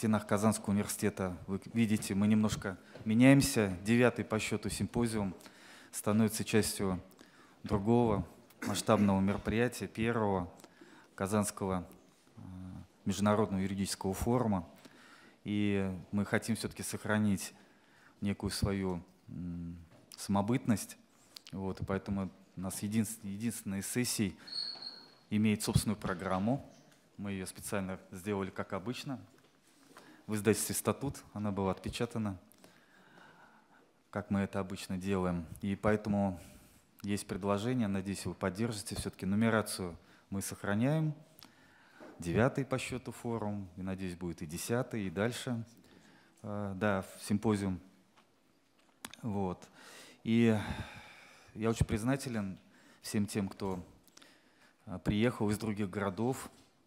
стенах Казанского университета. Вы видите, мы немножко меняемся. 9-й по счету симпозиум становится частью другого масштабного мероприятия, первого Казанского международного юридического форума. И мы хотим все-таки сохранить некую свою самобытность. Вот, и поэтому у нас единственная из сессий имеет собственную программу. Мы ее специально сделали, как обычно. В издательстве «Статут» она была отпечатана, как мы это обычно делаем. И поэтому есть предложение, надеюсь, вы поддержите. Все-таки нумерацию мы сохраняем. 9-й по счету форум, и, надеюсь, будет и 10-й, и дальше. Да, симпозиум. Вот. И я очень признателен всем тем, кто приехал из других городов,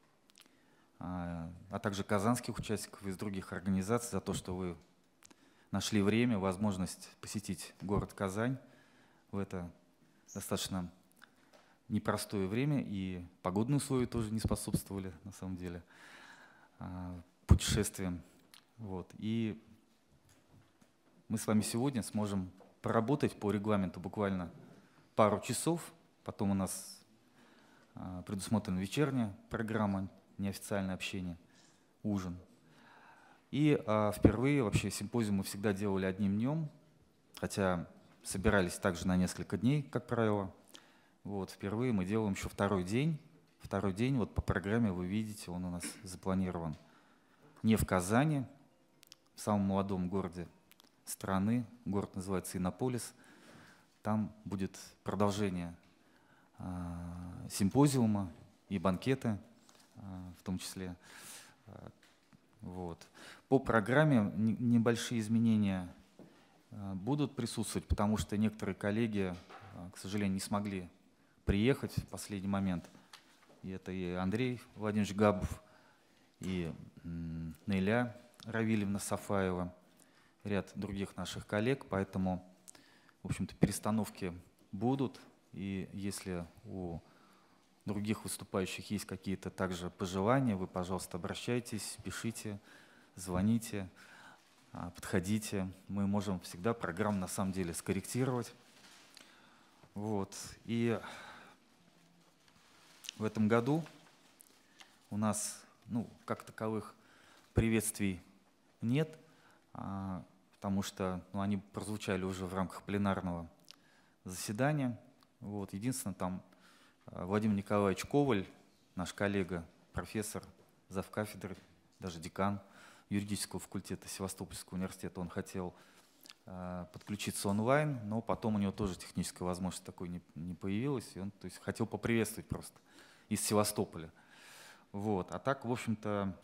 а также казанских участников из других организаций за то, что вы нашли время, возможность посетить город Казань в это достаточно непростое время, и погодные условия тоже не способствовали, на самом деле, путешествиям. Вот. И мы с вами сегодня сможем поработать по регламенту буквально пару часов, потом у нас предусмотрена вечерняя программа, неофициальное общение, ужин. И впервые вообще симпозиум мы всегда делали одним днем, хотя собирались также на несколько дней, как правило. Вот, впервые мы делаем еще второй день. Второй день, вот по программе вы видите, он у нас запланирован не в Казани, в самом молодом городе страны. Город называется Иннополис. Там будет продолжение симпозиума и банкеты, в том числе. Вот. По программе небольшие изменения будут присутствовать, потому что некоторые коллеги, к сожалению, не смогли приехать в последний момент. И это и Андрей Владимирович Габов, и Неля Равильевна Сафаева, ряд других наших коллег. Поэтому, в общем-то, перестановки будут. И если у других выступающих есть какие-то также пожелания, вы, пожалуйста, обращайтесь, пишите, звоните, подходите. Мы можем всегда программу на самом деле скорректировать. Вот. И в этом году у нас, как таковых приветствий нет, потому что они прозвучали уже в рамках пленарного заседания. Вот. Единственное, там Владимир Николаевич Коваль, наш коллега, профессор, завкафедры, даже декан юридического факультета Севастопольского университета, он хотел подключиться онлайн, но потом у него тоже техническая возможность такой не появилась, и он хотел поприветствовать просто из Севастополя. Вот. А так, в общем-то,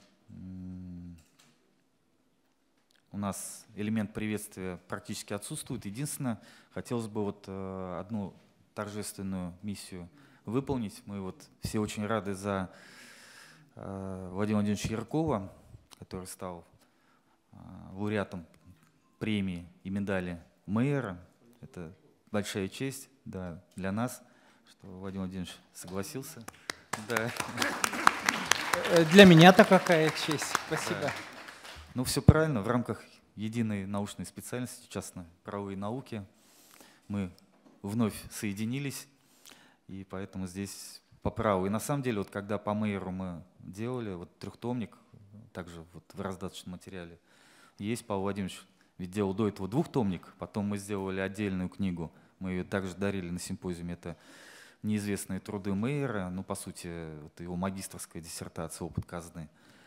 у нас элемент приветствия практически отсутствует. Единственное, хотелось бы одну торжественную миссию выполнить. Мы все очень рады за Владимира Владимировича Яркова, который стал лауреатом премии и медали мэра. Это большая честь, да, для нас, что Владимир Владимирович согласился. Да. Для меня-то какая честь. Спасибо. Да. Все правильно. В рамках единой научной специальности, частно-правовые науки, мы вновь соединились, и поэтому здесь по праву. И на самом деле, когда по мэру мы делали, трехтомник, также в раздаточном материале есть, Павел Владимирович ведь делал до этого двухтомник, потом мы сделали отдельную книгу, мы ее также дарили на симпозиуме, это «Неизвестные труды Мейера», по сути, его магистерская диссертация «Опыт казны».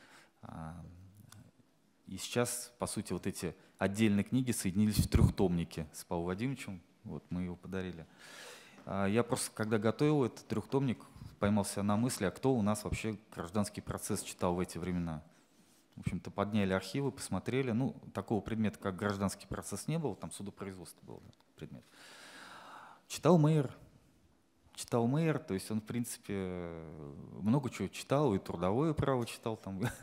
И сейчас, по сути, эти отдельные книги соединились в трехтомнике с Павлом Владимировичем, мы его подарили. Я просто, когда готовил этот трехтомник, поймался на мысли, а кто у нас вообще гражданский процесс читал в эти времена. В общем-то, подняли архивы, посмотрели. Такого предмета, как гражданский процесс, не было, там судопроизводство был предмет. Читал Мейер, то есть он, в принципе, много чего читал, и трудовое право читал,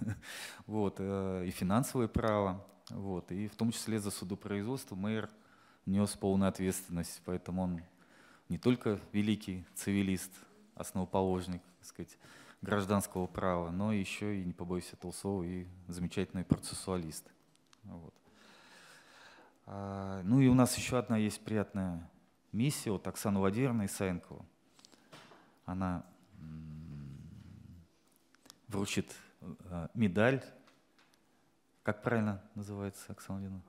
и финансовое право, и в том числе за судопроизводство Мейер нес полную ответственность, поэтому он не только великий цивилист, основоположник, так сказать, гражданского права, но еще и, не побоюсь этого слова, и замечательный процессуалист. Вот. Ну и у нас еще одна есть приятная миссия от Оксаны Владимировны Исаенковой. Она вручит медаль. Как правильно называется, Оксана Владимировна?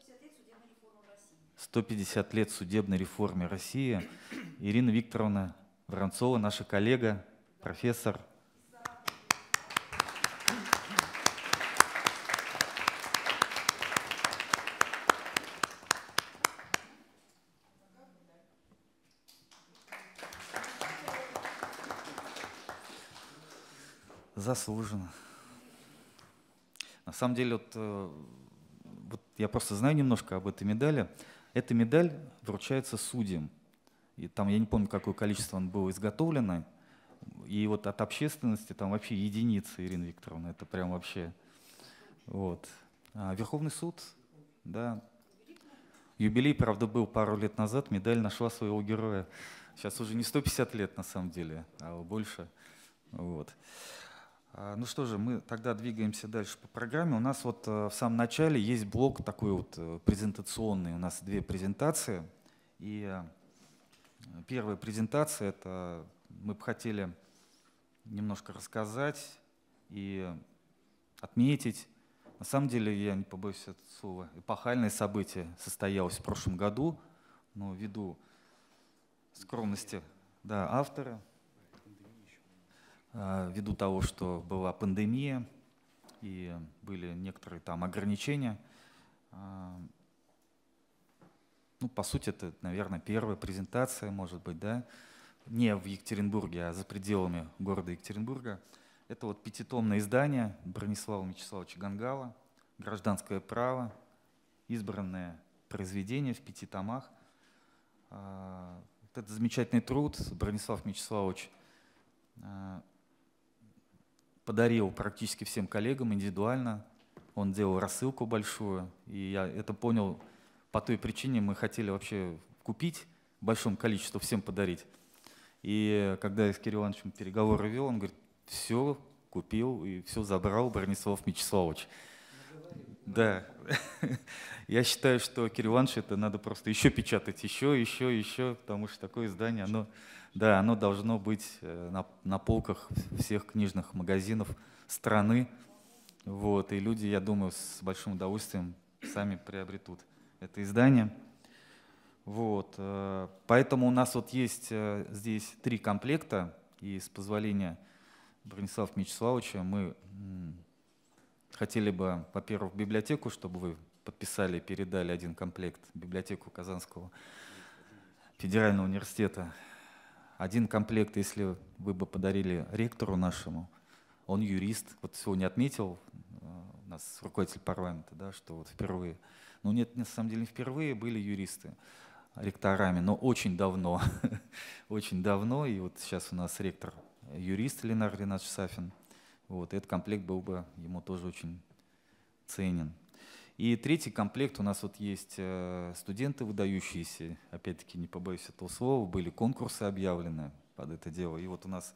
150 лет судебной реформе России. Ирина Викторовна Воронцова, наша коллега, профессор. Заслуженно. На самом деле, вот я просто знаю немножко об этой медали. Эта медаль вручается судьям. И там, я не помню, какое количество он было изготовлено. И вот от общественности там вообще единицы, Ирина Викторовна. Это прям вообще... Вот. А Верховный суд, да. Юбилей, правда, был пару лет назад. Медаль нашла своего героя. Сейчас уже не 150 лет, на самом деле, а больше. Вот. Ну что же, мы тогда двигаемся дальше по программе. У нас вот в самом начале есть блок такой вот презентационный. У нас две презентации. И первая презентация — это мы бы хотели немножко рассказать и отметить. На самом деле, я не побоюсь этого слова, эпохальное событие состоялось в прошлом году, но ввиду скромности, да, автора, ввиду того, что была пандемия и были некоторые там ограничения. Ну, по сути, это, наверное, первая презентация, может быть, да, не в Екатеринбурге, а за пределами города Екатеринбурга. Это вот пятитомное издание Бронислава Мячеславовича Гангала «Гражданское право», избранное произведение в 5 томах. Вот этот замечательный труд Бронислав Мячеславович подарил практически всем коллегам индивидуально. Он делал рассылку большую, и я это понял по той причине, мы хотели вообще купить в большом количестве, всем подарить. И когда я с Кириллом Ивановичем переговоры вел, он говорит: все купил и все забрал Бронислав Мячеславович. Да, я считаю, что Кирилл Иванович, это надо просто еще печатать, еще, потому что такое издание, оно должно быть на полках всех книжных магазинов страны. Вот, и люди, я думаю, с большим удовольствием сами приобретут это издание. Вот, поэтому у нас вот есть здесь 3 комплекта, и с позволения Бронислава Мячеславовича мы хотели бы, во-первых, в библиотеку, чтобы вы подписали и передали 1 комплект в библиотеку Казанского федерального университета. 1 комплект, если вы бы подарили ректору нашему, он юрист. Вот сегодня отметил у нас руководитель парламента, да, что вот впервые, ну нет, на самом деле не впервые были юристы ректорами, но очень давно, очень давно, и вот сейчас у нас ректор юрист Ленар Ринатович Сафин. Вот, этот комплект был бы ему тоже очень ценен. И 3-й комплект у нас вот есть студенты выдающиеся, опять-таки не побоюсь этого слова, были конкурсы объявлены под это дело. И вот у нас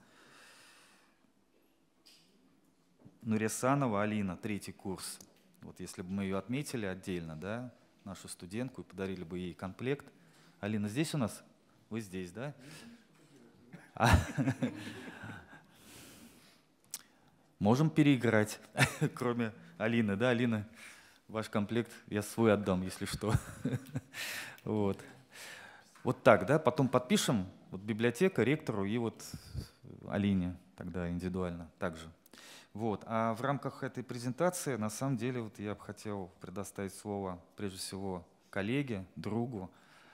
Нуресанова Алина, 3-й курс. Вот если бы мы ее отметили отдельно, да, нашу студентку, и подарили бы ей комплект. Алина здесь у нас? Вы здесь, да? Можем переиграть, кроме Алины. Да, Алина, ваш комплект я свой отдам, если что. Вот. Вот так, да, потом подпишем, вот библиотека, ректору и вот Алине тогда индивидуально также. Вот. А в рамках этой презентации, на самом деле, вот я бы хотел предоставить слово, прежде всего, коллеге, другу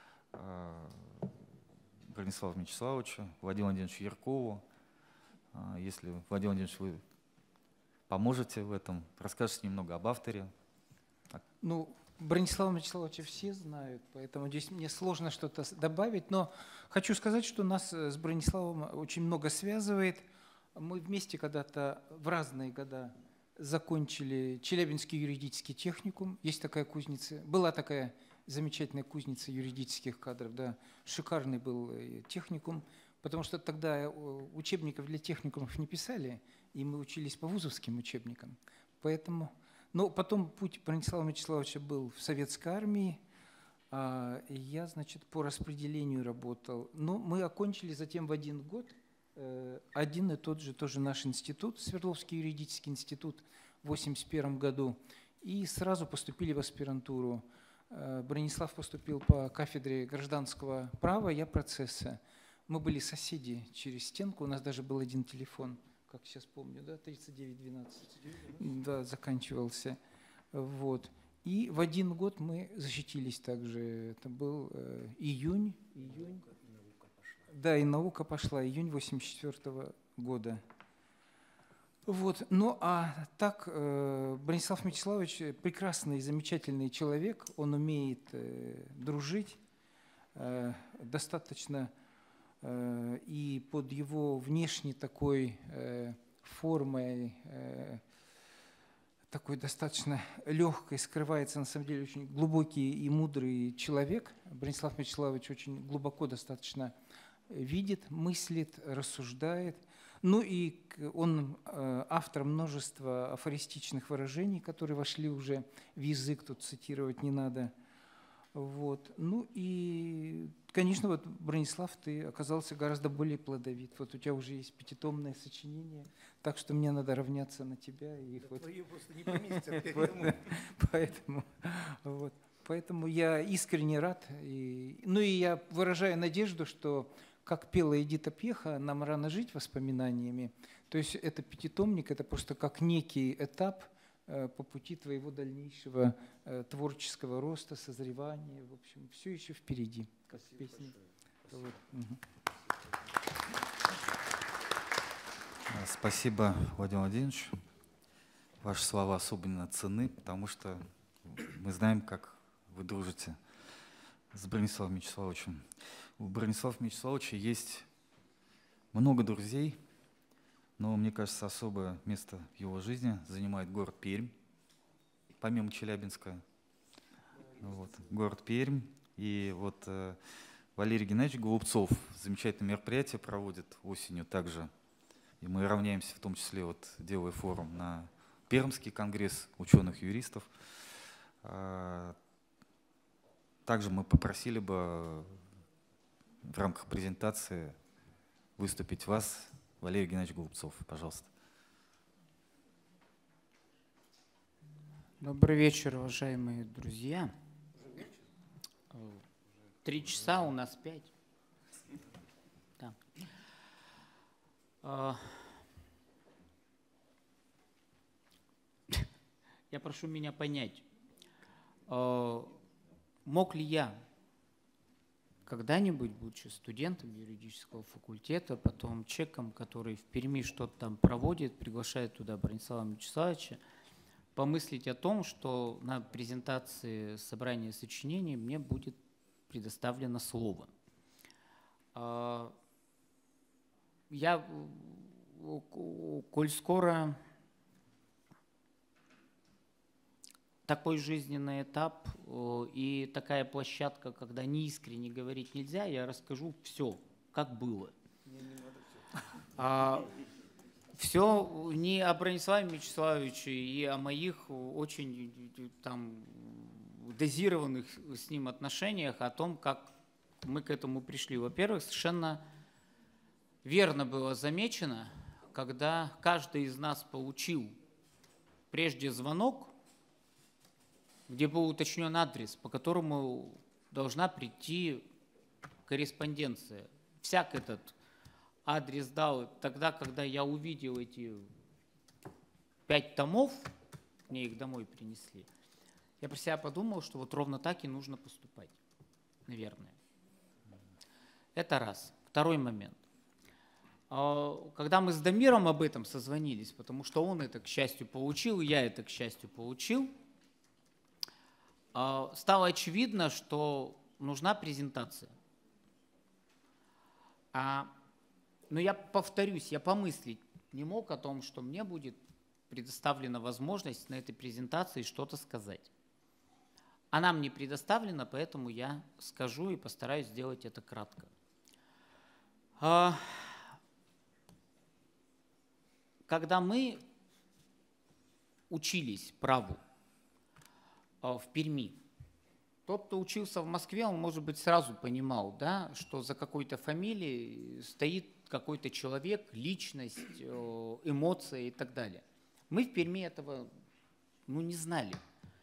Брониславу Мячеславовичу, Владимиру Владимировичу Яркову. Если, Владимир Владимирович, вы поможете в этом, расскажете немного об авторе. Ну, Бронислава Мячеславовича все знают, поэтому здесь мне сложно что-то добавить, но хочу сказать, что нас с Брониславом очень много связывает. Мы вместе когда-то в разные года закончили Челябинский юридический техникум. Есть такая кузница, была такая замечательная кузница юридических кадров, да, шикарный был техникум. потому что тогда учебников для техникумов не писали, и мы учились по вузовским учебникам. Поэтому, но потом путь Бронислава Мячеславовича был в советской армии, и я, значит, по распределению работал. Но мы окончили затем в один год один и тот же тоже наш институт, Свердловский юридический институт, в 1981 году, и сразу поступили в аспирантуру. Бронислав поступил по кафедре гражданского права, я процесса. Мы были соседи через стенку, у нас даже был один телефон, как сейчас помню, да, 3912, да, заканчивался. Вот. И в один год мы защитились также. Это был июнь. Да, и наука пошла, июнь 1984 года. Вот. Ну а так, Бронислав Мячеславович прекрасный, замечательный человек, он умеет дружить, достаточно и под его внешней такой формой, такой достаточно легкой, скрывается на самом деле очень глубокий и мудрый человек. Бронислав Мячеславович очень глубоко достаточно видит, мыслит, рассуждает. Ну и он автор множества афористичных выражений, которые вошли уже в язык, тут цитировать не надо. Вот. Ну и, конечно, вот, Бронислав, ты оказался гораздо более плодовит. Вот у тебя уже есть 5-томное сочинение, так что мне надо равняться на тебя. И вот. Твои просто не поместятся. Поэтому я искренне рад. Ну и я выражаю надежду, что, как пела Эдита Пьеха, нам рано жить воспоминаниями. То есть это 5-томник, это просто как некий этап по пути твоего дальнейшего творческого роста, созревания. В общем, все еще впереди. Как песня. Вот. Спасибо, Владимир Владимирович. Ваши слова особенно ценны, потому что мы знаем, как вы дружите с Брониславом Мячеславовичем. У Бронислава Мячеславовича есть много друзей, но, мне кажется, особое место в его жизни занимает город Пермь, помимо Челябинска. Вот, город Пермь. И вот Валерий Геннадьевич Голубцов замечательное мероприятие проводит осенью также. И мы равняемся, в том числе, вот, делая форум на Пермский конгресс ученых-юристов. Также мы попросили бы в рамках презентации выступить вас, Валерий Геннадьевич Голубцов. Пожалуйста. Добрый вечер, уважаемые друзья. 3 часа, у нас 5. Да. Я прошу меня понять, мог ли я когда-нибудь, будучи студентом юридического факультета, потом человеком, который в Перми что-то там проводит, приглашает туда Бронислава Мячеславовича, помыслить о том, что на презентации собрания сочинений мне будет предоставлено слово. Я, коль скоро такой жизненный этап и такая площадка, когда неискренне говорить нельзя, я расскажу все, как было. Все не о Брониславе Мячеславовиче и о моих очень там дозированных с ним отношениях, о том, как мы к этому пришли. Во-первых, совершенно верно было замечено, когда каждый из нас получил прежде звонок, где был уточнен адрес, по которому должна прийти корреспонденция. Всяк этот адрес дал тогда, когда я увидел эти 5 томов, мне их домой принесли, я про себя подумал, что вот ровно так и нужно поступать, наверное. Это раз. Второй момент. Когда мы с Дамиром об этом созвонились, потому что он это, к счастью, получил, я это, к счастью, получил, стало очевидно, что нужна презентация. Но я повторюсь, я помыслить не мог о том, что мне будет предоставлена возможность на этой презентации что-то сказать. Она мне предоставлена, поэтому я скажу и постараюсь сделать это кратко. Когда мы учились праву в Перми, тот, кто учился в Москве, он, может быть, сразу понимал, да, что за какой-то фамилией стоит какой-то человек, личность, эмоции и так далее. Мы в Перми этого не знали.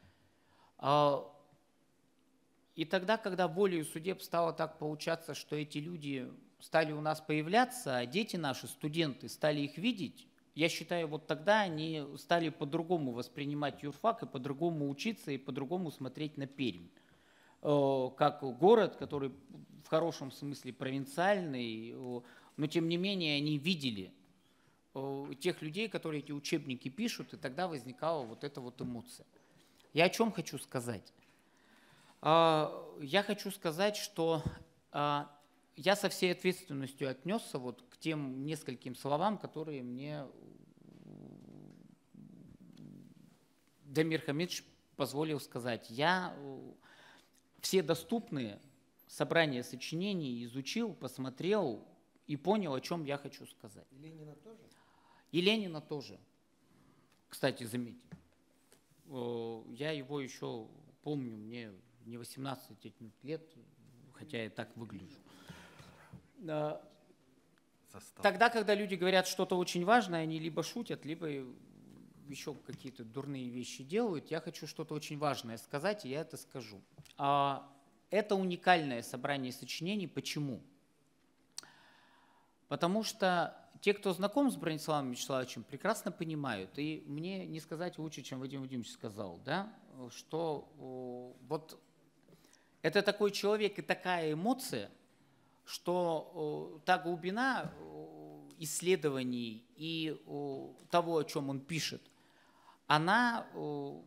И тогда, когда волею судеб стало так получаться, что эти люди стали у нас появляться, а дети наши, студенты, стали их видеть, я считаю, вот тогда они стали по-другому воспринимать юрфак и по-другому учиться, и по-другому смотреть на Пермь. Как город, который в хорошем смысле провинциальный, но тем не менее они видели тех людей, которые эти учебники пишут, и тогда возникала вот эта вот эмоция. Я о чем хочу сказать? Я хочу сказать, что я со всей ответственностью отнесся вот к тем нескольким словам, которые мне Дамир Хамидович позволил сказать. Я все доступные собрания сочинений изучил, посмотрел и понял, о чем я хочу сказать. И Ленина тоже? И Ленина тоже, кстати, заметьте. Я его еще помню, мне не 18 лет, хотя я так выгляжу. Тогда, когда люди говорят что-то очень важное, они либо шутят, либо еще какие-то дурные вещи делают. Я хочу что-то очень важное сказать, и я это скажу. Это уникальное собрание сочинений. Почему? Потому что те, кто знаком с Брониславом Вячеславовичем, прекрасно понимают, и мне не сказать лучше, чем Вадим Вадимович сказал, да, что вот это такой человек и такая эмоция, что та глубина исследований и того, о чем он пишет, он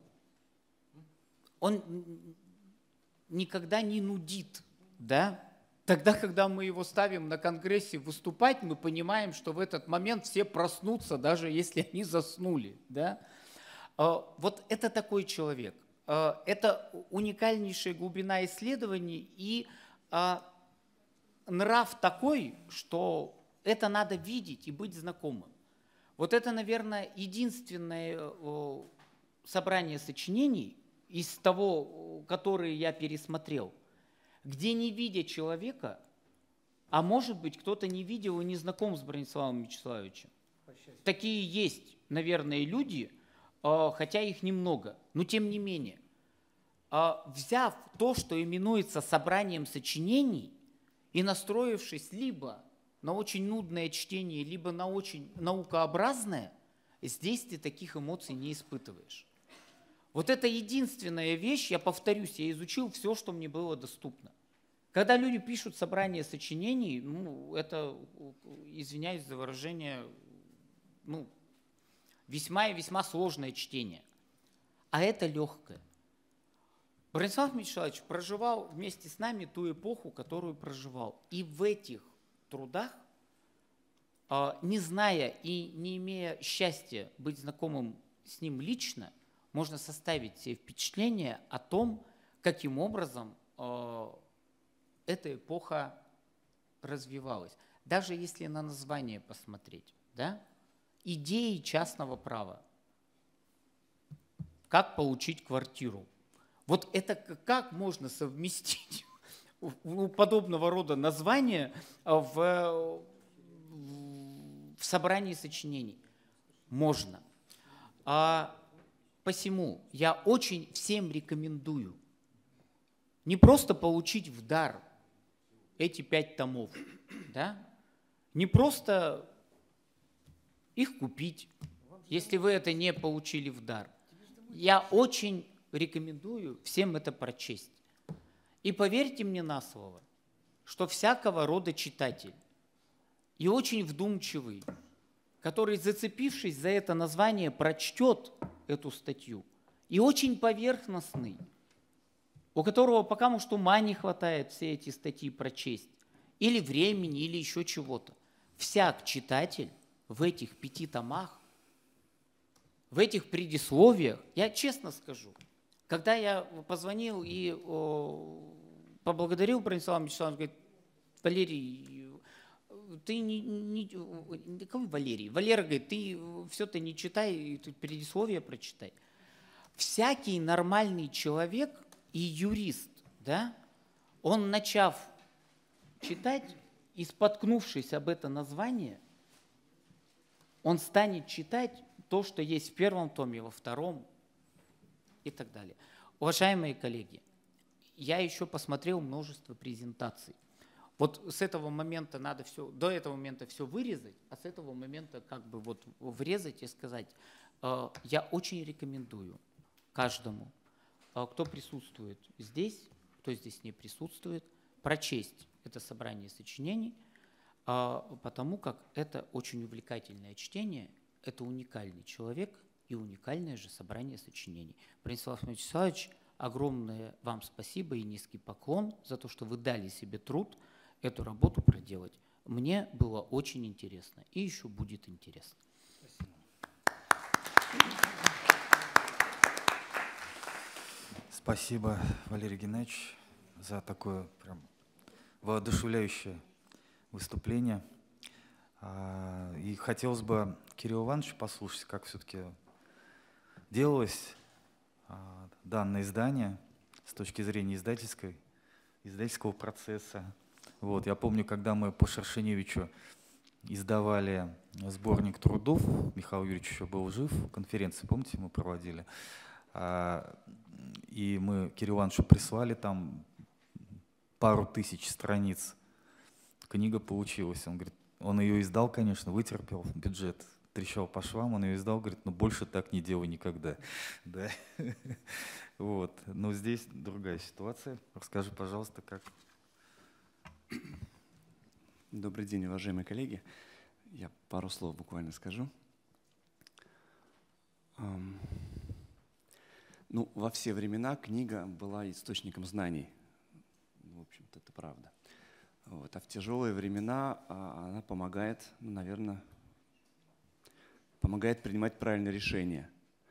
никогда не нудит, да? Тогда, когда мы его ставим на конгрессе выступать, мы понимаем, что в этот момент все проснутся, даже если они заснули, да? Вот это такой человек. Это уникальнейшая глубина исследований и нрав такой, что это надо видеть и быть знакомым. Вот это, наверное, единственное собрание сочинений из того, которые я пересмотрел, где не видя человека, а может быть, кто-то не видел и не знаком с Брониславом Вячеславовичем. Такие есть, наверное, люди, хотя их немного, но тем не менее. Взяв то, что именуется собранием сочинений, и настроившись либо на очень нудное чтение, либо на очень наукообразное, здесь ты таких эмоций не испытываешь. Вот это единственная вещь, я повторюсь, я изучил все, что мне было доступно. Когда люди пишут собрание сочинений, это, извиняюсь за выражение, весьма и весьма сложное чтение. А это легкое. Бронислав Вячеславович проживал вместе с нами ту эпоху, которую проживал. И в этих трудах, не зная и не имея счастья быть знакомым с ним лично, можно составить себе впечатление о том, каким образом эта эпоха развивалась. Даже если на название посмотреть, да? Идеи частного права. Как получить квартиру? Вот это как можно совместить подобного рода названия в собрании сочинений? Можно. Посему я очень всем рекомендую не просто получить в дар эти 5 томов, да? Не просто их купить, если вы это не получили в дар. Я очень рекомендую всем это прочесть. И поверьте мне на слово, что всякого рода читатель и очень вдумчивый, который, зацепившись за это название, прочтет эту статью, и очень поверхностный, у которого пока, может, ума не хватает все эти статьи прочесть, или времени, или еще чего-то. Всяк читатель в этих 5 томах, в этих предисловиях, я честно скажу, когда я позвонил и поблагодарил Бронислава Вячеславовича, говорит: Валерий, какой Валерий? Валера говорит, ты все-то не читай, тут предисловие прочитай. Всякий нормальный человек и юрист, да, он, начав читать и споткнувшись об это название, он станет читать то, что есть в первом томе, во втором и так далее. Уважаемые коллеги, я еще посмотрел множество презентаций. Вот с этого момента надо все, до этого момента все вырезать, а с этого момента как бы вот врезать и сказать, я очень рекомендую каждому, кто присутствует здесь, кто здесь не присутствует, прочесть это собрание сочинений, потому как это очень увлекательное чтение, это уникальный человек и уникальное же собрание сочинений. Бронислав Вячеславович, огромное вам спасибо и низкий поклон за то, что вы дали себе труд эту работу проделать. Мне было очень интересно и еще будет интересно. Спасибо, Валерий Геннадьевич, за такое прям воодушевляющее выступление. И хотелось бы Кирилла Ивановича послушать, как все-таки делалось данное издание с точки зрения издательского процесса. Вот, я помню, когда мы по Шершеневичу издавали сборник трудов, Михаил Юрьевич еще был жив, конференции, помните, мы проводили, и мы Кириллу Ивановичу прислали там пару тысяч страниц. Книга получилась. Он говорит, он ее издал, конечно, вытерпел, бюджет трещал по швам, он ее издал, говорит, ну больше так не делай никогда. Да. Вот. Но здесь другая ситуация. Расскажи, пожалуйста, как. Добрый день, уважаемые коллеги. Я пару слов буквально скажу. Ну, во все времена книга была источником знаний. В общем-то, это правда. Вот. А в тяжелые времена она помогает, ну, наверное, помогает принимать правильные решения.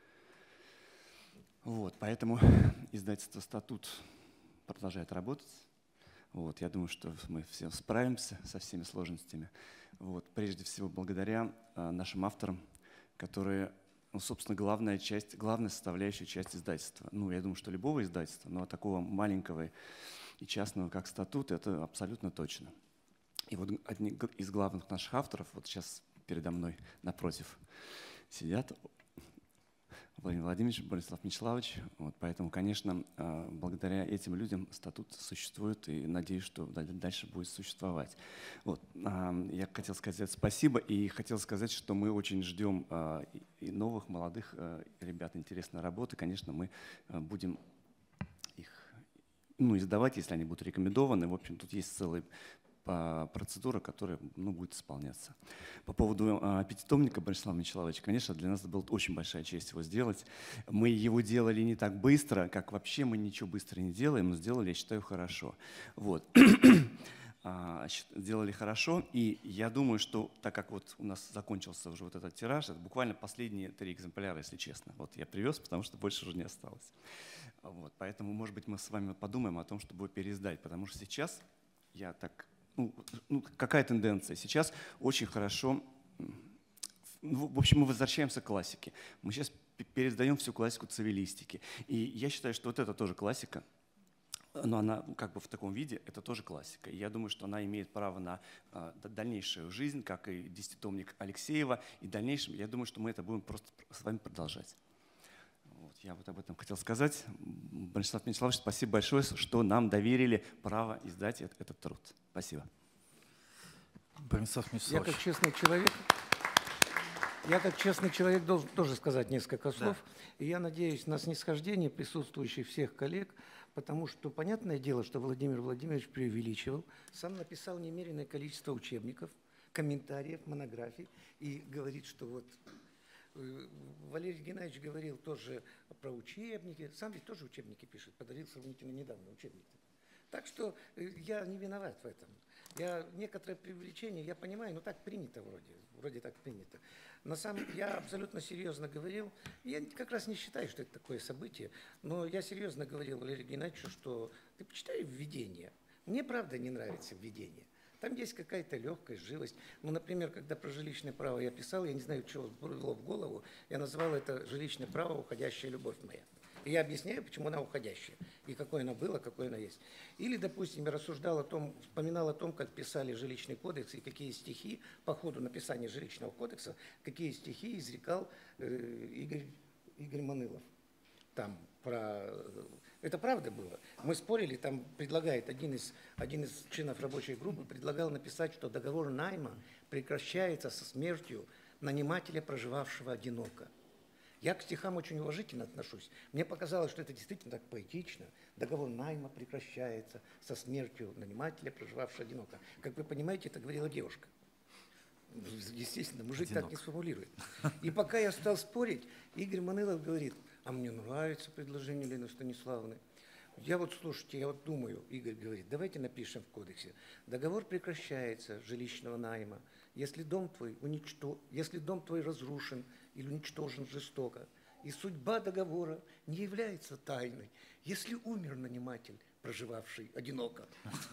Вот. Поэтому издательство «Статут» продолжает работать. Вот. Я думаю, что мы все справимся со всеми сложностями. Вот. Прежде всего, благодаря нашим авторам, которые, ну, собственно, главная составляющая часть издательства. Ну, я думаю, что любого издательства, но такого маленького и частного, как «Статут», это абсолютно точно. И вот одни из главных наших авторов, вот сейчас передо мной напротив сидят, Владимир Владимирович, Бронислав Мячеславович. Вот, поэтому, конечно, благодаря этим людям «Статут» существует, и надеюсь, что дальше будет существовать. Вот. Я хотел сказать спасибо, и хотел сказать, что мы очень ждем и новых, молодых ребят, интересной работы. Конечно, мы будем их, ну, издавать, если они будут рекомендованы. В общем, тут есть целая процедура, которая, ну, будет исполняться. По поводу пятитомника Бронислава Мячеславовича, конечно, для нас была очень большая честь его сделать. Мы его делали не так быстро, как вообще мы ничего быстро не делаем, но сделали, я считаю, хорошо. Вот. Сделали хорошо, и я думаю, что так как вот у нас закончился уже вот этот тираж, это буквально последние 3 экземпляра, если честно. Вот я привез, потому что больше уже не осталось. Вот. Поэтому, может быть, мы с вами подумаем о том, чтобы переиздать, потому что сейчас я так... Ну, какая тенденция? Сейчас очень хорошо, ну, в общем, мы возвращаемся к классике. Мы сейчас переиздаем всю классику цивилистики. И я считаю, что вот это тоже классика, но она как бы в таком виде, это тоже классика. И я думаю, что она имеет право на дальнейшую жизнь, как и десятитомник Алексеева. И в дальнейшем, я думаю, что мы это будем просто с вами продолжать. Вот, я вот об этом хотел сказать. Бронислав Мячеславович, спасибо большое, что нам доверили право издать этот труд. Спасибо. Бронислав Мячеславович. Я как честный человек должен тоже сказать несколько слов. Да. И я надеюсь на снисхождение присутствующих всех коллег, потому что понятное дело, что Владимир Владимирович преувеличивал, сам написал немереное количество учебников, комментариев, монографий и говорит, что вот Валерий Геннадьевич говорил тоже про учебники, сам ведь тоже учебники пишет, подарил сравнительно недавно учебники. Так что я не виноват в этом. Некоторое преувеличение, я понимаю, но так принято вроде так принято. Я абсолютно серьезно говорил, я как раз не считаю, что это такое событие, но я серьезно говорил Валерию Геннадьевичу, что ты почитай введение. Мне, правда, не нравится введение. Там есть какая-то легкость, живость. Ну, например, когда про жилищное право я писал, я не знаю, чего было в голову, я называл это жилищное право «Уходящая любовь моя». И я объясняю, почему она уходящая, и какое она было, какое она есть. Или, допустим, я рассуждал о том, вспоминал о том, как писали жилищный кодекс, и какие стихи по ходу написания жилищного кодекса, какие стихи изрекал Игорь Манылов. Там про... Это правда было. Мы спорили, там предлагает один из членов рабочей группы предлагал написать, что договор найма прекращается со смертью нанимателя, проживавшего одиноко. Я к стихам очень уважительно отношусь. Мне показалось, что это действительно так поэтично. Договор найма прекращается со смертью нанимателя, проживавшего одиноко. Как вы понимаете, это говорила девушка. Естественно, мужик так не сформулирует. И пока я стал спорить, Игорь Манылов говорит: а мне нравится предложение Елены Станиславовны. Я вот, слушайте, я вот думаю, Игорь говорит, давайте напишем в кодексе: договор прекращается жилищного найма, если дом твой разрушен или уничтожен жестоко, и судьба договора не является тайной, если умер наниматель, проживавший одиноко.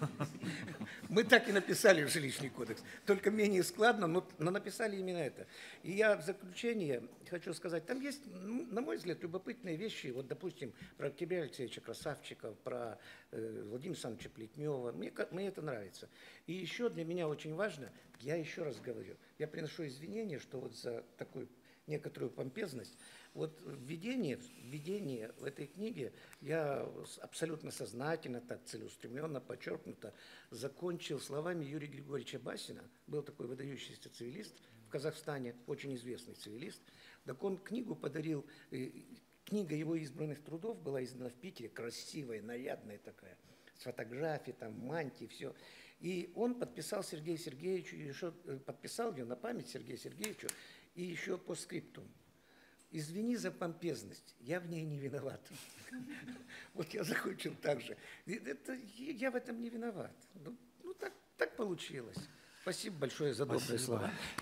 Мы так и написали в жилищный кодекс, только менее складно, но написали именно это. И я в заключение хочу сказать, там есть, на мой взгляд, любопытные вещи, вот, допустим, про Октября Алексеевича Красавчика, про Владимира Александровича Плетнева, мне это нравится. И еще для меня очень важно, я еще раз говорю, я приношу извинения, что вот за такую некоторую помпезность. Вот введение в этой книге я абсолютно сознательно, так целеустремленно, подчеркнуто закончил словами Юрия Григорьевича Басина. Был такой выдающийся цивилист в Казахстане, очень известный цивилист. Так он книгу подарил, книга его избранных трудов была издана в Питере, красивая, нарядная такая, с фотографией, там, мантии, все. И он подписал Сергею Сергеевичу, еще подписал ее на память Сергею Сергеевичу, и еще по скрипту. Извини за помпезность, я в ней не виноват. Вот я закончил так же. Я в этом не виноват. Ну так получилось. Спасибо большое за добрые слова. И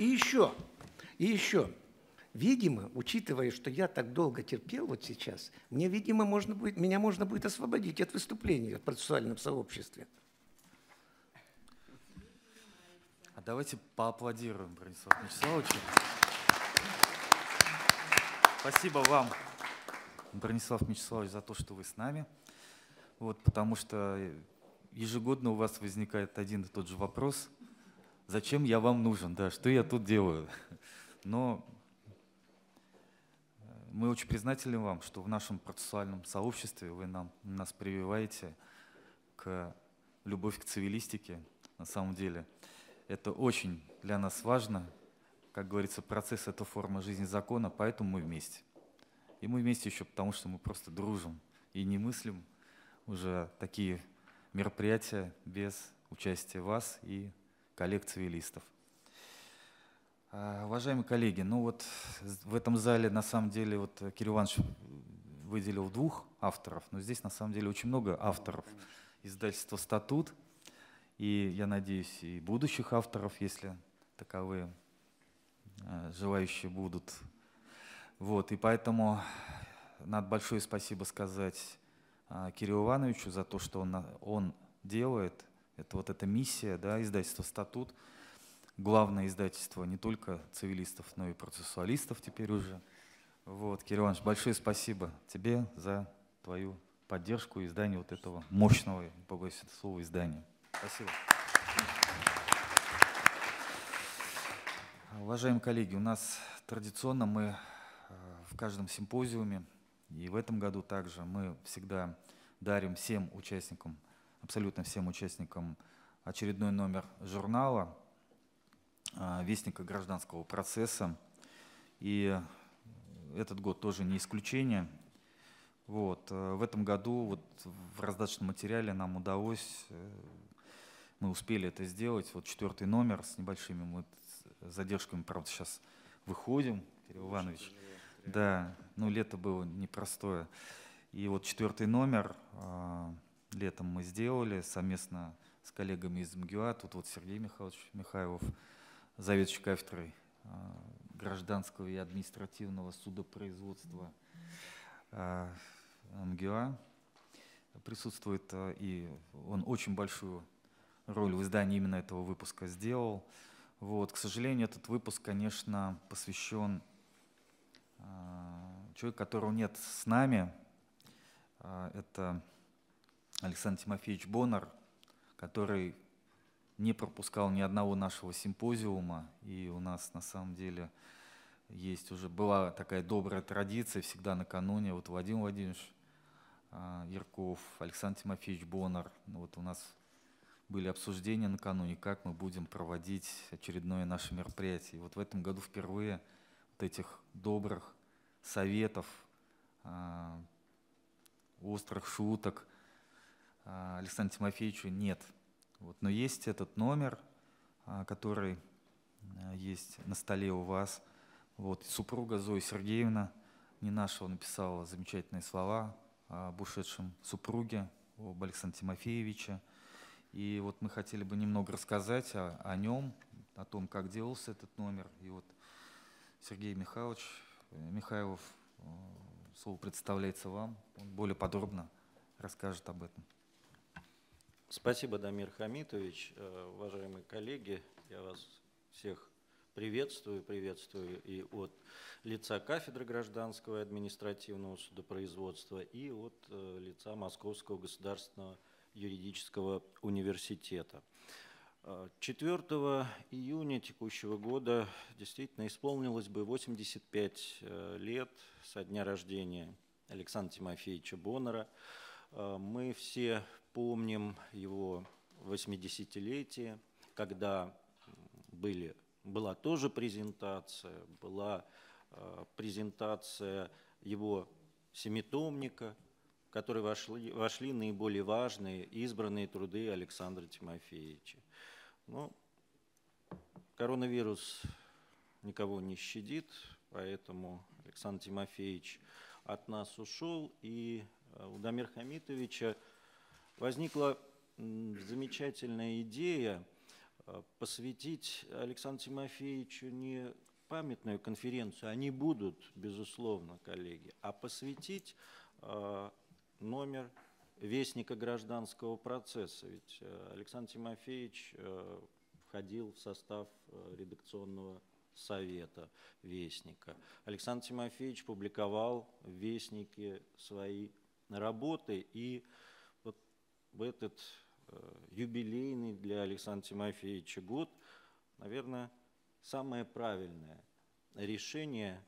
еще, видимо, учитывая, что я так долго терпел вот сейчас, меня можно будет освободить от выступления в процессуальном сообществе. А давайте поаплодируем Брониславу Мячеславовичу. Спасибо вам, Бронислав Мячеславович, за то, что вы с нами. Вот, потому что ежегодно у вас возникает один и тот же вопрос: зачем я вам нужен, да, что я тут делаю? Но мы очень признательны вам, что в нашем процессуальном сообществе вы нас прививаете к любовь к цивилистике. На самом деле это очень для нас важно. Как говорится, процесс — это форма жизни закона, поэтому мы вместе. И мы вместе еще потому, что мы просто дружим и не мыслим уже такие мероприятия без участия вас и коллег-цивилистов. Уважаемые коллеги, ну вот в этом зале на самом деле вот Кирилл Иванович выделил 2 авторов, но здесь на самом деле очень много авторов издательства «Статут», и я надеюсь, и будущих авторов, если таковые желающие будут. Вот, и поэтому надо большое спасибо сказать Кириллу Ивановичу за то, что он делает. Это вот эта миссия, да, издательства «Статут». Главное издательство не только цивилистов, но и процессуалистов теперь уже. Вот, Кирилл Иванович, большое спасибо тебе за твою поддержку и издание вот этого мощного, не побоюсь этого слова, издания. Спасибо. Уважаемые коллеги, у нас традиционно мы в каждом симпозиуме, и в этом году также мы всегда дарим всем участникам, абсолютно всем участникам, очередной номер журнала «Вестника гражданского процесса». И этот год тоже не исключение. Вот. В этом году вот в раздаточном материале нам удалось, мы успели это сделать. Вот 4-й номер с небольшими задержками, правда, сейчас выходим, Кирилл Иванович. Да, ну лето было непростое. И вот 4-й номер летом мы сделали совместно с коллегами из МГУА. Тут вот Сергей Михайлович Михайлов, заведующий кафедрой гражданского и административного судопроизводства МГУА присутствует, и он очень большую роль в издании именно этого выпуска сделал. Вот. К сожалению, этот выпуск, конечно, посвящен человеку, которого нет с нами. Это Александр Тимофеевич Боннер, который не пропускал ни одного нашего симпозиума. И у нас на самом деле была такая добрая традиция всегда накануне. Вот Владимир Владимирович Ярков, Александр Тимофеевич Боннер. Вот у нас были обсуждения накануне, как мы будем проводить очередное наше мероприятие. И вот в этом году впервые вот этих добрых советов, острых шуток Александру Тимофеевичу нет. Вот. Но есть этот номер, который есть на столе у вас. Вот. Супруга Зоя Сергеевна Ненашева написала замечательные слова об ушедшем супруге, об Александре Тимофеевиче. И вот мы хотели бы немного рассказать о нем, о том, как делался этот номер. И вот Сергей Михайлов, слово представляется вам, он более подробно расскажет об этом. Спасибо, Дамир Хамитович. Уважаемые коллеги, я вас всех приветствую и от лица кафедры гражданского и административного судопроизводства, и от лица Московского государственного юридического университета. 4 июня текущего года действительно исполнилось бы 85 лет со дня рождения Александра Тимофеевича Боннера. Мы все помним его 80-летие, когда была тоже презентация, была презентация его семитомника, в который вошли наиболее важные избранные труды Александра Тимофеевича. Но коронавирус никого не щадит, поэтому Александр Тимофеевич от нас ушел, и у Дамира Хамитовича возникла замечательная идея посвятить Александру Тимофеевичу не памятную конференцию, они будут, безусловно, коллеги, а посвятить номер вестника гражданского процесса. Ведь Александр Тимофеевич входил в состав редакционного совета вестника. Александр Тимофеевич публиковал в вестнике свои работы, и вот в этот юбилейный для Александра Тимофеевича год, наверное, самое правильное решение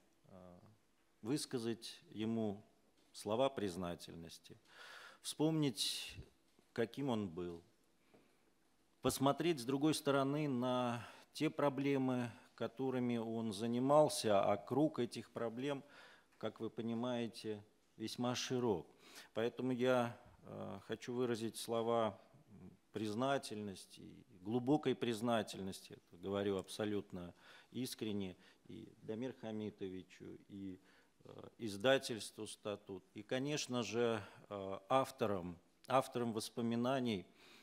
высказать ему слова признательности, вспомнить, каким он был, посмотреть с другой стороны на те проблемы, которыми он занимался, а круг этих проблем, как вы понимаете, весьма широк. Поэтому я хочу выразить слова признательности, глубокой признательности, это говорю абсолютно искренне, и Дамиру Хамитовичу, и издательству «Статут», и, конечно же, авторам воспоминаний.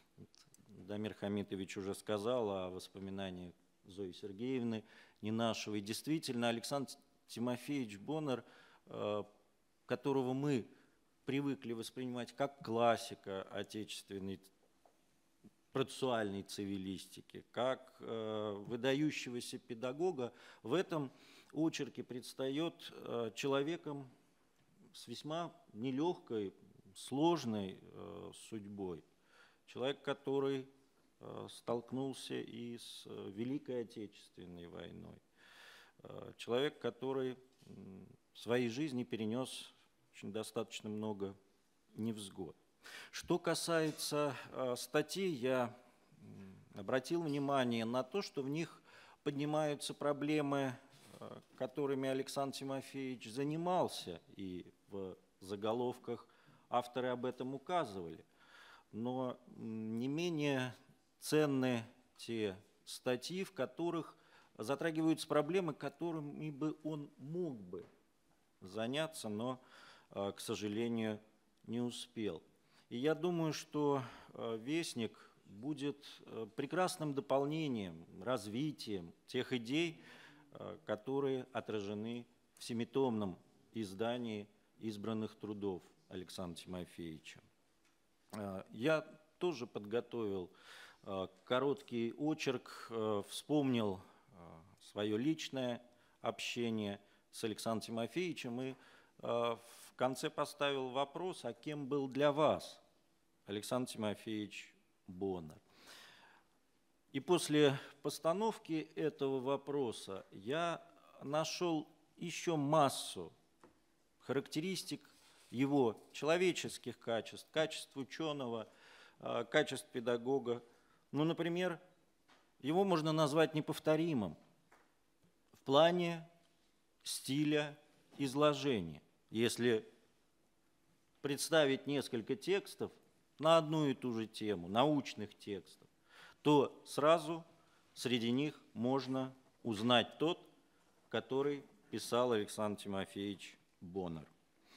Дамир Хамитович уже сказал о воспоминаниях Зои Сергеевны Ненашевой. Действительно, Александр Тимофеевич Боннер, которого мы привыкли воспринимать как классика отечественной процессуальной цивилистики, как выдающегося педагога, в этом очерке предстает человеком с весьма нелегкой, сложной судьбой. Человек, который столкнулся и с Великой Отечественной войной. Человек, который в своей жизни перенес очень достаточно много невзгод. Что касается статей, я обратил внимание на то, что в них поднимаются проблемы, которыми Александр Тимофеевич занимался, и в заголовках авторы об этом указывали. Но не менее ценны те статьи, в которых затрагиваются проблемы, которыми бы он мог бы заняться, но, к сожалению, не успел. И я думаю, что «Вестник» будет прекрасным дополнением, развитием тех идей, которые отражены в семитомном издании избранных трудов Александра Тимофеевича. Я тоже подготовил короткий очерк, вспомнил свое личное общение с Александром Тимофеевичем и в конце поставил вопрос, а кем был для вас Александр Тимофеевич Боннер? И после постановки этого вопроса я нашел еще массу характеристик его человеческих качеств, качеств ученого, качеств педагога. Ну, например, его можно назвать неповторимым в плане стиля изложения. Если представить несколько текстов на одну и ту же тему, научных текстов, то сразу среди них можно узнать тот, который писал Александр Тимофеевич Боннер.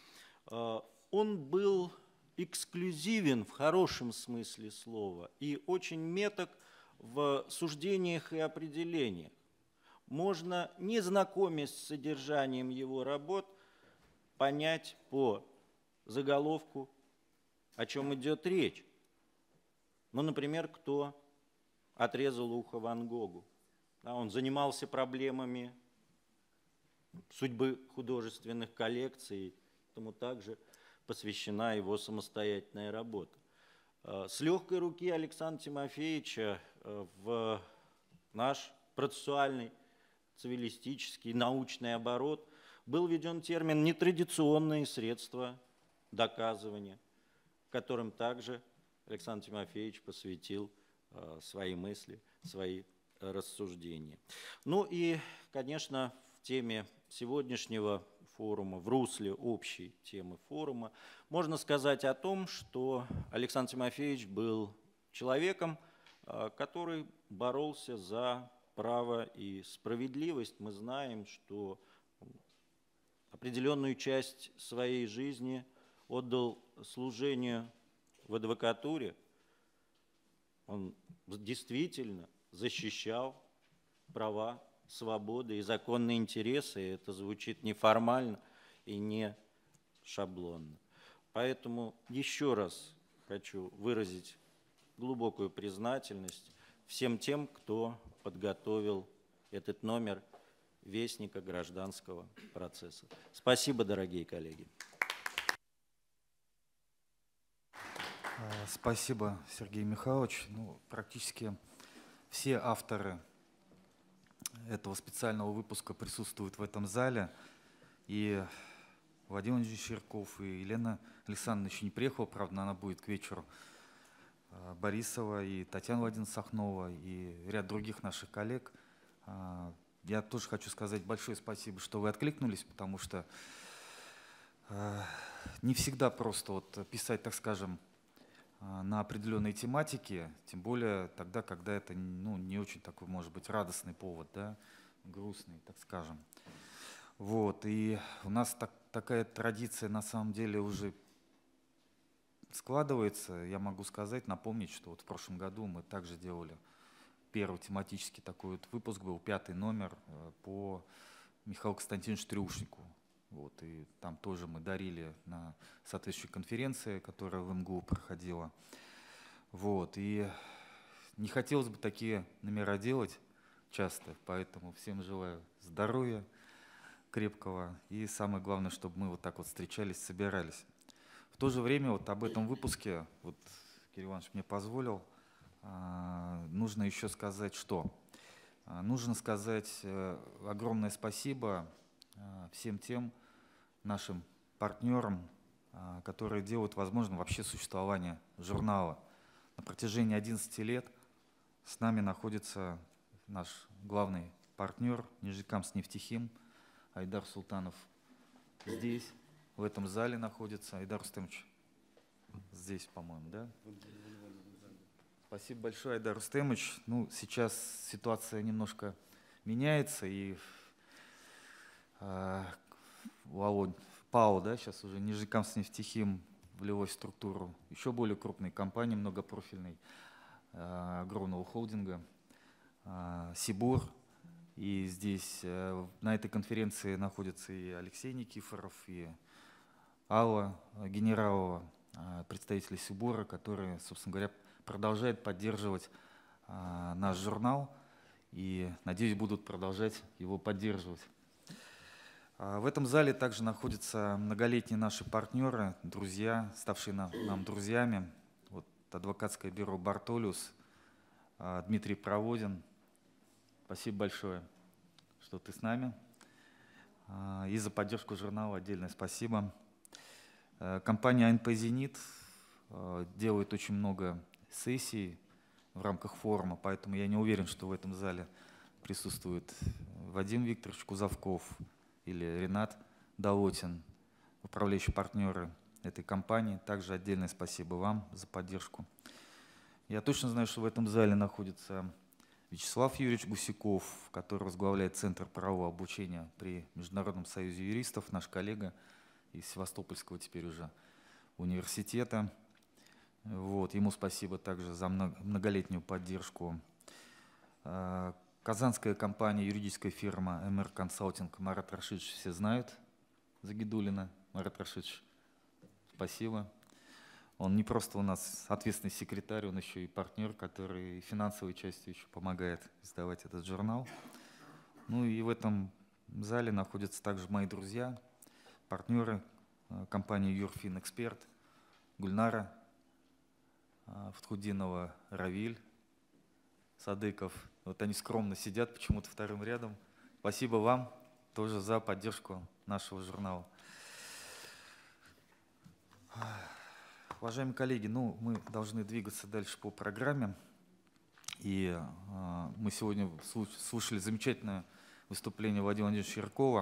Он был эксклюзивен в хорошем смысле слова и очень меток в суждениях и определениях. Можно, не знакомясь с содержанием его работ, понять по заголовку, о чем идет речь. Ну, например, кто отрезал ухо Ван Гогу. Да, он занимался проблемами судьбы художественных коллекций, тому также посвящена его самостоятельная работа. С легкой руки Александра Тимофеевича в наш процессуальный, цивилистический, научный оборот был введен термин «нетрадиционные средства доказывания», которым также Александр Тимофеевич посвятил свои мысли, свои рассуждения. Ну и, конечно, в теме сегодняшнего форума, в русле общей темы форума, можно сказать о том, что Александр Тимофеевич был человеком, который боролся за право и справедливость. Мы знаем, что определенную часть своей жизни отдал служению в адвокатуре. Он действительно защищал права, свободы и законные интересы. И это звучит неформально и не шаблонно. Поэтому еще раз хочу выразить глубокую признательность всем тем, кто подготовил этот номер Вестника гражданского процесса. Спасибо, дорогие коллеги. Спасибо, Сергей Михайлович. Ну, практически все авторы этого специального выпуска присутствуют в этом зале. И Владимир Владимирович Черков, и Елена Александровна еще не приехала, правда, но она будет к вечеру. Борисова, и Татьяна Владимировна Сахнова, и ряд других наших коллег. Я тоже хочу сказать большое спасибо, что вы откликнулись, потому что не всегда просто вот писать, так скажем, на определенные тематики, тем более тогда, когда это не очень такой, может быть, радостный повод, да, грустный, так скажем. Вот, и у нас такая традиция на самом деле уже складывается. Я могу сказать, напомнить, что вот в прошлом году мы также делали первый тематический такой вот выпуск, был 5-й номер по Михаилу Константиновичу Трюшнику. Вот, и там тоже мы дарили на соответствующей конференции, которая в МГУ проходила. Вот, и не хотелось бы такие номера делать часто, поэтому всем желаю здоровья крепкого и самое главное, чтобы мы вот так вот встречались, собирались. В то же время вот об этом выпуске, вот Кирилл Иванович мне позволил, нужно еще сказать, что? Нужно сказать огромное спасибо всем тем нашим партнерам, которые делают возможным вообще существование журнала. На протяжении 11 лет с нами находится наш главный партнер Нижнекамскнефтехим Айдар Султанов. Здесь, в этом зале находится. Айдар Рустемович, здесь, по-моему, да? Спасибо большое, Айдар Рустемович. Ну, сейчас ситуация немножко меняется, и Володь, ПАО, да, сейчас уже Нижнекамскнефтехим влилось в структуру еще более крупной компании, многопрофильной, огромного холдинга, Сибур. И здесь на этой конференции находятся и Алексей Никифоров, и Алла Генералова, представители Сибура, которые, собственно говоря, продолжают поддерживать наш журнал и, надеюсь, будут продолжать его поддерживать. В этом зале также находятся многолетние наши партнеры, друзья, ставшие нам друзьями. Вот адвокатское бюро «Бартолиус», Дмитрий Проводин. Спасибо большое, что ты с нами. И за поддержку журнала отдельное спасибо. Компания АНП «Зенит» делает очень много сессий в рамках форума, поэтому я не уверен, что в этом зале присутствует Вадим Викторович Кузовков или Ренат Долотин, управляющие партнеры этой компании. Также отдельное спасибо вам за поддержку. Я точно знаю, что в этом зале находится Вячеслав Юрьевич Гусяков, который возглавляет Центр правового обучения при Международном союзе юристов, наш коллега из Севастопольского теперь уже университета. Вот, ему спасибо также за многолетнюю поддержку. Казанская компания, юридическая фирма МР Консалтинг, Марат Рашидович все знают, Загидулина. Марат Рашидович, спасибо. Он не просто у нас ответственный секретарь, он еще и партнер, который финансовой частью еще помогает издавать этот журнал. Ну и в этом зале находятся также мои друзья, партнеры компании Юрфин Эксперт, Гульнара Фатхудинова, Равиль Садыков. Вот они скромно сидят почему-то вторым рядом. Спасибо вам тоже за поддержку нашего журнала. Уважаемые коллеги, ну, мы должны двигаться дальше по программе. И мы сегодня слушали замечательное выступление Владимира Владимировича Яркова.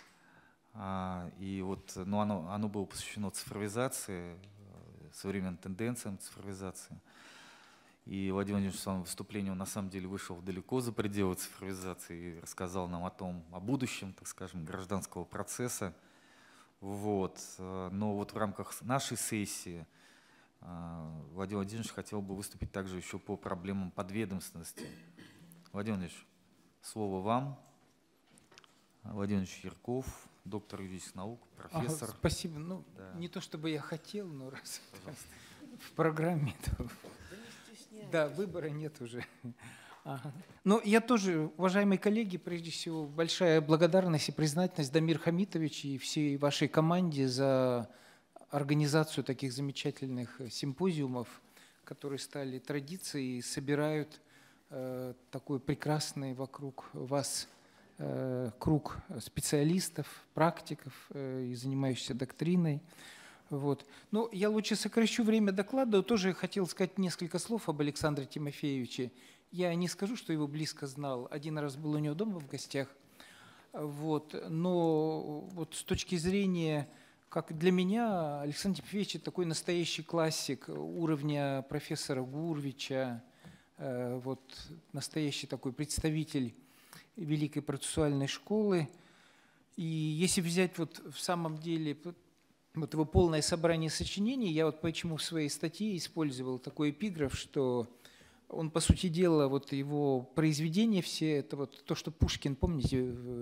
И вот, ну, оно было посвящено цифровизации, современным тенденциям цифровизации. И Владимир Владимирович в своем выступлении, он на самом деле вышел далеко за пределы цифровизации и рассказал нам о будущем, так скажем, гражданского процесса. Вот. Но вот в рамках нашей сессии Владимир Владимирович хотел бы выступить также еще по проблемам подведомственности. Владимир Владимирович, слово вам. Владимир Владимирович Ярков, доктор юридических наук, профессор. Спасибо. Ну, да. Не то чтобы я хотел, но раз в программе, то... Да, выбора нет уже. Ага. Но я тоже, уважаемые коллеги, прежде всего, большая благодарность и признательность Дамир Хамитович и всей вашей команде за организацию таких замечательных симпозиумов, которые стали традицией и собирают такой прекрасный вокруг вас круг специалистов, практиков и занимающихся доктриной. Вот. Ну, я лучше сокращу время доклада. Тоже хотел сказать несколько слов об Александре Тимофеевиче. Я не скажу, что его близко знал. Один раз был у него дома в гостях. Вот. Но вот с точки зрения, как для меня, Александр Тимофеевич такой настоящий классик уровня профессора Гурвича, вот, настоящий такой представитель Великой процессуальной школы. И если взять вот в самом деле... Вот его полное собрание сочинений, я вот почему в своей статье использовал такой эпиграф, что он, по сути дела, вот его произведения все, это вот то, что Пушкин, помните,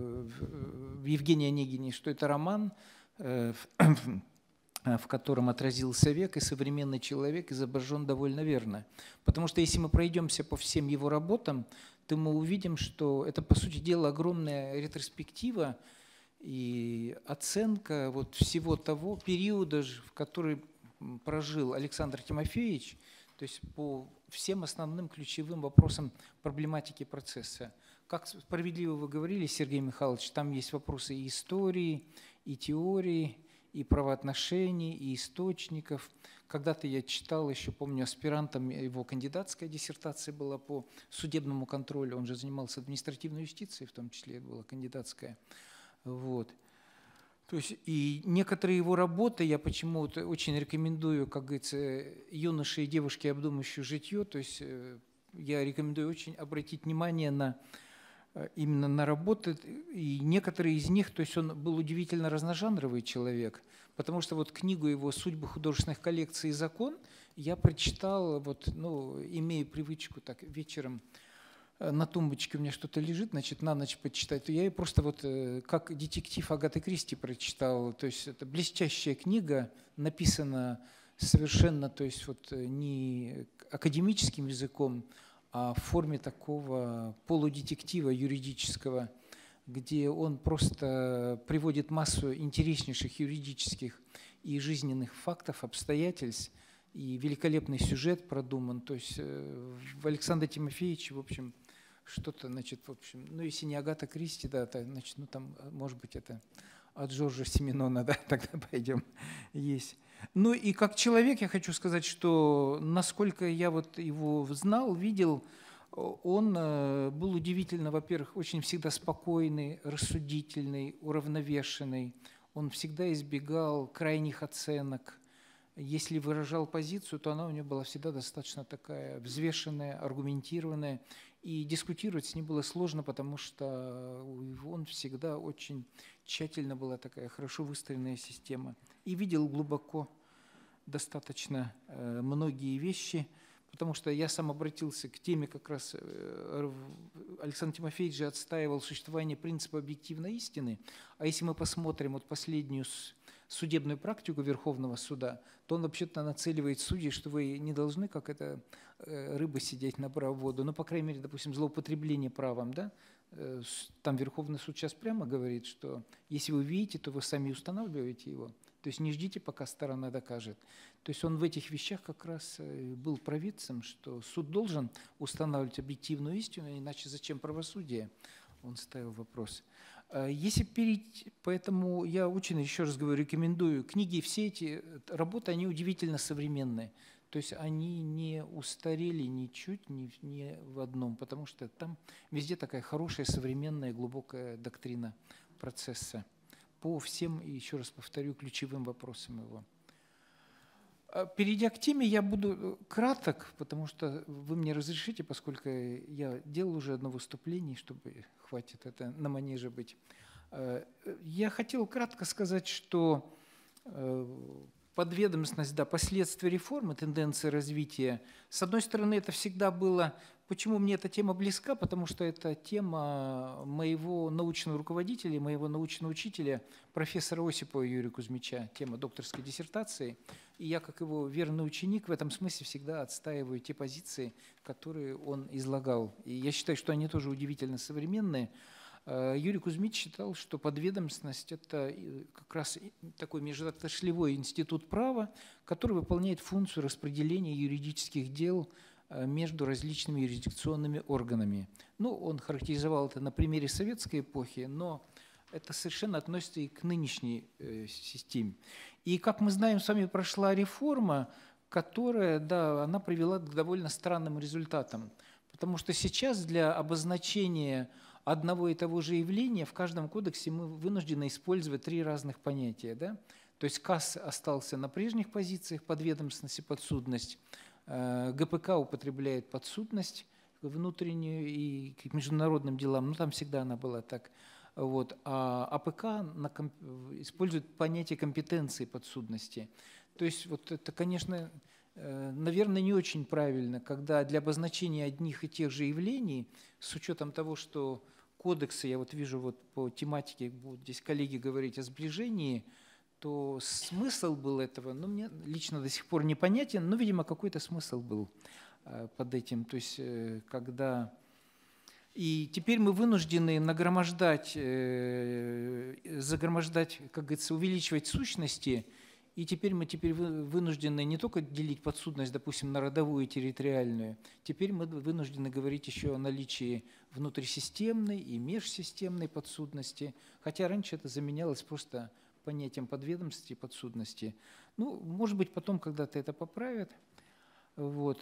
в Евгении Онегине, что это роман, в котором отразился век, и современный человек изображен довольно верно. Потому что если мы пройдемся по всем его работам, то мы увидим, что это, по сути дела, огромная ретроспектива, и оценка вот всего того периода, в который прожил Александр Тимофеевич, то есть по всем основным ключевым вопросам проблематики процесса. Как справедливо вы говорили, Сергей Михайлович, там есть вопросы и истории, и теории, и правоотношений, и источников. Когда-то я читал, еще помню, аспирантом, его кандидатская диссертация была по судебному контролю, он же занимался административной юстицией, в том числе это была кандидатская. Вот. То есть и некоторые его работы я почему-то очень рекомендую, как говорится, юноше и девушке, обдумывающие житье. То есть я рекомендую очень обратить внимание на именно на работы. И некоторые из них, то есть он был удивительно разножанровый человек, потому что вот книгу его «Судьбы художественных коллекций и закон» я прочитал, вот, ну, имея привычку так вечером. На тумбочке у меня что-то лежит, значит, на ночь почитать, то я ее просто вот как детектив Агаты Кристи прочитал. То есть это блестящая книга, написана совершенно, то есть вот не академическим языком, а в форме такого полудетектива юридического, где он просто приводит массу интереснейших юридических и жизненных фактов, обстоятельств, и великолепный сюжет продуман. То есть в Александре Тимофеевиче, в общем, что-то, значит, в общем, ну, если не Агата Кристи, да, то, значит, ну, там, может быть, это от Жоржа Сименона, да, тогда пойдем, есть. Ну, и как человек я хочу сказать, что, насколько я вот его знал, видел, он был удивительно, во-первых, очень всегда спокойный, рассудительный, уравновешенный. Он всегда избегал крайних оценок. Если выражал позицию, то она у него была всегда достаточно такая взвешенная, аргументированная. И дискутировать с ним было сложно, потому что он всегда очень тщательно была такая хорошо выстроенная система. И видел глубоко достаточно многие вещи, потому что я сам обратился к теме, как раз Александр Тимофеевич же отстаивал существование принципа объективной истины. А если мы посмотрим вот последнюю судебную практику Верховного суда, то он вообще-то нацеливает судей, что вы не должны, как это рыба, сидеть на воду. Ну, по крайней мере, допустим, злоупотребление правом, да? Там Верховный суд сейчас прямо говорит, что если вы видите, то вы сами устанавливаете его. То есть не ждите, пока сторона докажет. То есть он в этих вещах как раз был провидцем, что суд должен устанавливать объективную истину, иначе зачем правосудие? Он ставил вопрос. Если перейти, поэтому я очень, еще раз говорю, рекомендую книги, все эти работы, они удивительно современные. То есть они не устарели ничуть, ни в одном, потому что там везде такая хорошая, современная, глубокая доктрина процесса по всем, еще раз повторю, ключевым вопросам его. Перейдя к теме, я буду краток, потому что вы мне разрешите, поскольку я делал уже одно выступление, чтобы хватит это на манеже быть. Я хотел кратко сказать, что подведомственность, да, последствия реформы, тенденции развития. С одной стороны, это всегда было... Почему мне эта тема близка? Потому что это тема моего научного руководителя, моего научного учителя, профессора Осипова Юрия Кузьмича, тема докторской диссертации. И я, как его верный ученик, в этом смысле всегда отстаиваю те позиции, которые он излагал. И я считаю, что они тоже удивительно современные. Юрий Кузьмич считал, что подведомственность – это как раз такой межотраслевой институт права, который выполняет функцию распределения юридических дел между различными юрисдикционными органами. Ну, он характеризовал это на примере советской эпохи, но это совершенно относится и к нынешней системе. И, как мы знаем, с вами прошла реформа, которая, да, она привела к довольно странным результатам. Потому что сейчас для обозначения одного и того же явления в каждом кодексе мы вынуждены использовать 3 разных понятия. Да? То есть КАС остался на прежних позициях, подведомственность и подсудность. ГПК употребляет подсудность внутреннюю и к международным делам, ну там всегда она была так. Вот. А АПК использует понятие компетенции подсудности. То есть вот это, конечно, наверное, не очень правильно, когда для обозначения одних и тех же явлений, с учетом того, что кодексы, я вот вижу вот по тематике, будут здесь коллеги говорить о сближении, то смысл был этого, ну, мне лично до сих пор непонятен, но, видимо, какой-то смысл был под этим. То есть, когда... И теперь мы вынуждены нагромождать, загромождать, как говорится, увеличивать сущности, и теперь мы вынуждены не только делить подсудность, допустим, на родовую и территориальную, теперь мы вынуждены говорить еще о наличии внутрисистемной и межсистемной подсудности, хотя раньше это заменялось просто понятием подведомственности и подсудности. Ну, может быть, потом когда-то это поправят. Вот.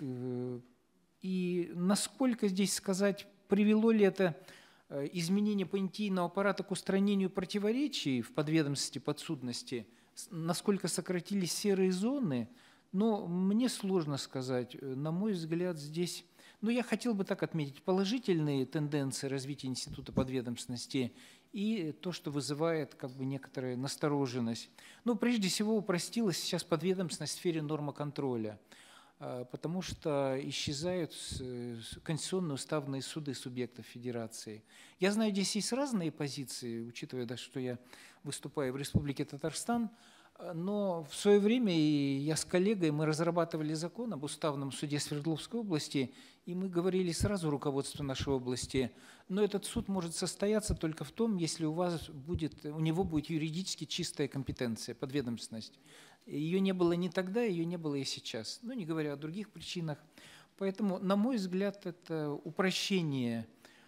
И насколько здесь сказать, привело ли это изменение понятийного аппарата к устранению противоречий в подведомственности и подсудности, насколько сократились серые зоны, но мне сложно сказать. На мой взгляд, здесь... Но я хотел бы так отметить положительные тенденции развития института подведомственности и то, что вызывает как бы некоторая настороженность. Ну, прежде всего, упростилась сейчас подведомственность в сфере нормоконтроля, потому что исчезают конституционные уставные суды субъектов федерации. Я знаю, здесь есть разные позиции, учитывая, да, что я выступаю в Республике Татарстан. Но в свое время и я с коллегой, мы разрабатывали закон об уставном суде Свердловской области, и мы говорили сразу руководству нашей области, но этот суд может состояться только в том, если у него будет юридически чистая компетенция, подведомственность. Ее не было ни тогда, ее не было и сейчас, ну не говоря о других причинах. Поэтому, на мой взгляд, это упрощение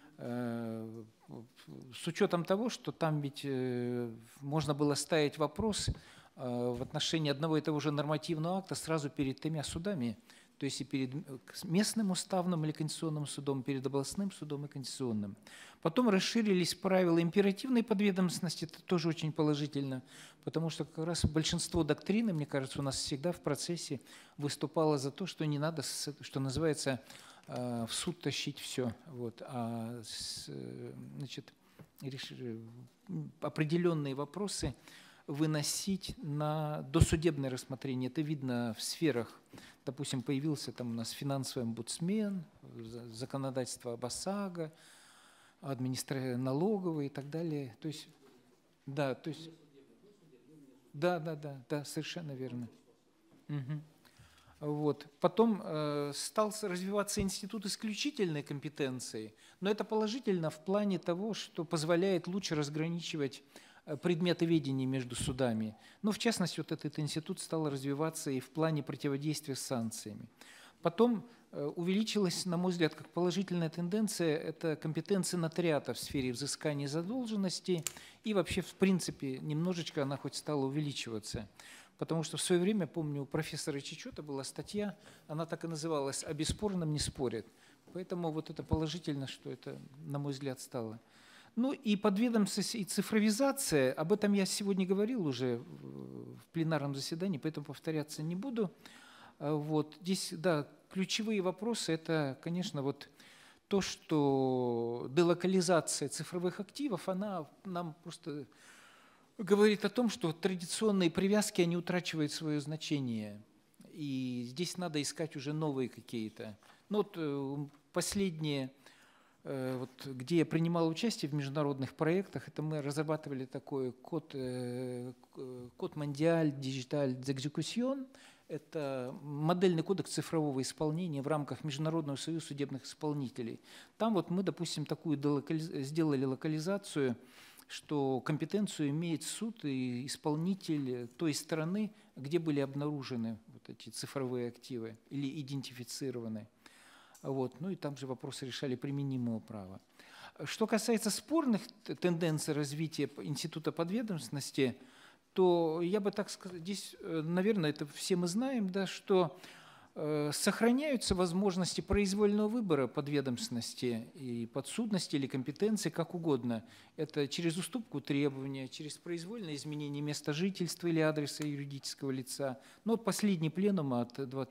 с учетом того, что там ведь можно было ставить вопрос в отношении одного и того же нормативного акта сразу перед 3 судами, то есть и перед местным уставным или конституционным судом, перед областным судом и конституционным. Потом расширились правила императивной подведомственности, это тоже очень положительно, потому что как раз большинство доктрины, мне кажется, у нас всегда в процессе выступало за то, что не надо, что называется, в суд тащить все, вот, значит, определенные вопросы выносить на досудебное рассмотрение. Это видно в сферах, допустим, появился там у нас финансовый омбудсмен, законодательство об ОСАГО, налоговые и так далее. То есть, да, то есть, да, совершенно верно. Угу. Вот. Потом стал развиваться институт исключительной компетенции, но это положительно в плане того, что позволяет лучше разграничивать предметы ведения между судами. Но в частности, вот этот институт стал развиваться и в плане противодействия с санкциями. Потом увеличилась, на мой взгляд, как положительная тенденция, это компетенция нотариата в сфере взыскания задолженности, и вообще, в принципе, немножечко она хоть стала увеличиваться. Потому что в свое время, помню, у профессора Чечета была статья, она так и называлась «О бесспорном не спорят». Поэтому вот это положительно, что это, на мой взгляд, стало. Ну и подведомственность и цифровизация, об этом я сегодня говорил уже в пленарном заседании, поэтому повторяться не буду. Вот здесь, да, ключевые вопросы – это, конечно, вот то, что делокализация цифровых активов, она нам просто говорит о том, что традиционные привязки, они утрачивают свое значение. И здесь надо искать уже новые какие-то. Ну вот последние, вот, где я принимал участие в международных проектах, это мы разрабатывали такой код Mondial Digital d'Exécution. Это модельный кодекс цифрового исполнения в рамках Международного союза судебных исполнителей. Там вот мы, допустим, такую сделали локализацию, что компетенцию имеет суд и исполнитель той страны, где были обнаружены вот эти цифровые активы или идентифицированы. Вот. Ну и там же вопросы решали применимого права. Что касается спорных тенденций развития института подведомственности, то я бы так сказал, здесь, наверное, это все мы знаем, да, что сохраняются возможности произвольного выбора подведомственности и подсудности или компетенции, как угодно. Это через уступку требования, через произвольное изменение места жительства или адреса юридического лица. Но вот последний пленум от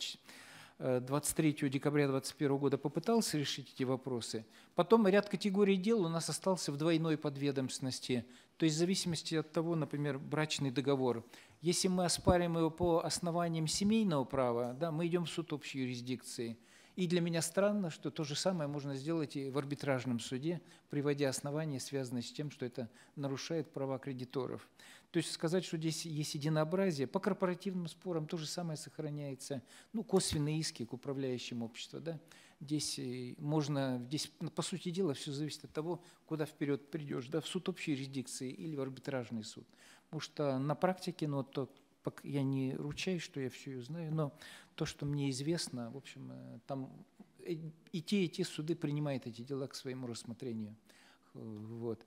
23 декабря 2021 года попытался решить эти вопросы. Потом ряд категорий дел у нас остался в двойной подведомственности. То есть в зависимости от того, например, брачный договор. Если мы оспариваем его по основаниям семейного права, да, мы идем в суд общей юрисдикции. И для меня странно, что то же самое можно сделать и в арбитражном суде, приводя основания, связанные с тем, что это нарушает права кредиторов. То есть сказать, что здесь есть единообразие. По корпоративным спорам то же самое сохраняется. Ну, косвенные иски к управляющим обществом. Да? Здесь можно, здесь, по сути дела, все зависит от того, куда вперед придешь, да? В суд общей юрисдикции или в арбитражный суд. Потому что на практике, ну, я не ручаюсь, что я все знаю, но то, что мне известно, в общем, там и те суды принимают эти дела к своему рассмотрению. Вот.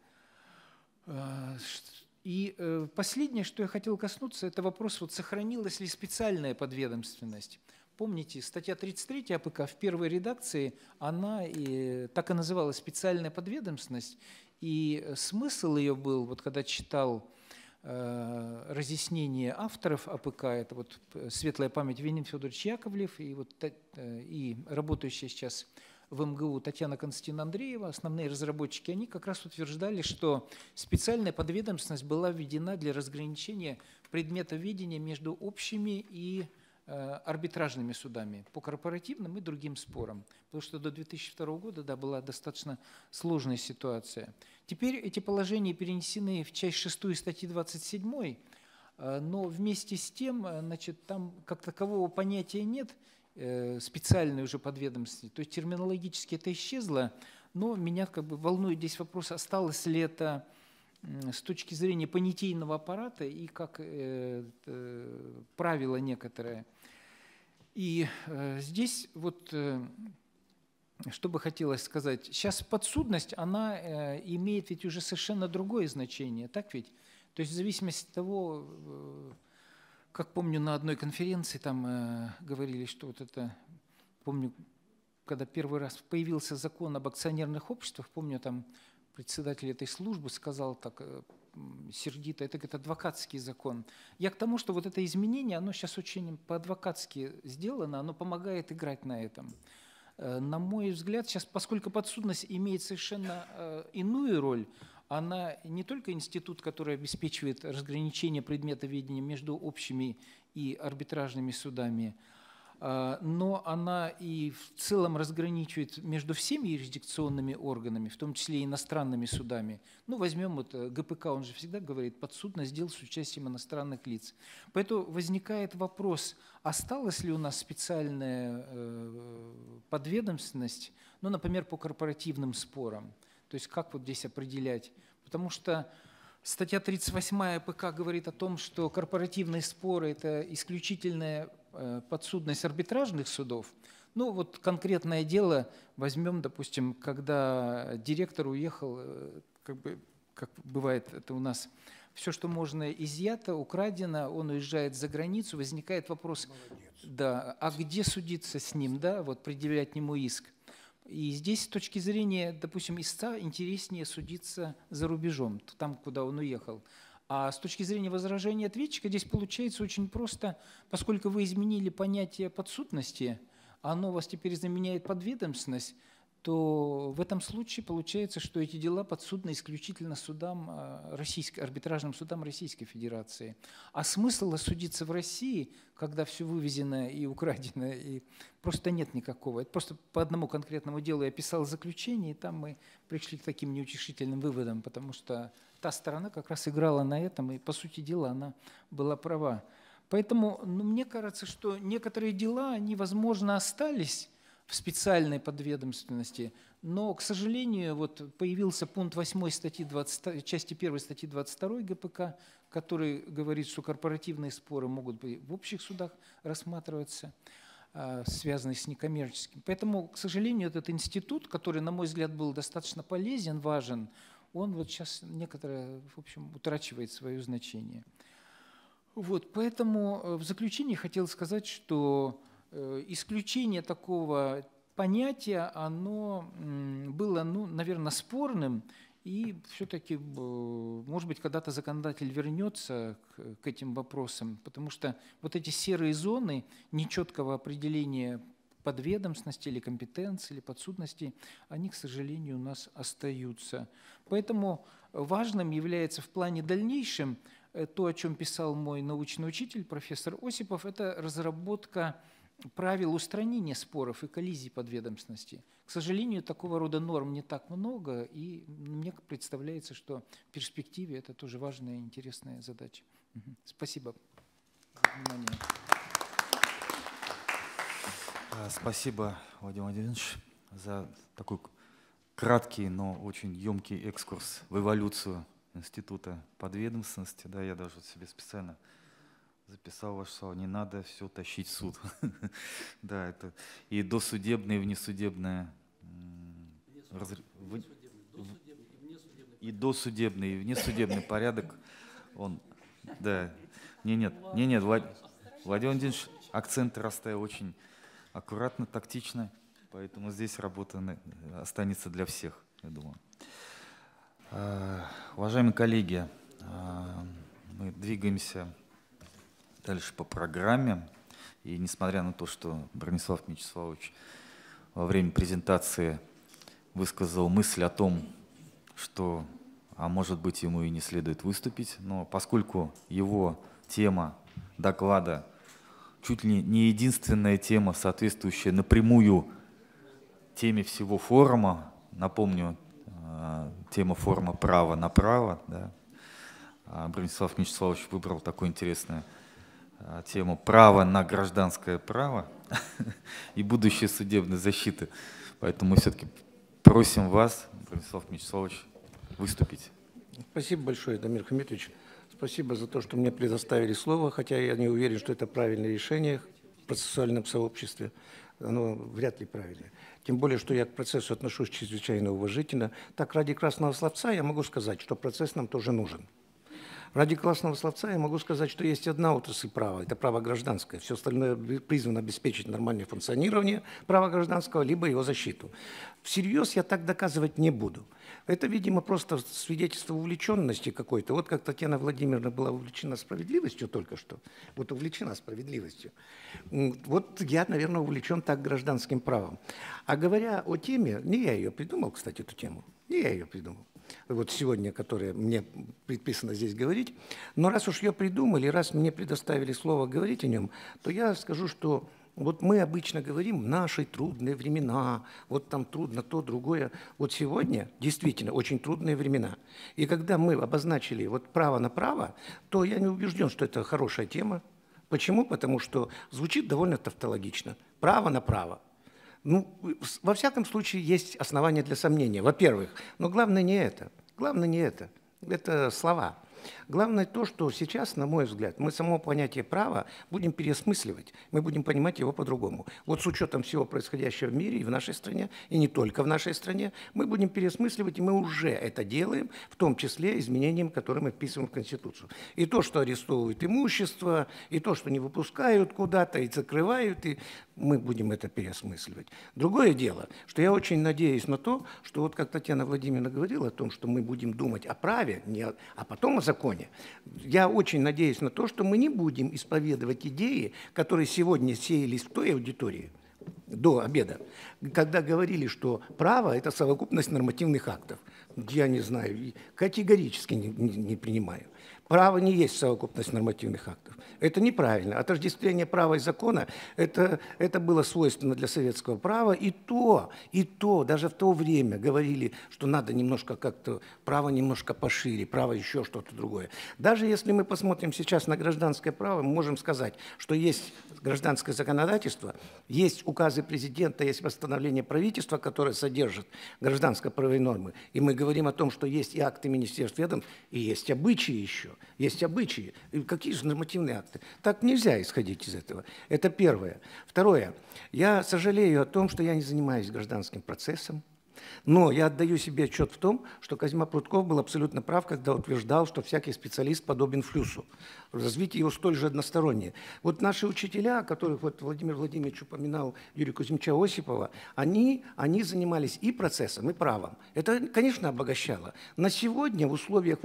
И последнее, что я хотел коснуться, это вопрос, вот сохранилась ли специальная подведомственность. Помните, статья 33 АПК в первой редакции, она так и называлась «специальная подведомственность», и смысл ее был, вот когда читал разъяснение авторов АПК, это вот светлая память Вениамин Федорович Яковлев и работающая сейчас в МГУ Татьяна Константиновна Андреева, основные разработчики, они как раз утверждали, что специальная подведомственность была введена для разграничения предметов ведения между общими и арбитражными судами по корпоративным и другим спорам. Потому что до 2002 года, да, была достаточно сложная ситуация. Теперь эти положения перенесены в часть 6 статьи 27, Но вместе с тем, значит, там как такового понятия нет, специальной уже подведомственности. То есть терминологически это исчезло, но меня как бы волнует здесь вопрос, осталось ли это с точки зрения понятийного аппарата и как правило некоторое. И здесь вот, что бы хотелось сказать, сейчас подсудность, она имеет ведь уже совершенно другое значение, так ведь? То есть в зависимости от того, как помню, на одной конференции там говорили, что вот это, помню, когда первый раз появился закон об акционерных обществах, помню, там председатель этой службы сказал так сердито, это говорит, адвокатский закон. Я к тому, что вот это изменение, оно сейчас очень по-адвокатски сделано, оно помогает играть на этом. На мой взгляд, сейчас, поскольку подсудность имеет совершенно иную роль, она не только институт, который обеспечивает разграничение предмета ведения между общими и арбитражными судами, но она и в целом разграничивает между всеми юрисдикционными органами, в том числе и иностранными судами. Ну, возьмем вот ГПК, он же всегда говорит, подсудность дел с участием иностранных лиц. Поэтому возникает вопрос, осталась ли у нас специальная подведомственность, ну, например, по корпоративным спорам. То есть как вот здесь определять? Потому что статья 38 ПК говорит о том, что корпоративные споры – это исключительная подсудность арбитражных судов. Ну вот конкретное дело возьмем, допустим, когда директор уехал, как бывает это у нас, все, что можно, изъято, украдено, он уезжает за границу, возникает вопрос, да, а где судиться с ним, да, вот предъявлять ему иск. И здесь с точки зрения, допустим, истца интереснее судиться за рубежом, там, куда он уехал. А с точки зрения возражения ответчика здесь получается очень просто, поскольку вы изменили понятие подсудности, оно у вас теперь заменяет подведомственность, то в этом случае получается, что эти дела подсудны исключительно судам арбитражным судам Российской Федерации. А смысла судиться в России, когда все вывезено и украдено, и просто нет никакого. Это просто по одному конкретному делу я писал заключение, и там мы пришли к таким неутешительным выводам, потому что та сторона как раз играла на этом, и, по сути дела, она была права. Поэтому мне кажется, что некоторые дела, они, возможно, остались в специальной подведомственности, но, к сожалению, вот появился пункт 8 статьи 20, части 1 статьи 22 ГПК, который говорит, что корпоративные споры могут быть в общих судах рассматриваться, связанные с некоммерческим. Поэтому, к сожалению, этот институт, который, на мой взгляд, был достаточно полезен, важен, он вот сейчас некоторое, в общем, утрачивает свое значение. Вот, поэтому в заключение хотел сказать, что исключение такого понятия, оно было, наверное, спорным, и все-таки, может быть, когда-то законодатель вернется к этим вопросам, потому что вот эти серые зоны нечеткого определения подведомственности или компетенции, или подсудности, они, к сожалению, у нас остаются. Поэтому важным является в плане дальнейшем то, о чем писал мой научный учитель, профессор Осипов, это разработка правил устранения споров и коллизий подведомственности. К сожалению, такого рода норм не так много, и мне представляется, что в перспективе это тоже важная и интересная задача. Спасибо за внимание. Спасибо, Владимир Владимирович, за такой краткий, но очень емкий экскурс в эволюцию института подведомственности. Да, я даже себе специально записал ваше слово, не надо все тащить в суд. Да, это и досудебное, и внесудебное. И досудебный, и внесудебный порядок. Он, да. Нет, Владимир Владимирович акцент расставил очень аккуратно, тактично, поэтому здесь работа останется для всех, я думаю. Уважаемые коллеги, мы двигаемся дальше по программе, и несмотря на то, что Бронислав Мячеславович во время презентации высказал мысль о том, что, может быть, ему и не следует выступить, но поскольку его тема доклада чуть ли не единственная тема, соответствующая напрямую теме всего форума, напомню, тема форума «Право на право», да, Бронислав Мячеславович выбрал такую интересную тему «Право на гражданское право» и будущее судебной защиты. Поэтому мы все-таки просим вас, Бронислав Мячеславович, выступить. Спасибо большое, Дамир Хамитович. Спасибо за то, что мне предоставили слово, хотя я не уверен, что это правильное решение в процессуальном сообществе. Оно вряд ли правильное. Тем более, что я к процессу отношусь чрезвычайно уважительно. Так, ради красного словца я могу сказать, что процесс нам тоже нужен. Ради красного словца я могу сказать, что есть одна отрасль права, это право гражданское. Все остальное призвано обеспечить нормальное функционирование права гражданского, либо его защиту. Всерьез я так доказывать не буду. Это, видимо, просто свидетельство увлеченности какой-то. Вот как Татьяна Владимировна была увлечена справедливостью только что. Вот увлечена справедливостью. Вот я, наверное, увлечен так гражданским правом. А говоря о теме, не я ее придумал, кстати, эту тему. Не я ее придумал. Вот сегодня, которая мне предписано здесь говорить. Но раз уж ее придумали, раз мне предоставили слово говорить о нем, то я скажу, что вот мы обычно говорим в наши трудные времена, вот там трудно то, другое. Вот сегодня действительно очень трудные времена. И когда мы обозначили вот право на право, то я не убежден, что это хорошая тема. Почему? Потому что звучит довольно тавтологично. Право на право. Ну, во всяком случае, есть основания для сомнения, во-первых. Но главное не это. Главное не это. Это слова. Главное то, что сейчас, на мой взгляд, мы само понятие права будем переосмысливать, мы будем понимать его по-другому. Вот с учетом всего происходящего в мире и в нашей стране, и не только в нашей стране, мы будем переосмысливать, и мы уже это делаем, в том числе изменением, которые мы вписываем в Конституцию. И то, что арестовывают имущество, и то, что не выпускают куда-то, и закрывают, и мы будем это переосмысливать. Другое дело, что я очень надеюсь на то, что вот как Татьяна Владимировна говорила о том, что мы будем думать о праве, а потом о законе. Я очень надеюсь на то, что мы не будем исповедовать идеи, которые сегодня сеялись в той аудитории до обеда, когда говорили, что право – это совокупность нормативных актов. Я не знаю, категорически не принимаю. Право не есть совокупность нормативных актов. Это неправильно. Отождествление права и закона – это было свойственно для советского права. И то, даже в то время говорили, что надо немножко как-то, право немножко пошире, право еще что-то другое. Даже если мы посмотрим сейчас на гражданское право, мы можем сказать, что есть гражданское законодательство, есть указы президента, есть постановление правительства, которое содержит гражданско-правовые нормы. И мы говорим о том, что есть и акты министерств ведомств, и есть обычаи еще. Есть обычаи. И какие же нормативные акты? Так нельзя исходить из этого. Это первое. Второе. Я сожалею о том, что я не занимаюсь гражданским процессом. Но я отдаю себе отчет в том, что Козьма Прутков был абсолютно прав, когда утверждал, что всякий специалист подобен флюсу. Развитие его столь же одностороннее. Вот наши учителя, которых вот Владимир Владимирович упоминал, Юрия Кузьмича Осипова, они занимались и процессом, и правом. Это, конечно, обогащало. На сегодня в условиях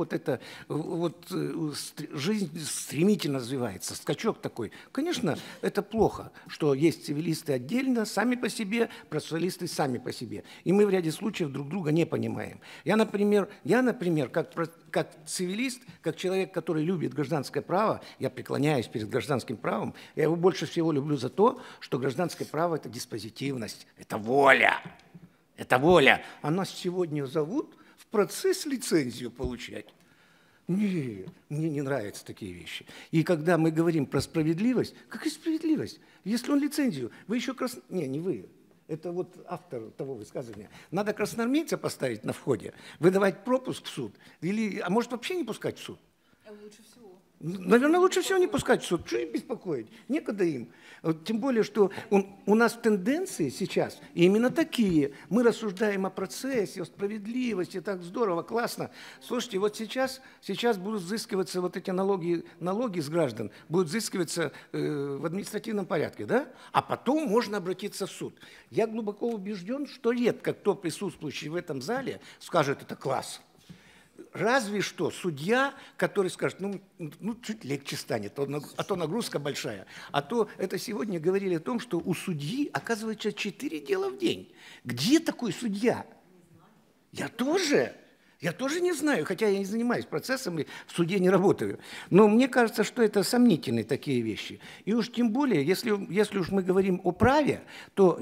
жизнь стремительно развивается, скачок такой. Конечно, это плохо, что есть цивилисты отдельно, сами по себе, процессуалисты сами по себе. И мы в ряде случаев друг друга не понимаем. Я, например, как цивилист, как человек, который любит гражданское право, я преклоняюсь перед гражданским правом, я его больше всего люблю за то, что гражданское право – это диспозитивность, это воля. Это воля. А нас сегодня зовут в процесс лицензию получать. Нет, мне не нравятся такие вещи. И когда мы говорим про справедливость, какая справедливость? Если он лицензию, вы еще не вы. Это вот автор того высказывания. Надо красноармейца поставить на входе, выдавать пропуск в суд, а может вообще не пускать в суд? Лучше всего. Наверное, лучше всего не пускать в суд. Что их беспокоить? Некогда им. Тем более, что у нас тенденции сейчас именно такие. Мы рассуждаем о процессе, о справедливости. Так здорово, классно. Слушайте, вот сейчас будут взыскиваться вот эти налоги с граждан, будут взыскиваться в административном порядке, да? А потом можно обратиться в суд. Я глубоко убежден, что редко кто, присутствующий в этом зале, скажет, это класс. Разве что судья, который скажет, чуть легче станет, а то нагрузка большая. А то это сегодня говорили о том, что у судьи, оказывается, 4 дела в день. Где такой судья? Я тоже не знаю, хотя я не занимаюсь процессом и в суде не работаю. Но мне кажется, что это сомнительные такие вещи. И уж тем более, если уж мы говорим о праве, то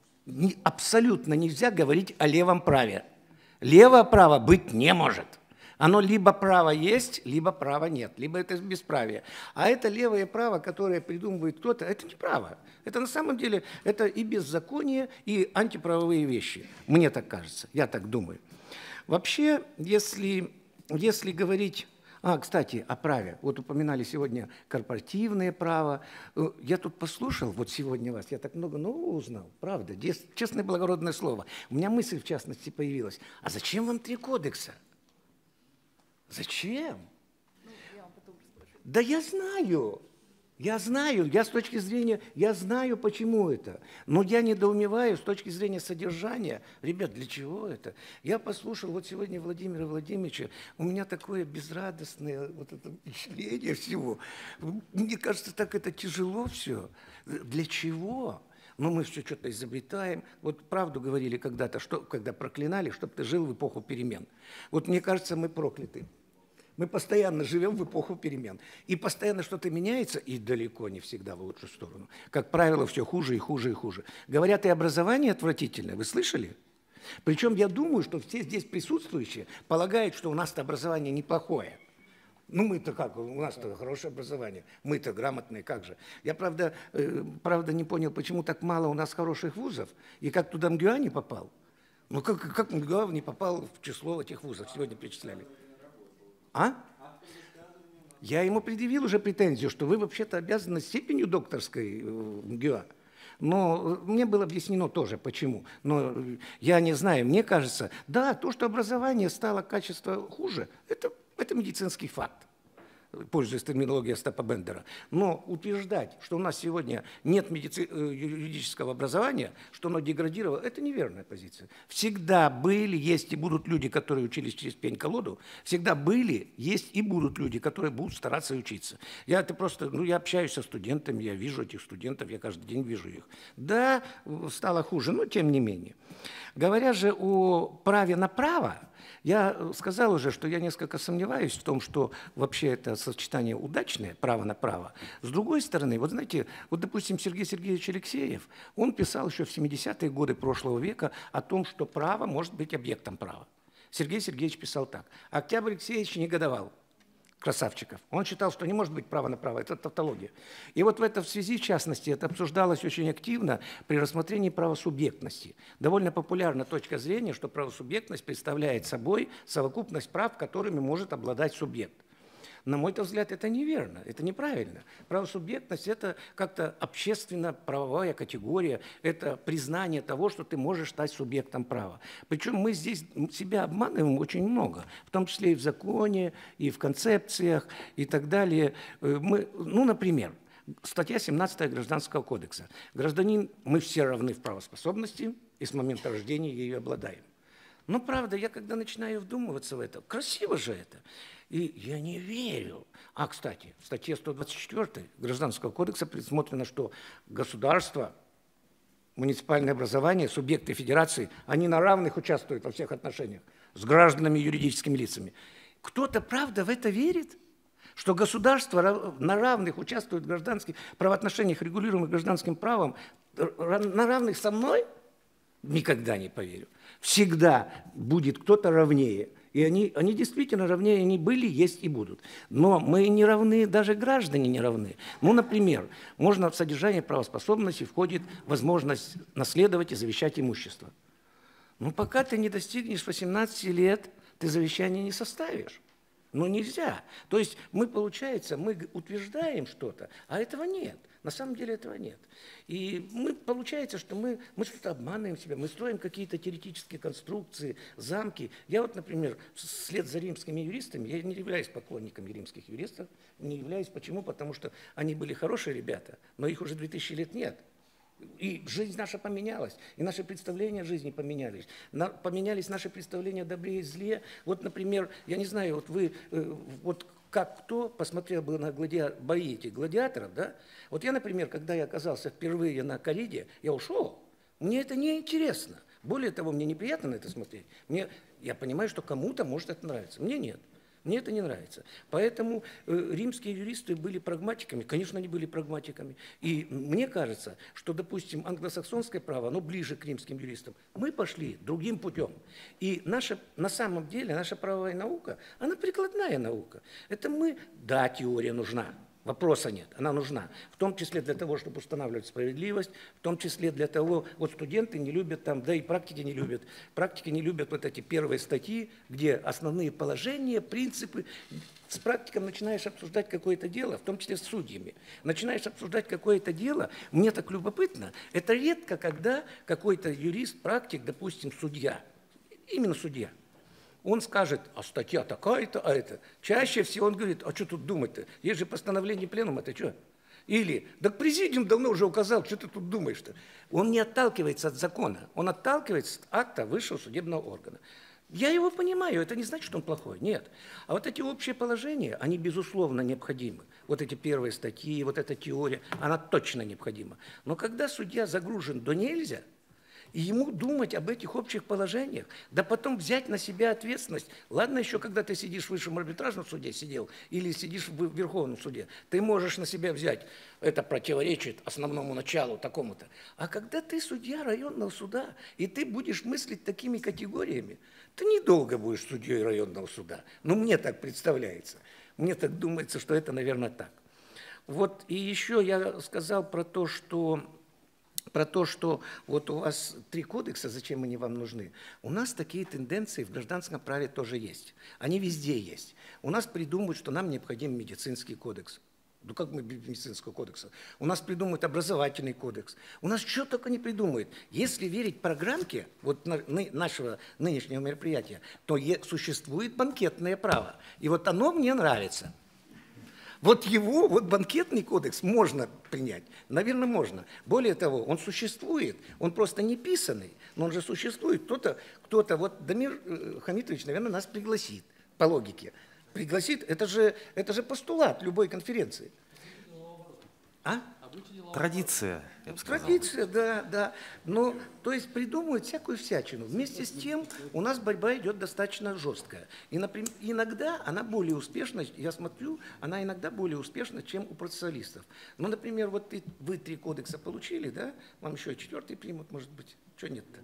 абсолютно нельзя говорить о левом праве. Левого права быть не может. Оно либо право есть, либо права нет, либо это бесправие. А это левое право, которое придумывает кто-то, это не право. Это на самом деле это и беззаконие, и антиправовые вещи. Мне так кажется, я так думаю. Вообще, если говорить... кстати, о праве. Вот упоминали сегодня корпоративное право. Я тут послушал, вот сегодня вас, я так много нового узнал, правда, честное благородное слово. У меня мысль, в частности, появилась. А зачем вам 3 кодекса? Зачем? Да я знаю, я с точки зрения, я знаю, почему это. Но я недоумеваю с точки зрения содержания. Ребят, для чего это? Я послушал вот сегодня Владимира Владимировича, у меня такое безрадостное вот это впечатление всего. Мне кажется, так это тяжело все. Для чего? Но мы все что-то изобретаем. Вот правду говорили когда-то, когда проклинали, чтобы ты жил в эпоху перемен. Вот мне кажется, мы прокляты. Мы постоянно живем в эпоху перемен. И постоянно что-то меняется, и далеко не всегда в лучшую сторону. Как правило, все хуже и хуже и хуже. Говорят, и образование отвратительное. Вы слышали? Причем я думаю, что все здесь присутствующие полагают, что у нас-то образование неплохое. Ну мы-то как, у нас-то хорошее образование, мы-то грамотные, как же. Я, правда, не понял, почему так мало у нас хороших вузов, и как туда МГУА не попал. Ну как МГУА не попал в число этих вузов, сегодня перечисляли. Я ему предъявил уже претензию, что вы вообще-то обязаны степенью докторской в МГУА. Но мне было объяснено тоже, почему. Но я не знаю, мне кажется, да, то, что образование стало качество хуже, это медицинский факт, пользуясь терминологией Остапа Бендера. Но утверждать, что у нас сегодня нет юридического образования, что оно деградировало, это неверная позиция. Всегда были, есть и будут люди, которые учились через пень-колоду. Всегда были, есть и будут люди, которые будут стараться учиться. Я общаюсь со студентами, я вижу этих студентов, я каждый день вижу их. Да, стало хуже, но тем не менее. Говоря же о праве на право, я сказал уже, что я несколько сомневаюсь в том, что вообще это сочетание удачное, право на право. С другой стороны, вот знаете, вот, допустим, Сергей Сергеевич Алексеев, он писал еще в 70-е годы прошлого века о том, что право может быть объектом права. Сергей Сергеевич писал так. Октябрь Алексеевич негодовал. Красавчиков. Он считал, что не может быть права на право, это тавтология. И вот в этой связи, в частности, это обсуждалось очень активно при рассмотрении правосубъектности. Довольно популярна точка зрения, что правосубъектность представляет собой совокупность прав, которыми может обладать субъект. На мой взгляд, это неверно, это неправильно. Правосубъектность – это как-то общественно-правовая категория, это признание того, что ты можешь стать субъектом права. Причем мы здесь себя обманываем очень много, в том числе и в законе, и в концепциях, и так далее. Например, статья 17 Гражданского кодекса. Гражданин, мы все равны в правоспособности, и с момента рождения ею обладаем. Но правда, я когда начинаю вдумываться в это, красиво же это. И я не верю. Кстати, в статье 124 Гражданского кодекса предусмотрено, что государство, муниципальное образование, субъекты федерации, они на равных участвуют во всех отношениях с гражданами и юридическими лицами. Кто-то, правда, в это верит? Что государство на равных участвует в гражданских правоотношениях, регулируемых гражданским правом, на равных со мной? Никогда не поверю. Всегда будет кто-то равнее. И они действительно равнее, они были, есть и будут. Но мы не равны, даже граждане не равны. Например, в содержание правоспособности входит возможность наследовать и завещать имущество. Пока ты не достигнешь 18 лет, ты завещание не составишь. Нельзя. То есть мы утверждаем что-то, а этого нет. На самом деле этого нет. И получается, что мы что-то обманываем себя, мы строим какие-то теоретические конструкции, замки. Я например, вслед за римскими юристами, я не являюсь поклонником римских юристов, не являюсь. Почему? Потому что они были хорошие ребята, но их уже 2000 лет нет. И жизнь наша поменялась, и наши представления о жизни поменялись. Поменялись наши представления о добре и зле. Например, я не знаю, кто посмотрел бы на бои этих гладиаторов, да? Я, например, когда я оказался впервые на кориде, я ушел. Мне это не интересно. Более того, мне неприятно на это смотреть. Я понимаю, что кому-то может это нравиться. Мне нет. Мне это не нравится. Поэтому римские юристы были прагматиками. Конечно, они были прагматиками. И мне кажется, что, допустим, англосаксонское право, оно ближе к римским юристам. Мы пошли другим путем. И на самом деле наша правовая наука, она прикладная наука. Это да, теория нужна. Вопроса нет, она нужна. В том числе для того, чтобы устанавливать справедливость, в том числе для того, вот студенты не любят там, да и практики не любят. Практики не любят вот эти первые статьи, где основные положения, принципы. С практиком начинаешь обсуждать какое-то дело, в том числе с судьями. Начинаешь обсуждать какое-то дело, мне так любопытно. Это редко, когда какой-то юрист, практик, допустим, судья, именно судья, он скажет, а статья такая-то, а это. Чаще всего он говорит, а что тут думать-то? Есть же постановление пленума, это что? Или, да президиум давно уже указал, что ты тут думаешь-то? Он не отталкивается от закона, он отталкивается от акта высшего судебного органа. Я его понимаю, это не значит, что он плохой, нет. А вот эти общие положения, они безусловно необходимы. Вот эти первые статьи, вот эта теория, она точно необходима. Но когда судья загружен до нельзя, и ему думать об этих общих положениях, да потом взять на себя ответственность. Ладно еще, когда ты сидишь в высшем арбитражном суде, сидел, или сидишь в Верховном суде, ты можешь на себя взять, это противоречит основному началу такому-то. А когда ты судья районного суда, и ты будешь мыслить такими категориями, ты недолго будешь судьей районного суда. Ну, мне так представляется. Мне так думается, что это, наверное, так. Вот и еще я сказал про то, что вот у вас 3 кодекса, зачем они вам нужны? У нас такие тенденции в гражданском праве тоже есть. Они везде есть. У нас придумывают, что нам необходим медицинский кодекс. Ну как мы без медицинского кодекса? У нас придумывают образовательный кодекс. У нас что только не придумают. Если верить программке вот нашего нынешнего мероприятия, то существует банкетное право. И вот оно мне нравится. Вот банкетный кодекс можно принять, наверное, можно. Более того, он существует, он просто не писанный, но он же существует. Кто-то, вот Дамир Хамитович, наверное, нас пригласит, по логике. Пригласит, это же постулат любой конференции. А? Традиция, я бы сказал. Традиция, да. Но, то есть придумывают всякую всячину. Вместе с тем у нас борьба идет достаточно жесткая. И, например, иногда она более успешна, я смотрю, она иногда более успешна, чем у процессуалистов. Ну, например, вот вы 3 кодекса получили, да? Вам еще 4-й примут, может быть. Чего нет-то?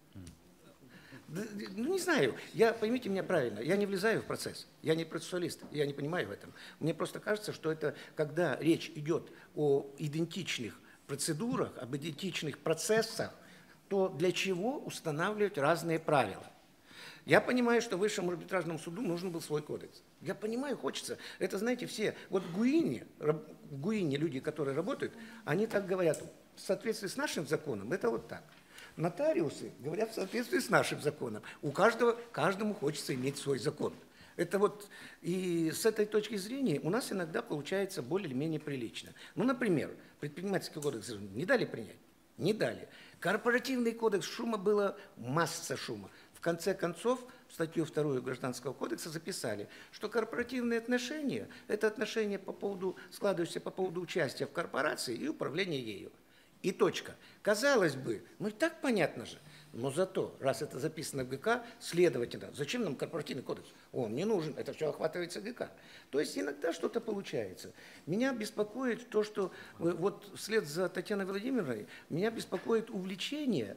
Ну, не знаю, поймите меня правильно, я не влезаю в процесс, я не процессуалист, я не понимаю в этом. Мне просто кажется, что это, когда речь идет о идентичных процедурах, об идентичных процессах, то для чего устанавливать разные правила? Я понимаю, что Высшему арбитражному суду нужен был свой кодекс. Я понимаю, хочется. Это, знаете, все, вот в ГУИНе люди, которые работают, они так говорят, в соответствии с нашим законом, это вот так. Нотариусы говорят в соответствии с нашим законом. Каждому хочется иметь свой закон. Это вот, и с этой точки зрения у нас иногда получается более-менее прилично. Ну, например, предпринимательский кодекс не дали принять? Не дали. Корпоративный кодекс, шума было масса шума. В конце концов, в статью 2 Гражданского кодекса записали, что корпоративные отношения – это отношения складывающиеся по поводу участия в корпорации и управления ею. И точка. Казалось бы, ну и так понятно же. Но зато, раз это записано в ГК, следовательно, зачем нам корпоративный кодекс? Он не нужен, это все охватывается ГК. То есть иногда что-то получается. Меня беспокоит то, что вот вслед за Татьяной Владимировной, меня беспокоит увлечение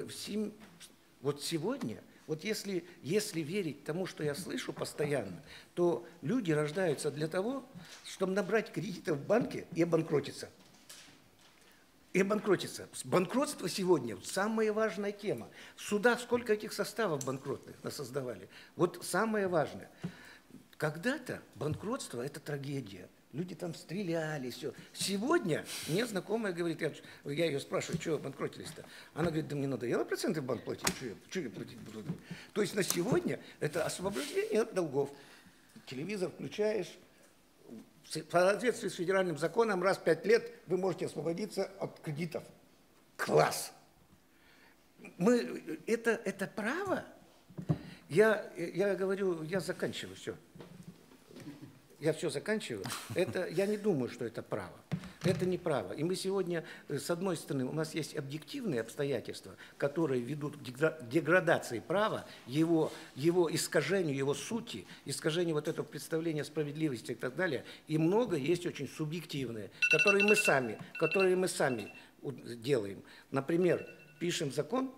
вот сегодня. Вот если верить тому, что я слышу постоянно, то люди рождаются для того, чтобы набрать кредитов в банке и обанкротиться. Банкротство сегодня самая важная тема. В судах сколько этих составов банкротных создавали. Вот самое важное. Когда-то банкротство – это трагедия. Люди там стреляли, все. Сегодня мне знакомая говорит, я ее спрашиваю, что банкротились-то? Она говорит, да мне надоело проценты в банк платить, что я платить буду? То есть на сегодня это освобождение от долгов. Телевизор включаешь. В соответствии с федеральным законом раз в 5 лет вы можете освободиться от кредитов. Класс! Это право? Я говорю, я заканчиваю все. Я все заканчиваю. Я не думаю, что это право. Это неправо. И мы сегодня, с одной стороны, у нас есть объективные обстоятельства, которые ведут к деградации права, его искажению, его сути, искажению вот этого представления справедливости и так далее. И много есть очень субъективные, которые мы сами делаем. Например, пишем закон,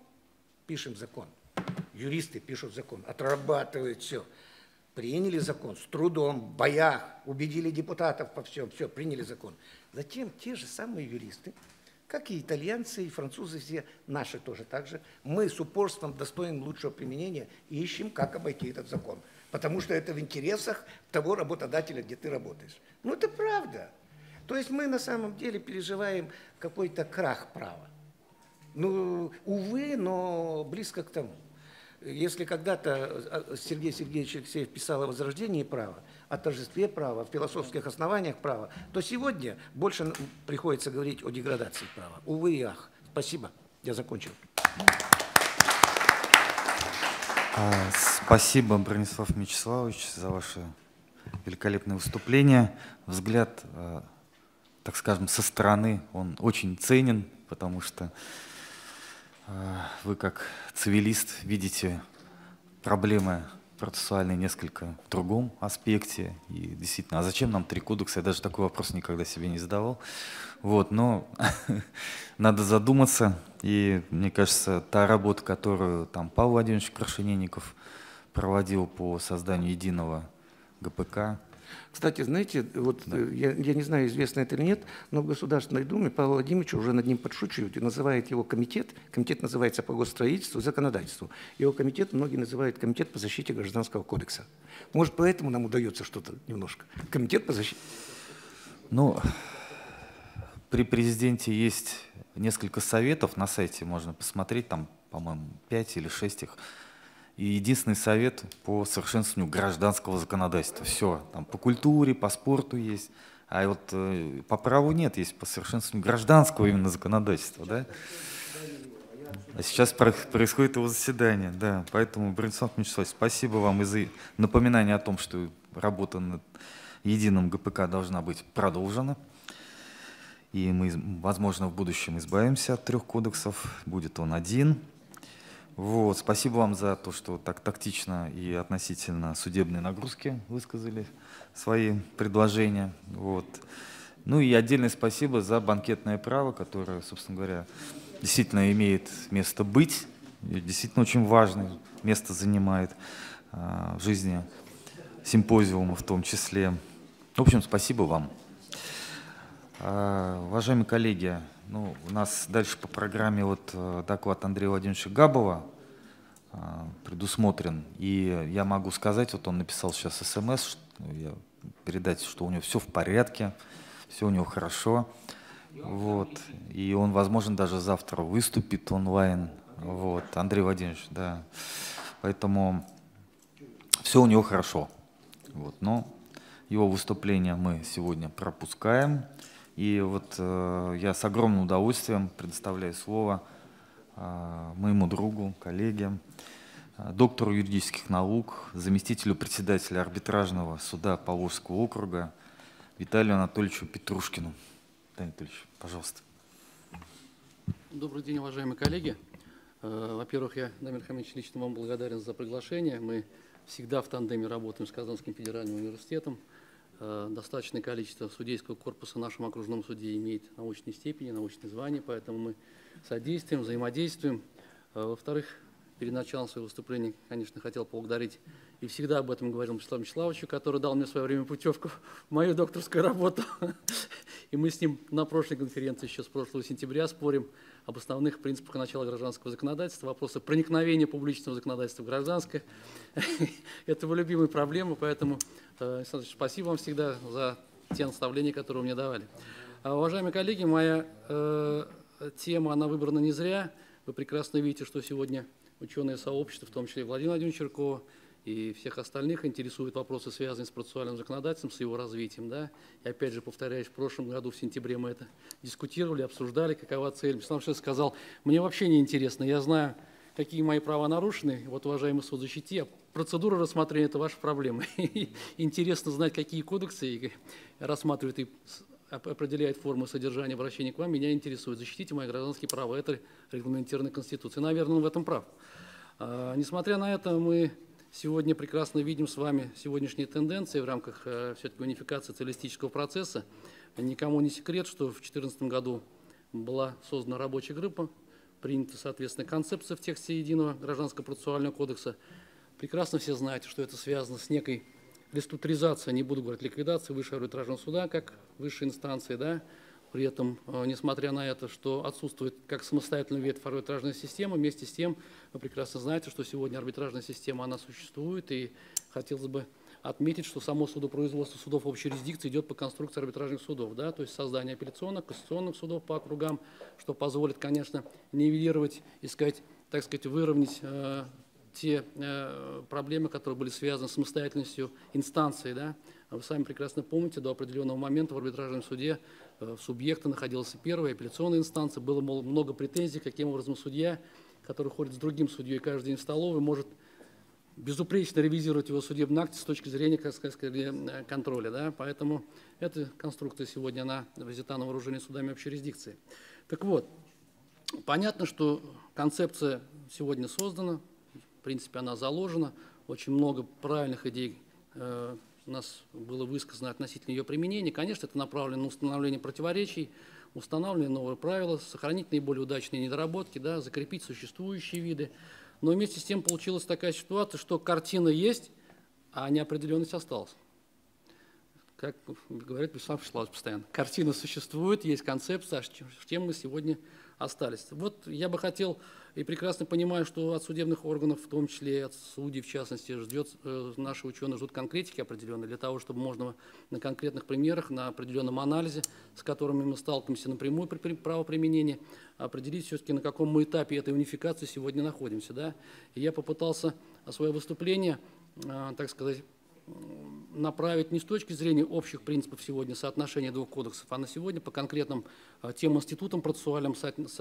юристы пишут закон, отрабатывают все. Приняли закон с трудом, в боях, убедили депутатов по всем, все, приняли закон. Затем те же самые юристы, как и итальянцы, и французы, все наши тоже так же, мы с упорством, достойным лучшего применения, ищем, как обойти этот закон. Потому что это в интересах того работодателя, где ты работаешь. Ну, это правда. То есть мы на самом деле переживаем какой-то крах права. Ну, увы, но близко к тому. Если когда-то Сергей Сергеевич Алексеев писал о возрождении права, о торжестве права, о философских основаниях права, то сегодня больше приходится говорить о деградации права. Увы и ах. Спасибо. Я закончил. Спасибо, Бронислав Мячеславович, за ваше великолепное выступление. Взгляд, так скажем, со стороны, он очень ценен, потому что вы как цивилист видите проблемы процессуальные несколько в другом аспекте. И действительно, а зачем нам 3 кодекса? Я даже такой вопрос никогда себе не задавал. Вот, но надо задуматься. И мне кажется, та работа, которую там Павел Владимирович Крашенинников проводил по созданию единого ГПК. Кстати, знаете, вот да. я не знаю, известно это или нет, но в Государственной Думе Павел Владимирович уже над ним подшучивают и называет его комитет называется по госстроительству и законодательству. Его комитет многие называют комитет по защите Гражданского кодекса. Может, поэтому нам удается что-то немножко. Комитет по защите. Ну, при президенте есть несколько советов на сайте, можно посмотреть, там, по-моему, 5 или 6 их. И единственный совет по совершенствованию гражданского законодательства. Все, там по культуре, по спорту есть, а вот по праву нет, есть по совершенствованию гражданского именно законодательства. Да? А сейчас происходит его заседание, да. Поэтому, Бронислав Мячеславович, спасибо вам и за напоминание о том, что работа над единым ГПК должна быть продолжена. И мы, возможно, в будущем избавимся от 3 кодексов, будет он один. Вот, спасибо вам за то, что так тактично и относительно судебной нагрузки высказали свои предложения. Вот. Ну и отдельное спасибо за банкетное право, которое, собственно говоря, действительно имеет место быть, и действительно очень важное место занимает в жизни симпозиума в том числе. В общем, спасибо вам. Уважаемые коллеги, ну, у нас дальше по программе вот доклад Андрея Владимировича Габова предусмотрен. И я могу сказать, вот он написал сейчас СМС, передать, что у него все в порядке, все у него хорошо. Вот. И он, возможно, даже завтра выступит онлайн. Вот. Андрей Владимирович, да. Поэтому все у него хорошо. Вот. Но его выступление мы сегодня пропускаем. И вот я с огромным удовольствием предоставляю слово моему другу, коллеге, доктору юридических наук, заместителю председателя арбитражного суда Поволжского округа Виталию Анатольевичу Петрушкину. Виталий Анатольевич, пожалуйста. Добрый день, уважаемые коллеги. Во-первых, я, Дамир Хамидович, лично вам благодарен за приглашение. Мы всегда в тандеме работаем с Казанским федеральным университетом. Достаточное количество судейского корпуса в нашем окружном суде имеет научные степени, научные звания, поэтому мы содействуем, взаимодействуем. Во-вторых, перед началом своего выступления, конечно, хотел поблагодарить, и всегда об этом говорил Вячеславу Мячеславовичу, который дал мне в свое время путевку в мою докторскую работу. И мы с ним на прошлой конференции, еще с прошлого сентября, спорим об основных принципах начала гражданского законодательства, вопросы проникновения публичного законодательства в гражданское. Это его любимая проблема, поэтому, Александр, спасибо вам всегда за те наставления, которые вы мне давали. Уважаемые коллеги, моя тема, она выбрана не зря. Вы прекрасно видите, что сегодня ученое сообщество, в том числе и Владимир Владимирович Чиркова, и всех остальных интересуют вопросы, связанные с процессуальным законодательством, с его развитием. Да? И опять же, повторяюсь, в прошлом году, в сентябре, мы это дискутировали, обсуждали, какова цель. Вячеслав Мячеславович сказал, мне вообще не интересно, я знаю, какие мои права нарушены, вот, уважаемый суд, защити, а процедура рассмотрения – это ваша проблема. Интересно знать, какие кодексы рассматривают и определяет форму содержания обращения к вам, меня интересует. Защитите мои гражданские права. Это регламентировано Конституцией. Наверное, он в этом прав. Несмотря на это, мы сегодня прекрасно видим с вами сегодняшние тенденции в рамках все-таки унификации социалистического процесса. Никому не секрет, что в 2014 году была создана рабочая группа, принята, соответственно, концепция в тексте единого Гражданского процессуального кодекса. Прекрасно все знаете, что это связано с некой реструктуризацией, не буду говорить ликвидацией Высшего арбитражного суда как высшей инстанции, да. При этом, несмотря на это, что отсутствует как самостоятельная ветвь арбитражной системы, вместе с тем вы прекрасно знаете, что сегодня арбитражная система, она существует, и хотелось бы отметить, что само судопроизводство судов общей юрисдикции идет по конструкции арбитражных судов, да, то есть создание апелляционных, кассационных судов по округам, что позволит, конечно, нивелировать, искать, так сказать, выровнять те проблемы, которые были связаны с самостоятельностью инстанции. Да. Вы сами прекрасно помните, до определенного момента в арбитражном суде в субъекте находилась первая апелляционная инстанция, было много претензий, каким образом судья, который ходит с другим судьей каждый день в столовой, может безупречно ревизировать его судебный акт с точки зрения, как сказать, контроля. Да. Поэтому эта конструкция сегодня, она взята на вооружение судами общей юрисдикции. Так вот, понятно, что концепция сегодня создана, в принципе, она заложена, очень много правильных идей у нас было высказано относительно ее применения. Конечно, это направлено на установление противоречий, установлены новые правила, сохранить наиболее удачные недоработки, да, закрепить существующие виды. Но вместе с тем получилась такая ситуация, что картина есть, а неопределенность осталась. Как говорит Вячеслав Вячеславович постоянно, картина существует, есть концепция, а с чем мы сегодня остались. Вот я бы хотел, и прекрасно понимаю, что от судебных органов, в том числе и от судей, в частности, наши ученые ждут конкретики определенной, для того, чтобы можно на конкретных примерах, на определенном анализе, с которыми мы сталкиваемся напрямую при правоприменении, определить все-таки, на каком мы этапе этой унификации сегодня находимся. Да? И я попытался свое выступление, так сказать, направить не с точки зрения общих принципов сегодня соотношения двух кодексов, а на сегодня по конкретным тем институтам процессуальным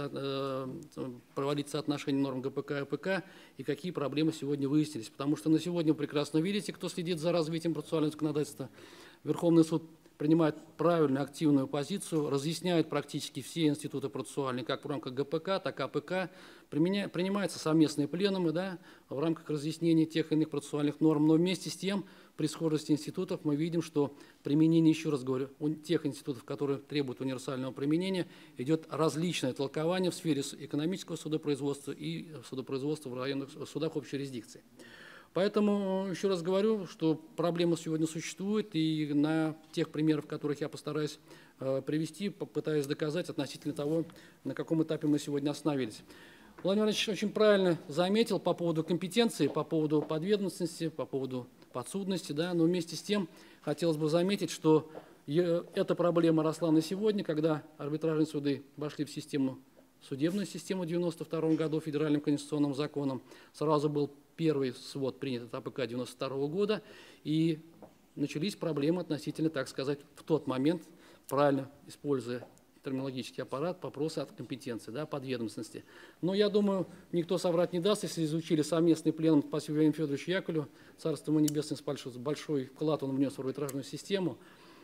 проводить соотношение норм ГПК и АПК и какие проблемы сегодня выяснились. Потому что на сегодня вы прекрасно видите, кто следит за развитием процессуального законодательства. Верховный суд принимает правильную, активную позицию, разъясняет практически все институты процессуальные, как в рамках ГПК, так и АПК. Принимаются совместные пленумы, да, в рамках разъяснения тех или иных процессуальных норм, но вместе с тем, при схожести институтов, мы видим, что применение, еще раз говорю, тех институтов, которые требуют универсального применения, идет различное толкование в сфере экономического судопроизводства и судопроизводства в районных судах общей юрисдикции. Поэтому еще раз говорю, что проблема сегодня существует, и на тех примерах, которых я постараюсь привести, попытаюсь доказать относительно того, на каком этапе мы сегодня остановились. Владимир Владимирович очень правильно заметил по поводу компетенции, по поводу подведомственности, по поводу подсудности, да, но вместе с тем хотелось бы заметить, что эта проблема росла на сегодня, когда арбитражные суды вошли в судебную систему в 1992 году федеральным конституционным законом. Сразу был первый свод принят от АПК 1992 года, и начались проблемы относительно, так сказать, в тот момент, правильно используя терминологический аппарат, вопросы от компетенции, да, подведомственности. Но я думаю, никто соврать не даст, если изучили совместный пленум по Владимиру Федоровичу Яковлеву, царство ему небесное, большой вклад он внес в арбитражную систему,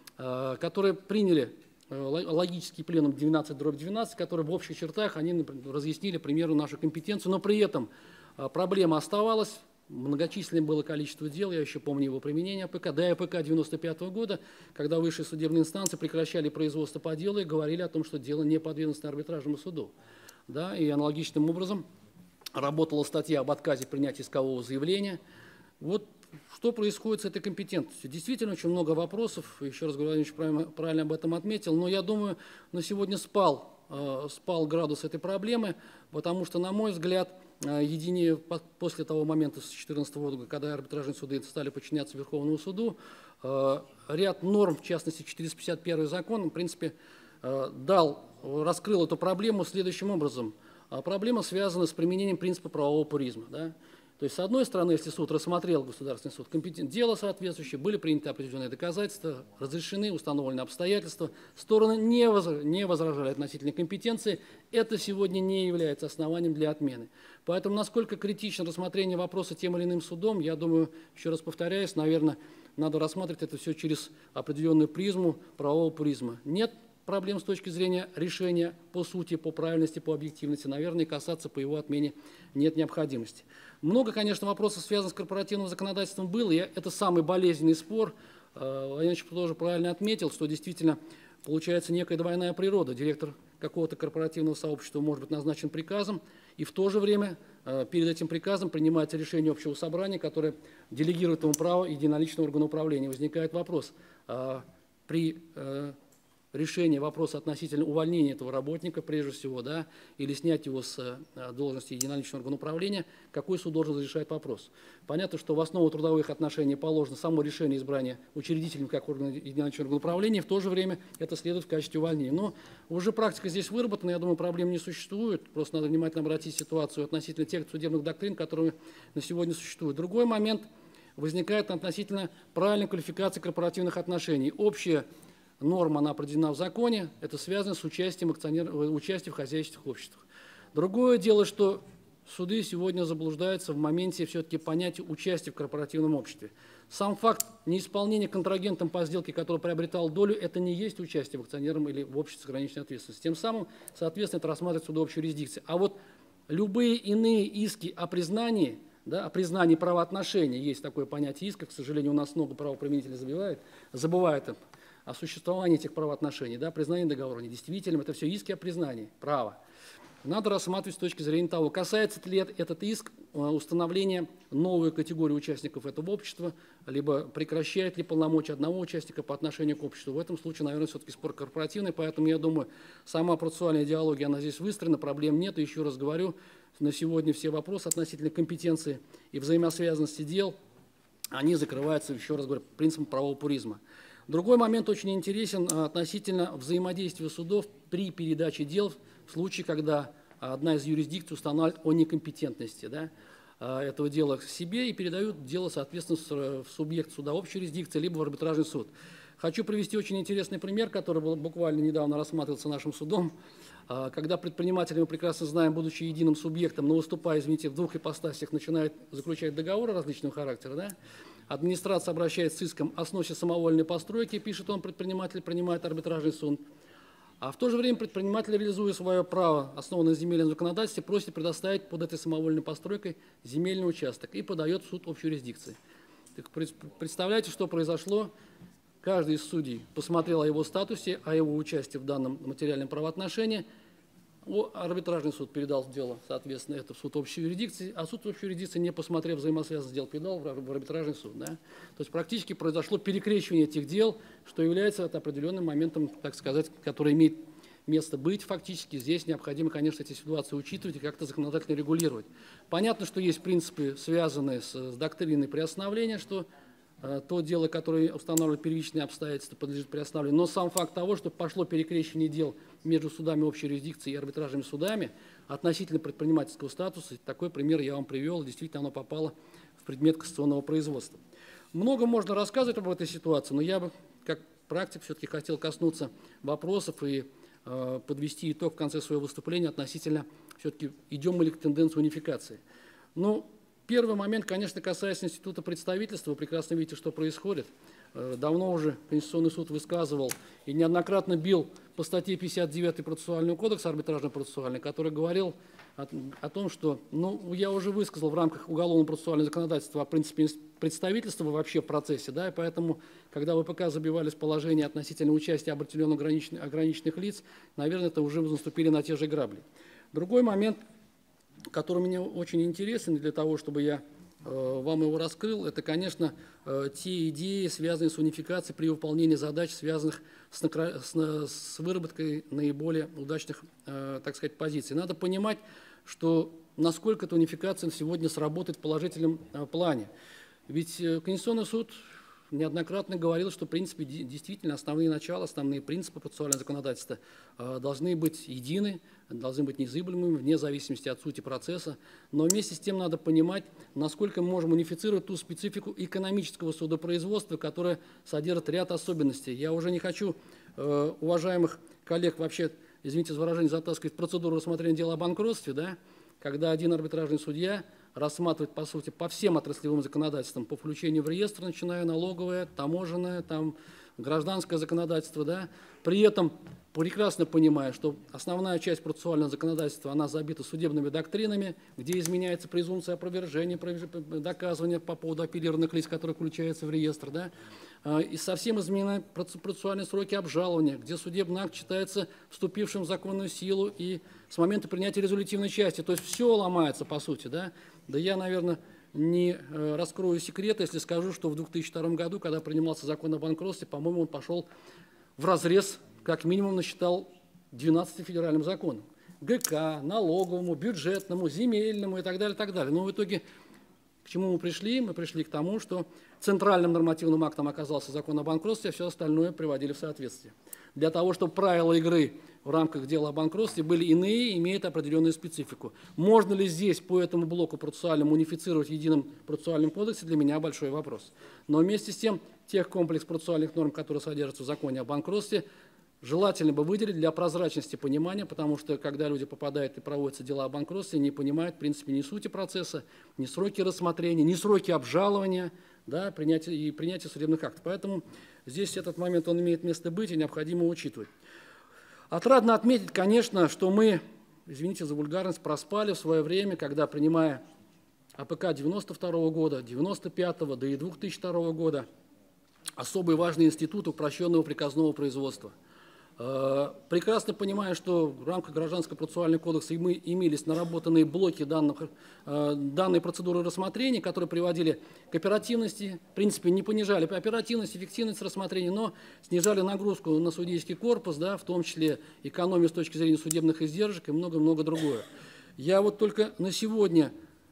которые приняли логический пленум 12/12, который в общих чертах они разъяснили, к примеру, нашу компетенцию, но при этом проблема оставалась, многочисленное было количество дел, я еще помню его применение АПК, до АПК 1995 года, когда высшие судебные инстанции прекращали производство по делу и говорили о том, что дело не подведомственно арбитражному суду. Да, и аналогичным образом работала статья об отказе принять искового заявления. Вот что происходит с этой компетентностью. Действительно, очень много вопросов, еще раз говорю, Владимир правильно об этом отметил, но я думаю, на сегодня спал градус этой проблемы, потому что, на мой взгляд, единее после того момента, с 2014 года, когда арбитражные суды стали подчиняться Верховному суду, ряд норм, в частности 451 закон, в принципе, раскрыл эту проблему следующим образом. Проблема связана с применением принципа правового пуризма. Да? То есть, с одной стороны, если суд рассмотрел, государственный суд, дело соответствующее, были приняты определенные доказательства, разрешены, установлены обстоятельства, стороны не возражали относительно компетенции, это сегодня не является основанием для отмены. Поэтому, насколько критично рассмотрение вопроса тем или иным судом, я думаю, еще раз повторяюсь, наверное, надо рассматривать это все через определенную призму, правового призма. Нет проблем с точки зрения решения по сути, по правильности, по объективности, наверное, касаться по его отмене нет необходимости. Много, конечно, вопросов, связанных с корпоративным законодательством, было, и это самый болезненный спор. Владимир Ильич тоже правильно отметил, что действительно получается некая двойная природа. Директор какого-то корпоративного сообщества может быть назначен приказом, и в то же время перед этим приказом принимается решение общего собрания, которое делегирует ему право единоличного органа управления. Возникает вопрос, при решении вопроса относительно увольнения этого работника, прежде всего, да, или снять его с должности единоличного органа управления, какой суд должен решать вопрос. Понятно, что в основу трудовых отношений положено само решение избрания учредителем как органа единоличного органа управления, в то же время это следует в качестве увольнения. Но уже практика здесь выработана, я думаю, проблем не существует, просто надо внимательно обратить ситуацию относительно тех судебных доктрин, которые на сегодня существуют. Другой момент возникает относительно правильной квалификации корпоративных отношений. Общая норма, она определена в законе, это связано с участием в хозяйственных обществах. Другое дело, что суды сегодня заблуждаются в моменте все-таки понятия участия в корпоративном обществе. Сам факт неисполнения контрагентом по сделке, который приобретал долю, это не есть участие в акционерном или в обществе с ограниченной ответственностью. Тем самым, соответственно, это рассматривается суд общей юрисдикции. А вот любые иные иски о признании, да, о признании правоотношений, есть такое понятие иска, к сожалению, у нас много правоприменителей забывают о существовании этих правоотношений, да, признание договора недействительным, это все иски о признании права. Надо рассматривать с точки зрения того, касается ли этот иск установления новой категории участников этого общества, либо прекращает ли полномочия одного участника по отношению к обществу. В этом случае, наверное, все-таки спор корпоративный, поэтому я думаю, сама процессуальная идеология, она здесь выстроена, проблем нет. И еще раз говорю, на сегодня все вопросы относительно компетенции и взаимосвязанности дел, они закрываются, еще раз говорю, принципом правового пуризма. Другой момент очень интересен относительно взаимодействия судов при передаче дел в случае, когда одна из юрисдикций устанавливает о некомпетентности, да, этого дела к себе и передают дело, соответственно, в субъект суда общей юрисдикции, либо в арбитражный суд. Хочу привести очень интересный пример, который был буквально недавно рассматривался нашим судом, когда предприниматели, мы прекрасно знаем, будучи единым субъектом, но выступая, извините, в двух ипостасях, начинают заключать договоры различного характера, да, администрация обращается с иском о сносе самовольной постройки, пишет он, предприниматель принимает арбитражный суд. А в то же время предприниматель, реализуя свое право, основанное на земельном законодательстве, просит предоставить под этой самовольной постройкой земельный участок и подает в суд общей юрисдикции. Так представляете, что произошло? Каждый из судей посмотрел о его статусе, о его участии в данном материальном правоотношении. Арбитражный суд передал дело, соответственно, это в суд общей юрисдикции, а суд общей юрисдикции, не посмотрев взаимосвязанность дел, передал в арбитражный суд. Да? То есть практически произошло перекрещивание этих дел, что является определенным моментом, так сказать, который имеет место быть фактически. Здесь необходимо, конечно, эти ситуации учитывать и как-то законодательно регулировать. Понятно, что есть принципы, связанные с доктриной приостановления, что то дело, которое устанавливает первичные обстоятельства, подлежит приостановлению. Но сам факт того, что пошло перекрещивание дел между судами общей юрисдикции и арбитражными судами относительно предпринимательского статуса, такой пример я вам привел, действительно оно попало в предмет кассационного производства. Много можно рассказывать об этой ситуации, но я бы, как практик, все-таки хотел коснуться вопросов и подвести итог в конце своего выступления относительно, все-таки, идем мы ли к тенденции унификации. Ну, первый момент, конечно, касается института представительства. Вы прекрасно видите, что происходит. Давно уже Конституционный суд высказывал и неоднократно бил по статье 59 Процессуального кодекса, арбитражно-процессуальный, который говорил о том, что, ну, я уже высказал в рамках уголовно-процессуального законодательства о принципе представительства вообще в процессе, да, и поэтому, когда в ВПК забивались положения относительно участия определенно ограниченных лиц, наверное, это уже наступили на те же грабли. Другой момент, который мне очень интересен для того, чтобы я вам его раскрыл, это, конечно, те идеи, связанные с унификацией при выполнении задач, связанных с выработкой наиболее удачных, так сказать, позиций. Надо понимать, что насколько эта унификация сегодня сработает в положительном плане. Ведь Конституционный суд неоднократно говорил, что, в принципе, действительно основные начала, основные принципы процессуального законодательства должны быть едины, должны быть незыблемыми, вне зависимости от сути процесса. Но вместе с тем надо понимать, насколько мы можем унифицировать ту специфику экономического судопроизводства, которая содержит ряд особенностей. Я уже не хочу уважаемых коллег вообще, извините за выражение, затаскивать процедуру рассмотрения дела о банкротстве, да, когда один арбитражный судья рассматривать, по сути, по всем отраслевым законодательствам, по включению в реестр, начиная налоговое, таможенное, там, гражданское законодательство, да, при этом прекрасно понимая, что основная часть процессуального законодательства, она забита судебными доктринами, где изменяется презумпция опровержения, доказывания по поводу апеллированных лиц, которые включаются в реестр, да, и совсем изменены процессуальные сроки обжалования, где судебный акт считается вступившим в законную силу и с момента принятия резолютивной части. То есть все ломается, по сути, да. Да я, наверное, не раскрою секрет, если скажу, что в 2002 году, когда принимался закон о банкротстве, по-моему, он пошел вразрез, как минимум насчитал 12 федеральным законам. ГК, налоговому, бюджетному, земельному и так далее, так далее. Но в итоге к чему мы пришли? Мы пришли к тому, что центральным нормативным актом оказался закон о банкротстве, а все остальное приводили в соответствие. Для того, чтобы правила игры в рамках дела о банкротстве были иные, имеют определенную специфику. Можно ли здесь по этому блоку процессуальному унифицировать в едином процессуальном кодексе, для меня большой вопрос. Но вместе с тем, тех комплекс процессуальных норм, которые содержатся в законе о банкротстве, желательно бы выделить для прозрачности понимания, потому что когда люди попадают и проводятся дела о банкротстве, не понимают, в принципе, ни сути процесса, ни сроки рассмотрения, ни сроки обжалования, да, принятия судебных актов. Поэтому здесь этот момент, он имеет место быть и необходимо учитывать. Отрадно отметить, конечно, что мы, извините за вульгарность, проспали в свое время, когда, принимая АПК 92 года, 95-го, да и 2002 года, особый важный институт упрощенного приказного производства. Прекрасно понимая, что в рамках Гражданского процессуального кодекса мы имелись наработанные блоки данной процедуры рассмотрения, которые приводили к оперативности, в принципе, не понижали оперативность, эффективность рассмотрения, но снижали нагрузку на судейский корпус, да, в том числе экономию с точки зрения судебных издержек и много-много другое. Я вот только на сегодня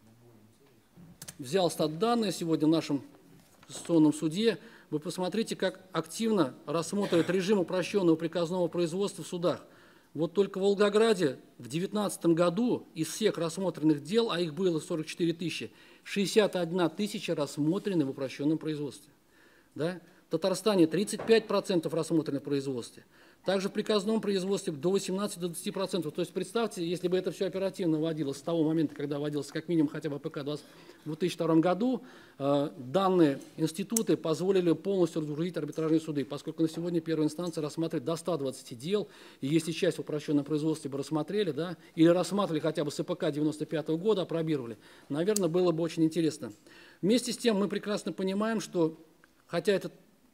взял статданные сегодня в нашем Конституционном суде. Вы посмотрите, как активно рассмотрят режим упрощенного приказного производства в судах. Вот только в Волгограде в 2019 году из всех рассмотренных дел, а их было 44 тысячи, 61 тысяча рассмотрены в упрощенном производстве. Да? В Татарстане 35% рассмотрены в производстве. Также в приказном производстве до 18-20%. То есть представьте, если бы это все оперативно вводилось с того момента, когда вводился как минимум хотя бы АПК в 2002 году, данные институты позволили полностью разгрузить арбитражные суды, поскольку на сегодня первая инстанция рассматривает до 120 дел, и если часть в упрощенном производстве бы рассмотрели, да, или рассматривали хотя бы с АПК 95 года, опробировали, наверное, было бы очень интересно. Вместе с тем мы прекрасно понимаем, что хотя это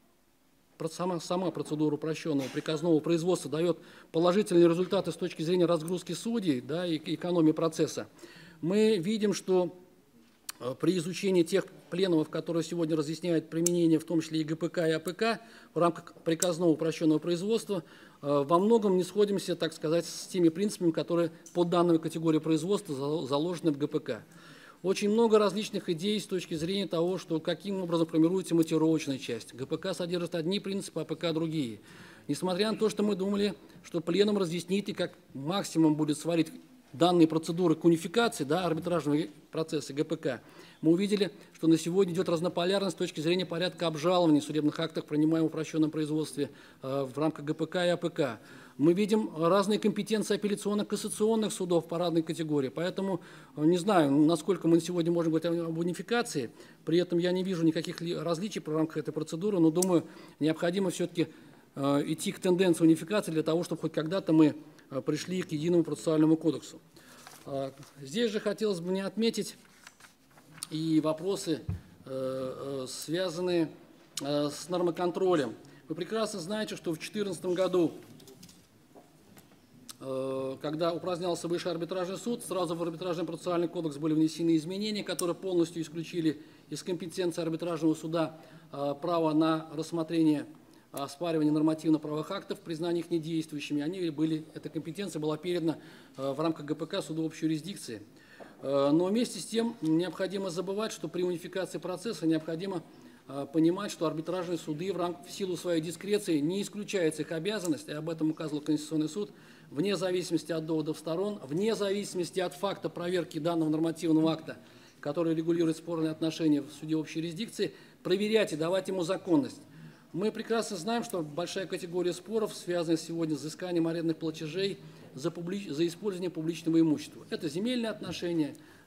сама процедура упрощенного приказного производства дает положительные результаты с точки зрения разгрузки судей, да, и экономии процесса, мы видим, что при изучении тех пленумов, которые сегодня разъясняют применение, в том числе и ГПК, и АПК, в рамках приказного упрощенного производства, во многом не сходимся, так сказать, с теми принципами, которые по данной категории производства заложены в ГПК. Очень много различных идей с точки зрения того, что каким образом формируется мотивировочная часть. ГПК содержит одни принципы, АПК другие. Несмотря на то, что мы думали, что пленум разъяснит и как максимум будет сварить данные процедуры к унификации, да, арбитражного процесса ГПК, мы увидели, что на сегодня идет разнополярность с точки зрения порядка обжалования судебных актов, принимаемых в упрощенном производстве в рамках ГПК и АПК. Мы видим разные компетенции апелляционно-кассационных судов по разной категории. Поэтому не знаю, насколько мы сегодня можем говорить об унификации. При этом я не вижу никаких различий в рамках этой процедуры, но думаю, необходимо все-таки идти к тенденции унификации для того, чтобы хоть когда-то мы пришли к единому процессуальному кодексу. Здесь же хотелось бы мне отметить и вопросы, связанные с нормоконтролем. Вы прекрасно знаете, что в 2014 году, когда упразднялся Высший арбитражный суд, сразу в арбитражный процессуальный кодекс были внесены изменения, которые полностью исключили из компетенции арбитражного суда право на рассмотрение оспаривания нормативно-правовых актов, признание их недействующими. Эта компетенция была передана в рамках ГПК суду общей юрисдикции. Но вместе с тем необходимо забывать, что при унификации процесса необходимо понимать, что арбитражные суды в силу своей дискреции не исключается их обязанность, и об этом указывал Конституционный суд, вне зависимости от доводов сторон, вне зависимости от факта проверки данного нормативного акта, который регулирует спорные отношения в суде общей юрисдикции, проверять и давать ему законность. Мы прекрасно знаем, что большая категория споров связана сегодня с взысканием арендных платежей за использование публичного имущества. Это земельные отношения,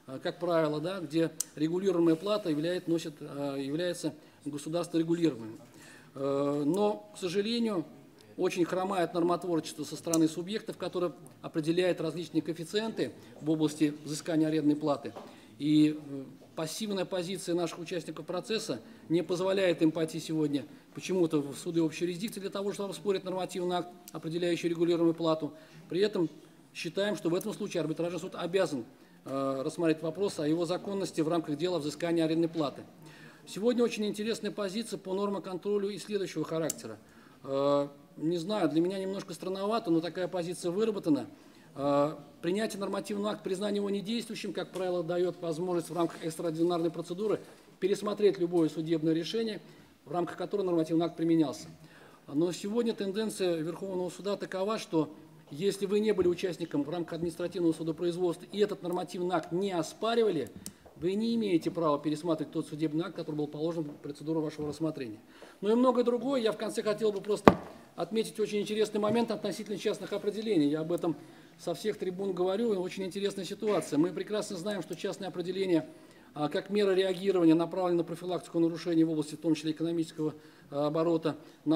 как правило, да, где регулируемая плата является государство регулируемым. Но, к сожалению, очень хромает нормотворчество со стороны субъектов, которые определяют различные коэффициенты в области взыскания арендной платы. И пассивная позиция наших участников процесса не позволяет им пойти сегодня почему-то в суды общей юрисдикции для того, чтобы оспорить нормативный акт, определяющий регулируемую плату. При этом считаем, что в этом случае арбитражный суд обязан рассмотреть вопрос о его законности в рамках дела взыскания арендной платы. Сегодня очень интересная позиция по нормоконтролю и следующего характера. Не знаю, для меня немножко странновато, но такая позиция выработана. Принятие нормативного акта, признание его недействующим, как правило, дает возможность в рамках экстраординарной процедуры пересмотреть любое судебное решение, в рамках которого нормативный акт применялся. Но сегодня тенденция Верховного суда такова, что если вы не были участником в рамках административного судопроизводства и этот нормативный акт не оспаривали, вы не имеете права пересматривать тот судебный акт, который был положен в процедуру вашего рассмотрения. Ну и многое другое. Я в конце хотел бы просто отметить очень интересный момент относительно частных определений. Я об этом со всех трибун говорю, и очень интересная ситуация. Мы прекрасно знаем, что частное определение как мера реагирования направлена на профилактику нарушений в области, в том числе экономического оборота,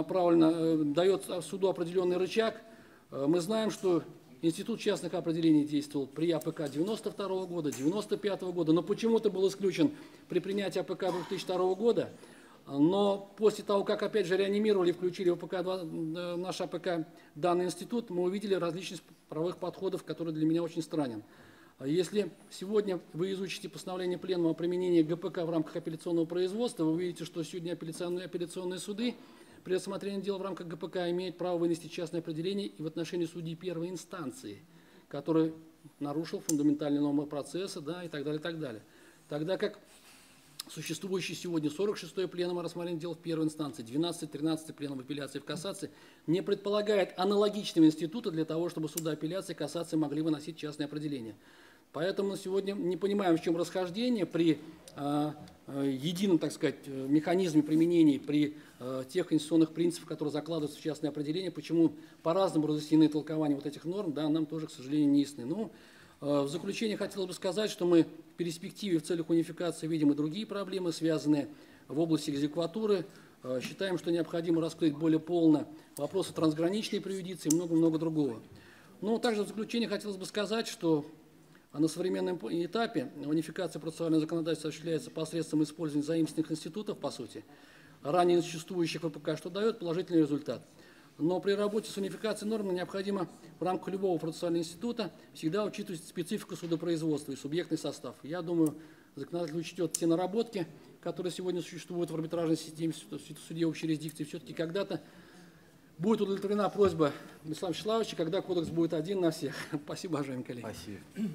дает суду определенный рычаг. Мы знаем, что институт частных определений действовал при АПК 92 года, 95 года, но почему-то был исключен при принятии АПК 2002 года. Но после того, как опять же реанимировали, включили в наш АПК данный институт, мы увидели различность правовых подходов, который для меня очень странен. Если сегодня вы изучите постановление Пленума о применении ГПК в рамках апелляционного производства, вы увидите, что сегодня апелляционные суды при рассмотрении дела в рамках ГПК имеют право вынести частное определение и в отношении судьи первой инстанции, который нарушил фундаментальные нормы процесса, да, и так далее, и так далее. Тогда как существующий сегодня 46-й пленум о рассмотрении дел в первой инстанции, 12-13 пленум апелляции в кассации не предполагает аналогичного института для того, чтобы суды апелляции и кассации могли выносить частные определения. Поэтому сегодня не понимаем, в чем расхождение при едином, так сказать, механизме применения, при тех конституционных принципах, которые закладываются в частное определение, почему по-разному разъяснены толкования вот этих норм, да, нам тоже, к сожалению, не ясны. Но в заключение хотелось бы сказать, что мы в перспективе в целях унификации видим и другие проблемы, связанные в области экзекватуры. Считаем, что необходимо раскрыть более полно вопросы трансграничной преюдиции и много-много другого. Но также в заключение хотелось бы сказать, что на современном этапе унификация процессуального законодательства осуществляется посредством использования заимственных институтов, по сути, ранее существующих ВПК, что дает положительный результат. Но при работе с унификацией норм необходимо в рамках любого процессуального института всегда учитывать специфику судопроизводства и субъектный состав. Я думаю, законодатель учтет те наработки, которые сегодня существуют в арбитражной системе судей общей юрисдикции. Все-таки когда-то будет удовлетворена просьба Бронислава Вячеславовича, когда кодекс будет один на всех. Спасибо, уважаемые коллеги. Спасибо.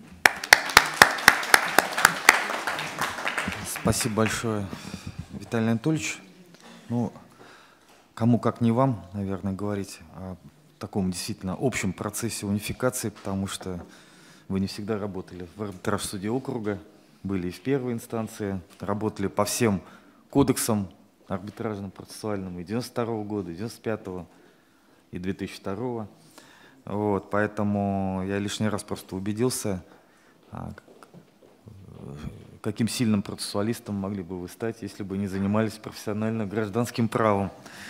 Спасибо большое, Виталий Анатольевич. Ну, кому как не вам, наверное, говорить о таком действительно общем процессе унификации, потому что вы не всегда работали в арбитраже суде округа, были и в первой инстанции, работали по всем кодексам арбитражным, процессуальным и 92 года, и 95 и 2002. Вот, поэтому я лишний раз просто убедился, каким сильным процессуалистом могли бы вы стать, если бы не занимались профессионально гражданским правом.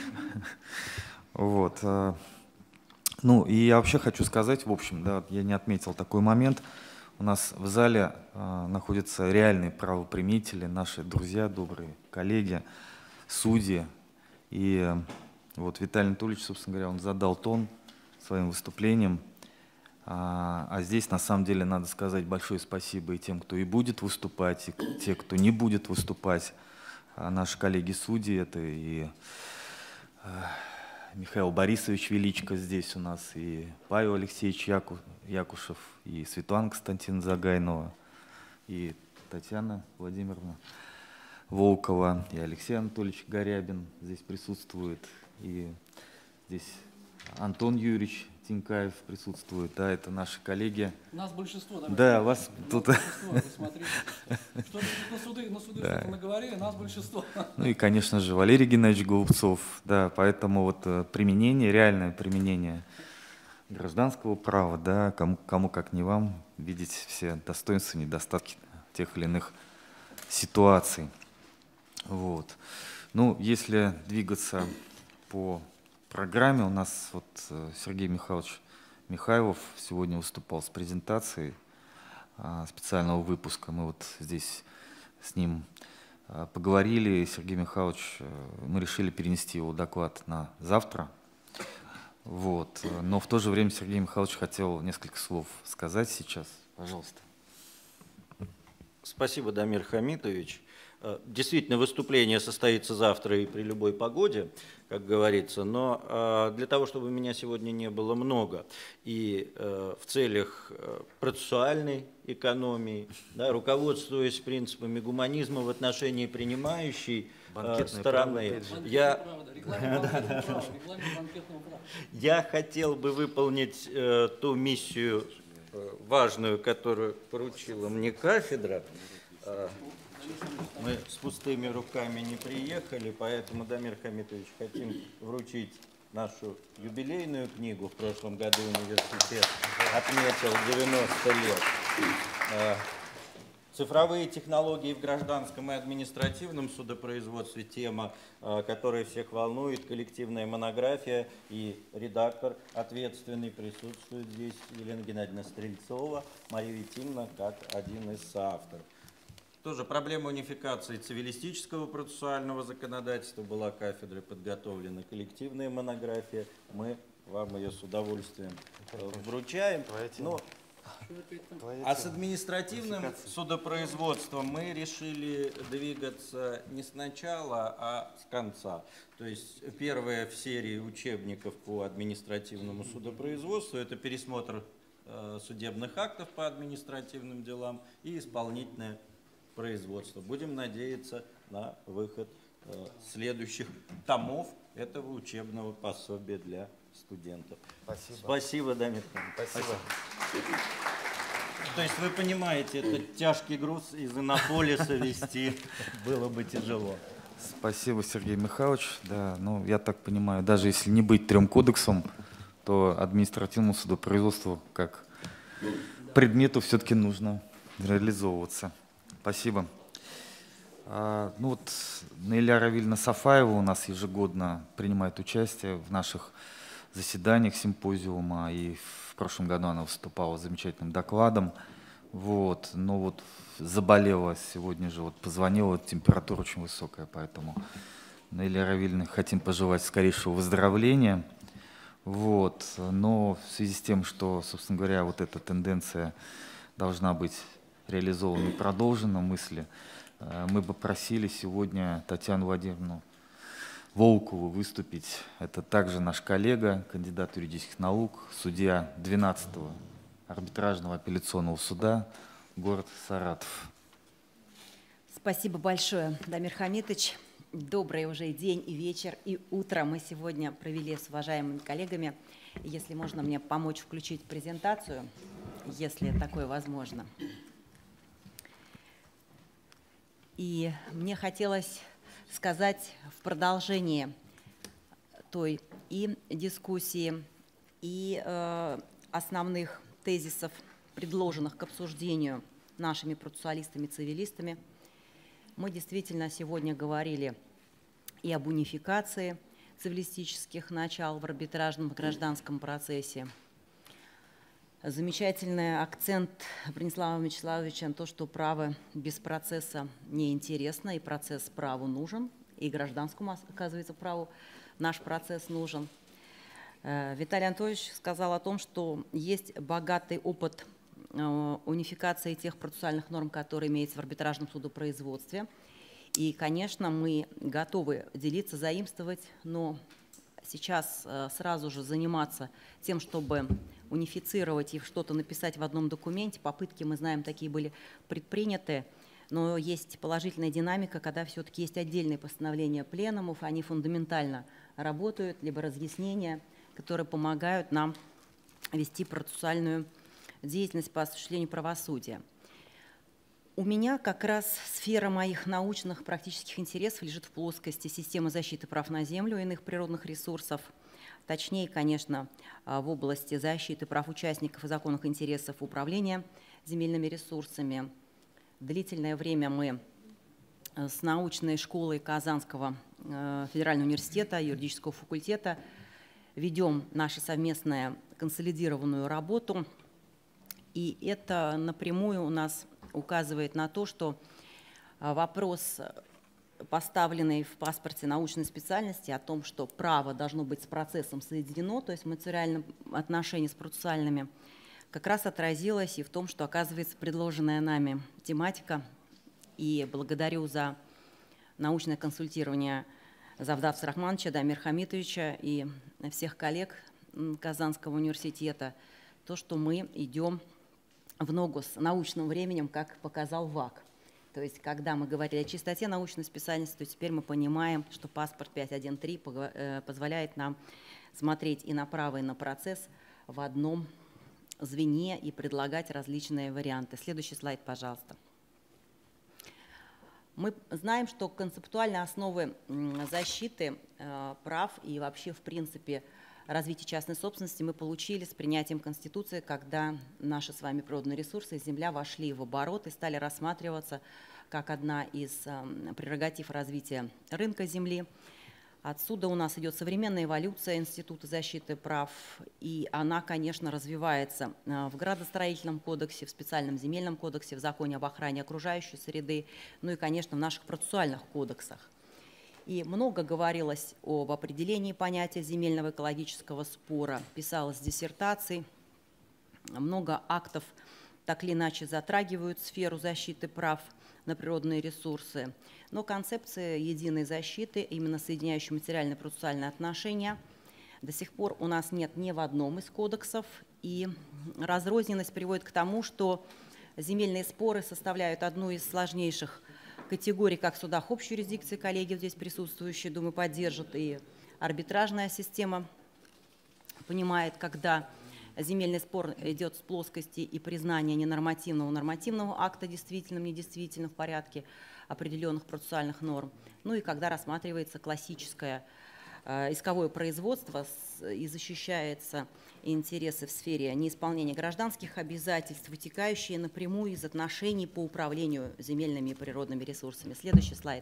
Вот. Ну, и я вообще хочу сказать, в общем, да, я не отметил такой момент. У нас в зале находятся реальные правоприменители, наши друзья, добрые коллеги, судьи. И вот Виталий Анатольевич, собственно говоря, он задал тон своим выступлением. А здесь, на самом деле, надо сказать большое спасибо и тем, кто и будет выступать, и те, кто не будет выступать. Наши коллеги-судьи, это и Михаил Борисович Величко здесь у нас, и Павел Алексеевич Якушев, и Светлана Константиновна Загайнова, и Татьяна Владимировна Волкова, и Алексей Анатольевич Горябин здесь присутствует, и здесь Антон Юрьевич Тинькаев присутствует, да, это наши коллеги. Нас большинство, да, вас тут. Смотрите. На суды да. что-то наговорили, нас большинство. Ну и, конечно же, Валерий Геннадьевич Голубцов, да, поэтому вот применение, реальное применение гражданского права, да, кому как не вам, видеть все достоинства, недостатки тех или иных ситуаций. Вот. Ну, если двигаться по программе, у нас вот Сергей Михайлович Михайлов сегодня выступал с презентацией специального выпуска. Мы вот здесь с ним поговорили, Сергей Михайлович, мы решили перенести его доклад на завтра. Вот. Но в то же время Сергей Михайлович хотел несколько слов сказать сейчас. Пожалуйста. Спасибо, Дамир Хамитович. Действительно, выступление состоится завтра и при любой погоде, как говорится, но для того, чтобы меня сегодня не было много, и в целях процессуальной экономии, да, руководствуясь принципами гуманизма в отношении принимающей стороны, я хотел бы выполнить ту миссию важную, которую поручила мне кафедра. Мы с пустыми руками не приехали, поэтому, Дамир Хамитович, хотим вручить нашу юбилейную книгу. В прошлом году университет отметил 90 лет. Цифровые технологии в гражданском и административном судопроизводстве, тема, которая всех волнует, коллективная монография, и редактор ответственный присутствует здесь, Елена Геннадьевна Стрельцова, Мария Витимовна как один из соавторов. Тоже проблема унификации цивилистического процессуального законодательства была кафедрой подготовлена, коллективная монография, мы вам ее с удовольствием вручаем. А с административным судопроизводством мы решили двигаться не сначала, а с конца. То есть первая в серии учебников по административному судопроизводству – это пересмотр судебных актов по административным делам и исполнительное производство. Будем надеяться на выход следующих томов этого учебного пособия для студентов. Спасибо. Спасибо, Дамир. Спасибо. То есть вы понимаете, это тяжкий груз из Иннополиса вести было бы тяжело. Спасибо, Сергей Михайлович. Да, ну, я так понимаю, даже если не быть 3 кодексом, то административному судопроизводству как предмету все-таки нужно реализовываться. Спасибо. Ну вот Наиля Равильевна Сафаева у нас ежегодно принимает участие в наших заседаниях симпозиума, и в прошлом году она выступала с замечательным докладом. Вот, но вот заболела сегодня же, вот позвонила, температура очень высокая, поэтому Наиля Равильевна хотим пожелать скорейшего выздоровления. Вот, но в связи с тем, что, собственно говоря, вот эта тенденция должна быть реализована и продолжена, мысли, мы бы просили сегодня Татьяну Владимировну Волкову выступить. Это также наш коллега, кандидат юридических наук, судья 12-го арбитражного апелляционного суда, город Саратов. Спасибо большое, Дамир Хамитович. Добрый уже день и вечер, и утро мы сегодня провели с уважаемыми коллегами. Если можно мне помочь включить презентацию, если такое возможно. И мне хотелось сказать в продолжении той и дискуссии, и основных тезисов, предложенных к обсуждению нашими процессуалистами-цивилистами. Мы действительно сегодня говорили и об унификации цивилистических начал в арбитражном и гражданском процессе. Замечательный акцент Бронислава Вячеславовича на то, что право без процесса неинтересно, и процесс праву нужен, и гражданскому, оказывается, праву наш процесс нужен. Виталий Анатольевич сказал о том, что есть богатый опыт унификации тех процессуальных норм, которые имеются в арбитражном судопроизводстве. И, конечно, мы готовы делиться, заимствовать, но сейчас сразу же заниматься тем, чтобы унифицировать и что-то написать в одном документе. Попытки, мы знаем, такие были предприняты, но есть положительная динамика, когда все-таки есть отдельные постановления пленумов, они фундаментально работают, либо разъяснения, которые помогают нам вести процессуальную деятельность по осуществлению правосудия. У меня как раз сфера моих научных практических интересов лежит в плоскости системы защиты прав на землю и иных природных ресурсов. Точнее, конечно, в области защиты прав участников и законных интересов управления земельными ресурсами. Длительное время мы с научной школой Казанского федерального университета, юридического факультета ведем нашу совместную консолидированную работу. И это напрямую у нас указывает на то, что вопрос, поставленный в паспорте научной специальности, о том, что право должно быть с процессом соединено, то есть в материальном отношении с процессуальными, как раз отразилось и в том, что, оказывается, предложенная нами тематика, и благодарю за научное консультирование Завдавца Рахмановича, Дамира Хамитовича и всех коллег Казанского университета, то, что мы идем в ногу с научным временем, как показал ВАК. То есть, когда мы говорили о чистоте научной специальности, то теперь мы понимаем, что паспорт 5.1.3 позволяет нам смотреть и на право, и на процесс в одном звене и предлагать различные варианты. Следующий слайд, пожалуйста. Мы знаем, что концептуальные основы защиты прав и вообще, в принципе, развития частной собственности мы получили с принятием Конституции, когда наши с вами природные ресурсы, земля, вошли в оборот и стали рассматриваться как одна из прерогатив развития рынка земли. Отсюда у нас идет современная эволюция Института защиты прав, и она, конечно, развивается в Градостроительном кодексе, в специальном земельном кодексе, в законе об охране окружающей среды, ну и, конечно, в наших процессуальных кодексах. И много говорилось об определении понятия земельного экологического спора, писалось диссертаций, много актов так или иначе затрагивают сферу защиты прав на природные ресурсы. Но концепция единой защиты, именно соединяющей материальные и процессуальные отношения, до сих пор у нас нет ни в одном из кодексов, и разрозненность приводит к тому, что земельные споры составляют одну из сложнейших категорий как в судах общей юрисдикции, коллеги здесь присутствующие, думаю, поддержат, и арбитражная система понимает, когда земельный спор идет с плоскости и признания ненормативного нормативного акта действительным, недействительным в порядке определенных процессуальных норм, ну и когда рассматривается классическое исковое производство и защищаются интересы в сфере неисполнения гражданских обязательств, вытекающие напрямую из отношений по управлению земельными и природными ресурсами. Следующий слайд.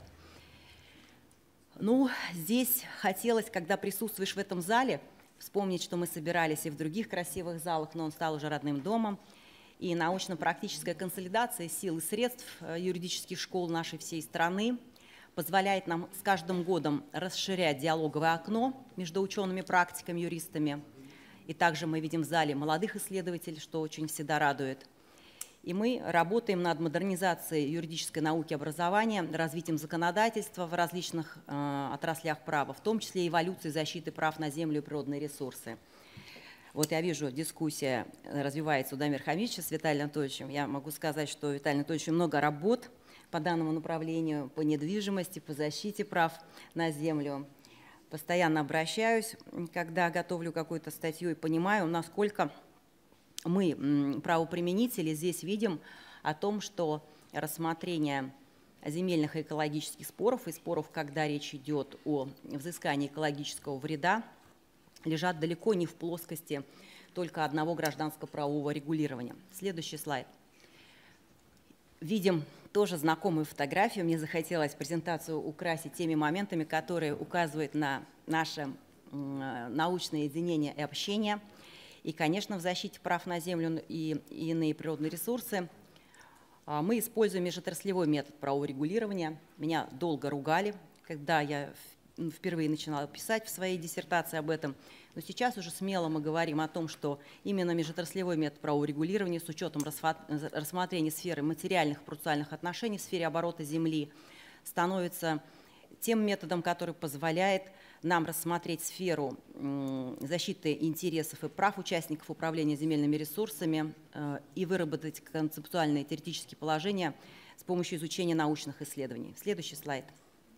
Ну, здесь хотелось, когда присутствуешь в этом зале, вспомнить, что мы собирались и в других красивых залах, но он стал уже родным домом, и научно-практическая консолидация сил и средств юридических школ нашей всей страны позволяет нам с каждым годом расширять диалоговое окно между учеными, практиками, юристами. И также мы видим в зале молодых исследователей, что очень всегда радует. И мы работаем над модернизацией юридической науки и образования, развитием законодательства в различных отраслях права, в том числе эволюцией защиты прав на землю и природные ресурсы. Вот я вижу, дискуссия развивается у Дамира Хамитовича с Виталием Анатольевичем. Я могу сказать, что у Виталия Анатольевича много работ по данному направлению, по недвижимости, по защите прав на землю. Постоянно обращаюсь, когда готовлю какую-то статью и понимаю, насколько мы, правоприменители, здесь видим о том, что рассмотрение земельных и экологических споров и споров, когда речь идет о взыскании экологического вреда, лежат далеко не в плоскости только одного гражданско-правового регулирования. Следующий слайд. Видим тоже знакомую фотографию. Мне захотелось презентацию украсить теми моментами, которые указывают на наше научное единение и общение. И, конечно, в защите прав на землю и иные природные ресурсы мы используем межотраслевой метод правового регулирования. Меня долго ругали, когда я впервые начинала писать в своей диссертации об этом. Но сейчас уже смело мы говорим о том, что именно межотраслевой метод правового регулирования с учетом рассмотрения сферы материальных и процессуальных отношений в сфере оборота земли становится тем методом, который позволяет нам рассмотреть сферу защиты интересов и прав участников управления земельными ресурсами и выработать концептуальные теоретические положения с помощью изучения научных исследований. Следующий слайд.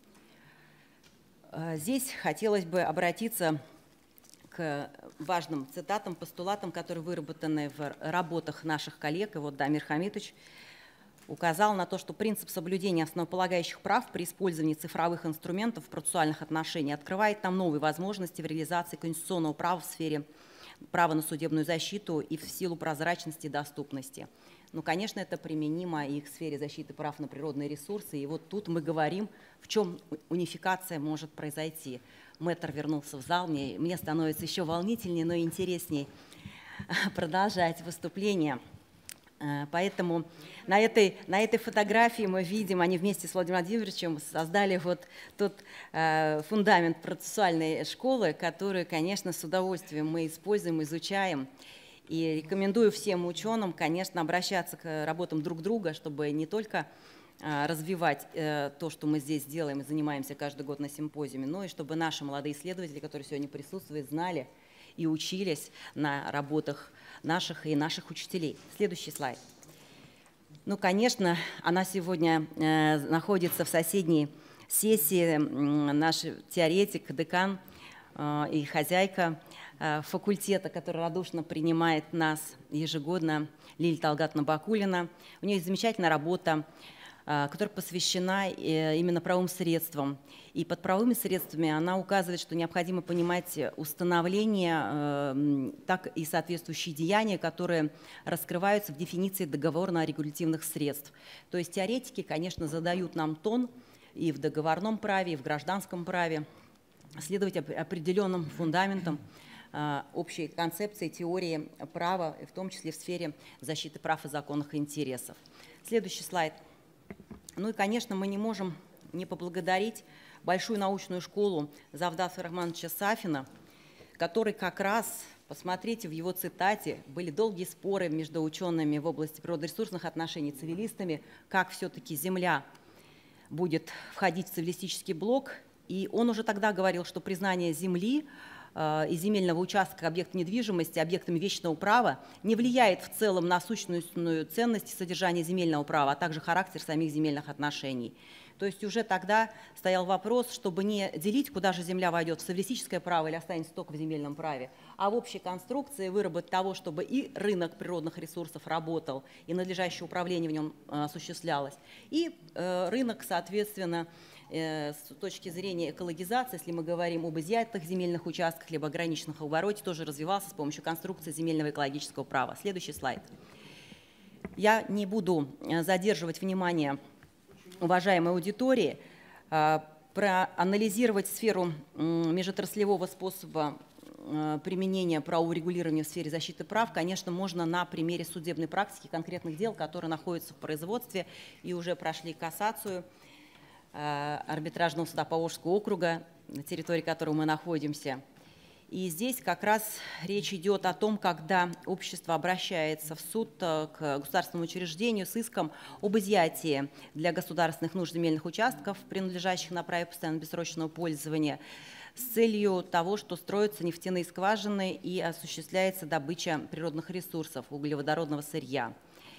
Здесь хотелось бы обратиться к важным цитатам, постулатам, которые выработаны в работах наших коллег. И вот Дамир Хамитович указал на то, что принцип соблюдения основополагающих прав при использовании цифровых инструментов в процессуальных отношениях открывает нам новые возможности в реализации конституционного права в сфере права на судебную защиту и в силу прозрачности и доступности. Но, конечно, это применимо и к сфере защиты прав на природные ресурсы. И вот тут мы говорим, в чем унификация может произойти. Мэтр вернулся в зал, мне становится еще волнительнее, но интереснее продолжать выступление. Поэтому на этой фотографии мы видим, они вместе с Владимиром Владимировичем создали вот тот фундамент процессуальной школы, которую, конечно, с удовольствием мы используем, изучаем. И рекомендую всем ученым, конечно, обращаться к работам друг друга, чтобы не только развивать то, что мы здесь делаем и занимаемся каждый год на симпозиуме, но и чтобы наши молодые исследователи, которые сегодня присутствуют, знали и учились на работах наших и наших учителей. Следующий слайд. Ну, конечно, она сегодня находится в соседней сессии, наш теоретик, декан и хозяйка факультета, который радушно принимает нас ежегодно, Лилия Талгатовна Бакулина. У нее есть замечательная работа, которая посвящена именно правовым средствам. И под правовыми средствами она указывает, что необходимо понимать установление, так и соответствующие деяния, которые раскрываются в дефиниции договорно-регулятивных средств. То есть теоретики, конечно, задают нам тон и в договорном праве, и в гражданском праве, следовать определенным фундаментам общей концепции, теории права, в том числе в сфере защиты прав и законных интересов. Следующий слайд. Ну и, конечно, мы не можем не поблагодарить Большую научную школу Завдафа Рахмановича Сафина, который как раз, посмотрите в его цитате, были долгие споры между учеными в области природоресурсных отношений, цивилистами, как все-таки Земля будет входить в цивилистический блок. И он уже тогда говорил, что признание Земли и земельного участка объекта недвижимости объектами вечного права не влияет в целом на сущностную ценность и содержание земельного права, а также характер самих земельных отношений. То есть уже тогда стоял вопрос, чтобы не делить, куда же земля войдет, в социалистическое право или останется только в земельном праве, а в общей конструкции выработать того, чтобы и рынок природных ресурсов работал, и надлежащее управление в нем осуществлялось, и рынок, соответственно, с точки зрения экологизации, если мы говорим об изъятых земельных участках, либо ограниченных в обороте, тоже развивался с помощью конструкции земельного экологического права. Следующий слайд. Я не буду задерживать внимание уважаемой аудитории, проанализировать сферу межотраслевого способа применения правового регулирования в сфере защиты прав, конечно, можно на примере судебной практики конкретных дел, которые находятся в производстве и уже прошли кассацию арбитражного суда Поволжского округа, на территории которого мы находимся. И здесь как раз речь идет о том, когда общество обращается в суд к государственному учреждению с иском об изъятии для государственных нужд земельных участков, принадлежащих на праве постоянного бессрочного пользования, с целью того, что строятся нефтяные скважины и осуществляется добыча природных ресурсов, углеводородного сырья.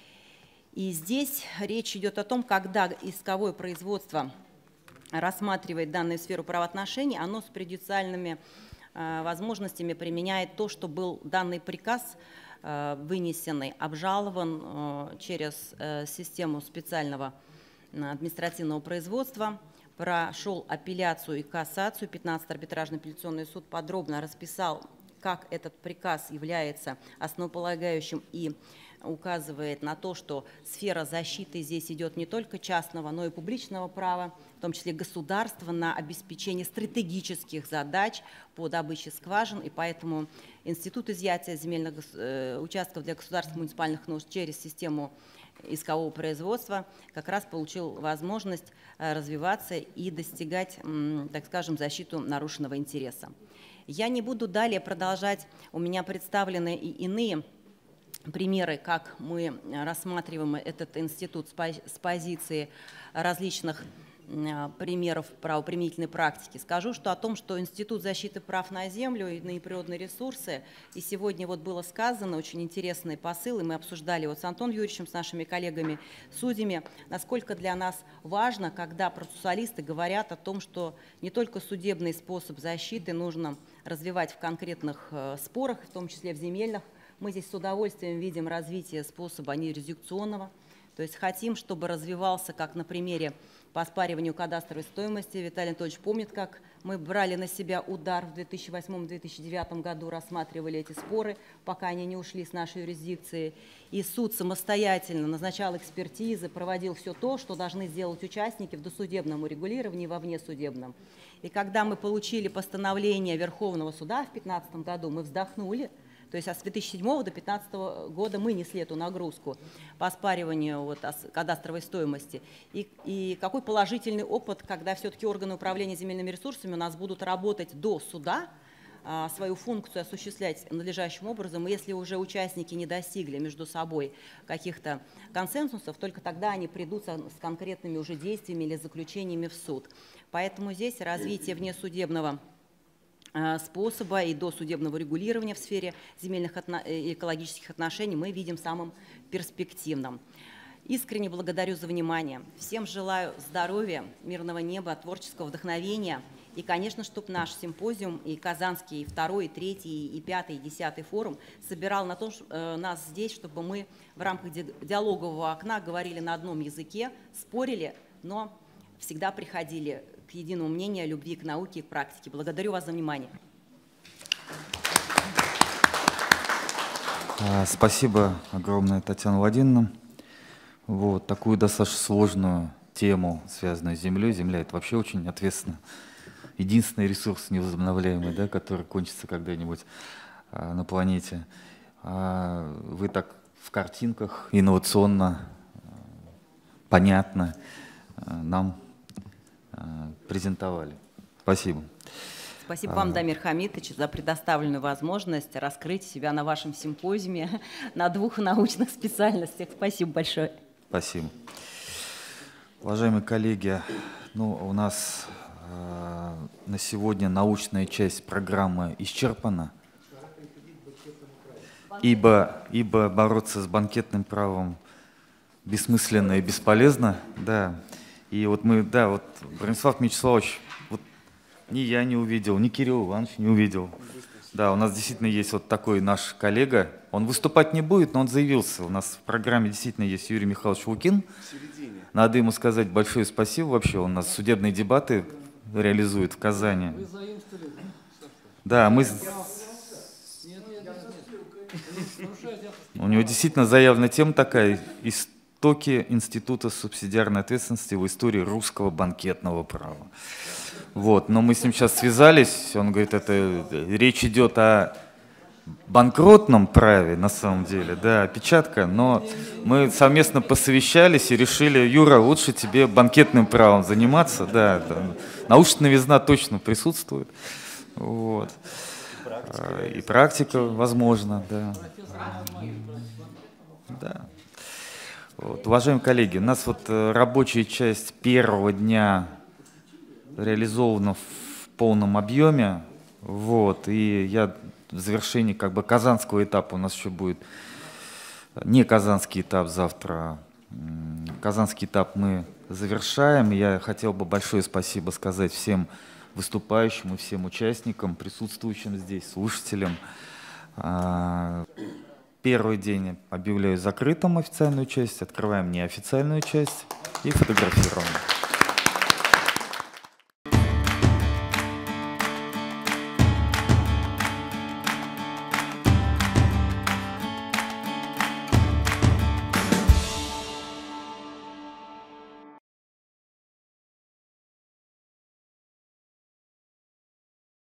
И здесь речь идет о том, когда исковое производство рассматривает данную сферу правоотношений, оно с предюдициальными возможностями применяет то, что был данный приказ вынесенный, обжалован через систему специального административного производства, прошел апелляцию и кассацию. 15-й арбитражный апелляционный суд подробно расписал, как этот приказ является основополагающим и указывает на то, что сфера защиты здесь идет не только частного, но и публичного права, в том числе государства, на обеспечение стратегических задач по добыче скважин. И поэтому институт изъятия земельных участков для государственных муниципальных нужд через систему искового производства как раз получил возможность развиваться и достигать, так скажем, защиту нарушенного интереса. Я не буду далее продолжать, у меня представлены и иные примеры, как мы рассматриваем этот институт с позиции различных примеров правоприменительной практики. Скажу, что о том, что Институт защиты прав на землю и на природные ресурсы, и сегодня вот было сказано, очень интересный посыл, и мы обсуждали вот с Антоном Юрьевичем, с нашими коллегами, судьями, насколько для нас важно, когда процессуалисты говорят о том, что не только судебный способ защиты нужно развивать в конкретных спорах, в том числе в земельных. Мы здесь с удовольствием видим развитие способа неюрисдикционного, то есть хотим, чтобы развивался, как на примере по оспариванию кадастровой стоимости. Виталий Анатольевич помнит, как мы брали на себя удар в 2008-2009 году, рассматривали эти споры, пока они не ушли с нашей юрисдикции. И суд самостоятельно назначал экспертизы, проводил все то, что должны сделать участники в досудебном урегулировании и во внесудебном. И когда мы получили постановление Верховного суда в 2015 году, мы вздохнули. То есть с 2007 до 2015 года мы несли эту нагрузку по оспариванию вот, кадастровой стоимости. И какой положительный опыт, когда все-таки органы управления земельными ресурсами у нас будут работать до суда, свою функцию осуществлять надлежащим образом. И если уже участники не достигли между собой каких-то консенсусов, только тогда они придут с конкретными уже действиями или заключениями в суд. Поэтому здесь развитие внесудебного способа и досудебного регулирования в сфере земельных и экологических отношений мы видим самым перспективным. Искренне благодарю за внимание. Всем желаю здоровья, мирного неба, творческого вдохновения. И, конечно, чтобы наш симпозиум и Казанский, и 2-й, и 3-й, и 5-й, и 10-й форум собирал на то, нас здесь, чтобы мы в рамках диалогового окна говорили на одном языке, спорили, но всегда приходили к единому мнению о любви к науке и к практике. Благодарю вас за внимание. Спасибо огромное, Татьяна Владимировна. Вот такую достаточно сложную тему, связанную с землей. Земля — это вообще очень ответственно. Единственный ресурс невозобновляемый, да, который кончится когда-нибудь на планете. Вы так в картинках инновационно, понятно нам презентовали. Спасибо. Спасибо вам, Дамир Хамитович, за предоставленную возможность раскрыть себя на вашем симпозиуме на 2 научных специальностях. Спасибо большое. Спасибо. Уважаемые коллеги, ну, у нас на сегодня научная часть программы исчерпана, ибо бороться с банкетным правом бессмысленно и бесполезно. Да. И вот мы, да, вот Бронислав Мячеславович, вот ни я не увидел, ни Кирилл Иванович не увидел. Да, у нас действительно есть вот такой наш коллега. Он выступать не будет, но он заявился. У нас в программе действительно есть Юрий Михайлович Лукин. Надо ему сказать большое спасибо вообще. Он у нас судебные дебаты реализует в Казани. Да, мы... У него действительно заявлена тема такая: истоки Института субсидиарной ответственности в истории русского банкетного права. Вот, но мы с ним сейчас связались, он говорит, это речь идет о банкротном праве на самом деле, да, опечатка, но мы совместно посовещались и решили: Юра, лучше тебе банкетным правом заниматься, да, да. Научная новизна точно присутствует, вот. И практика возможно, да. Да. Вот. Уважаемые коллеги, у нас вот рабочая часть первого дня реализована в полном объеме, вот, и я в завершении как бы казанского этапа, у нас еще будет не казанский этап завтра, казанский этап мы завершаем. Я хотел бы большое спасибо сказать всем выступающим и всем участникам, присутствующим здесь, слушателям. Первый день объявляю закрытым официальную часть, открываем неофициальную часть и фотографируем.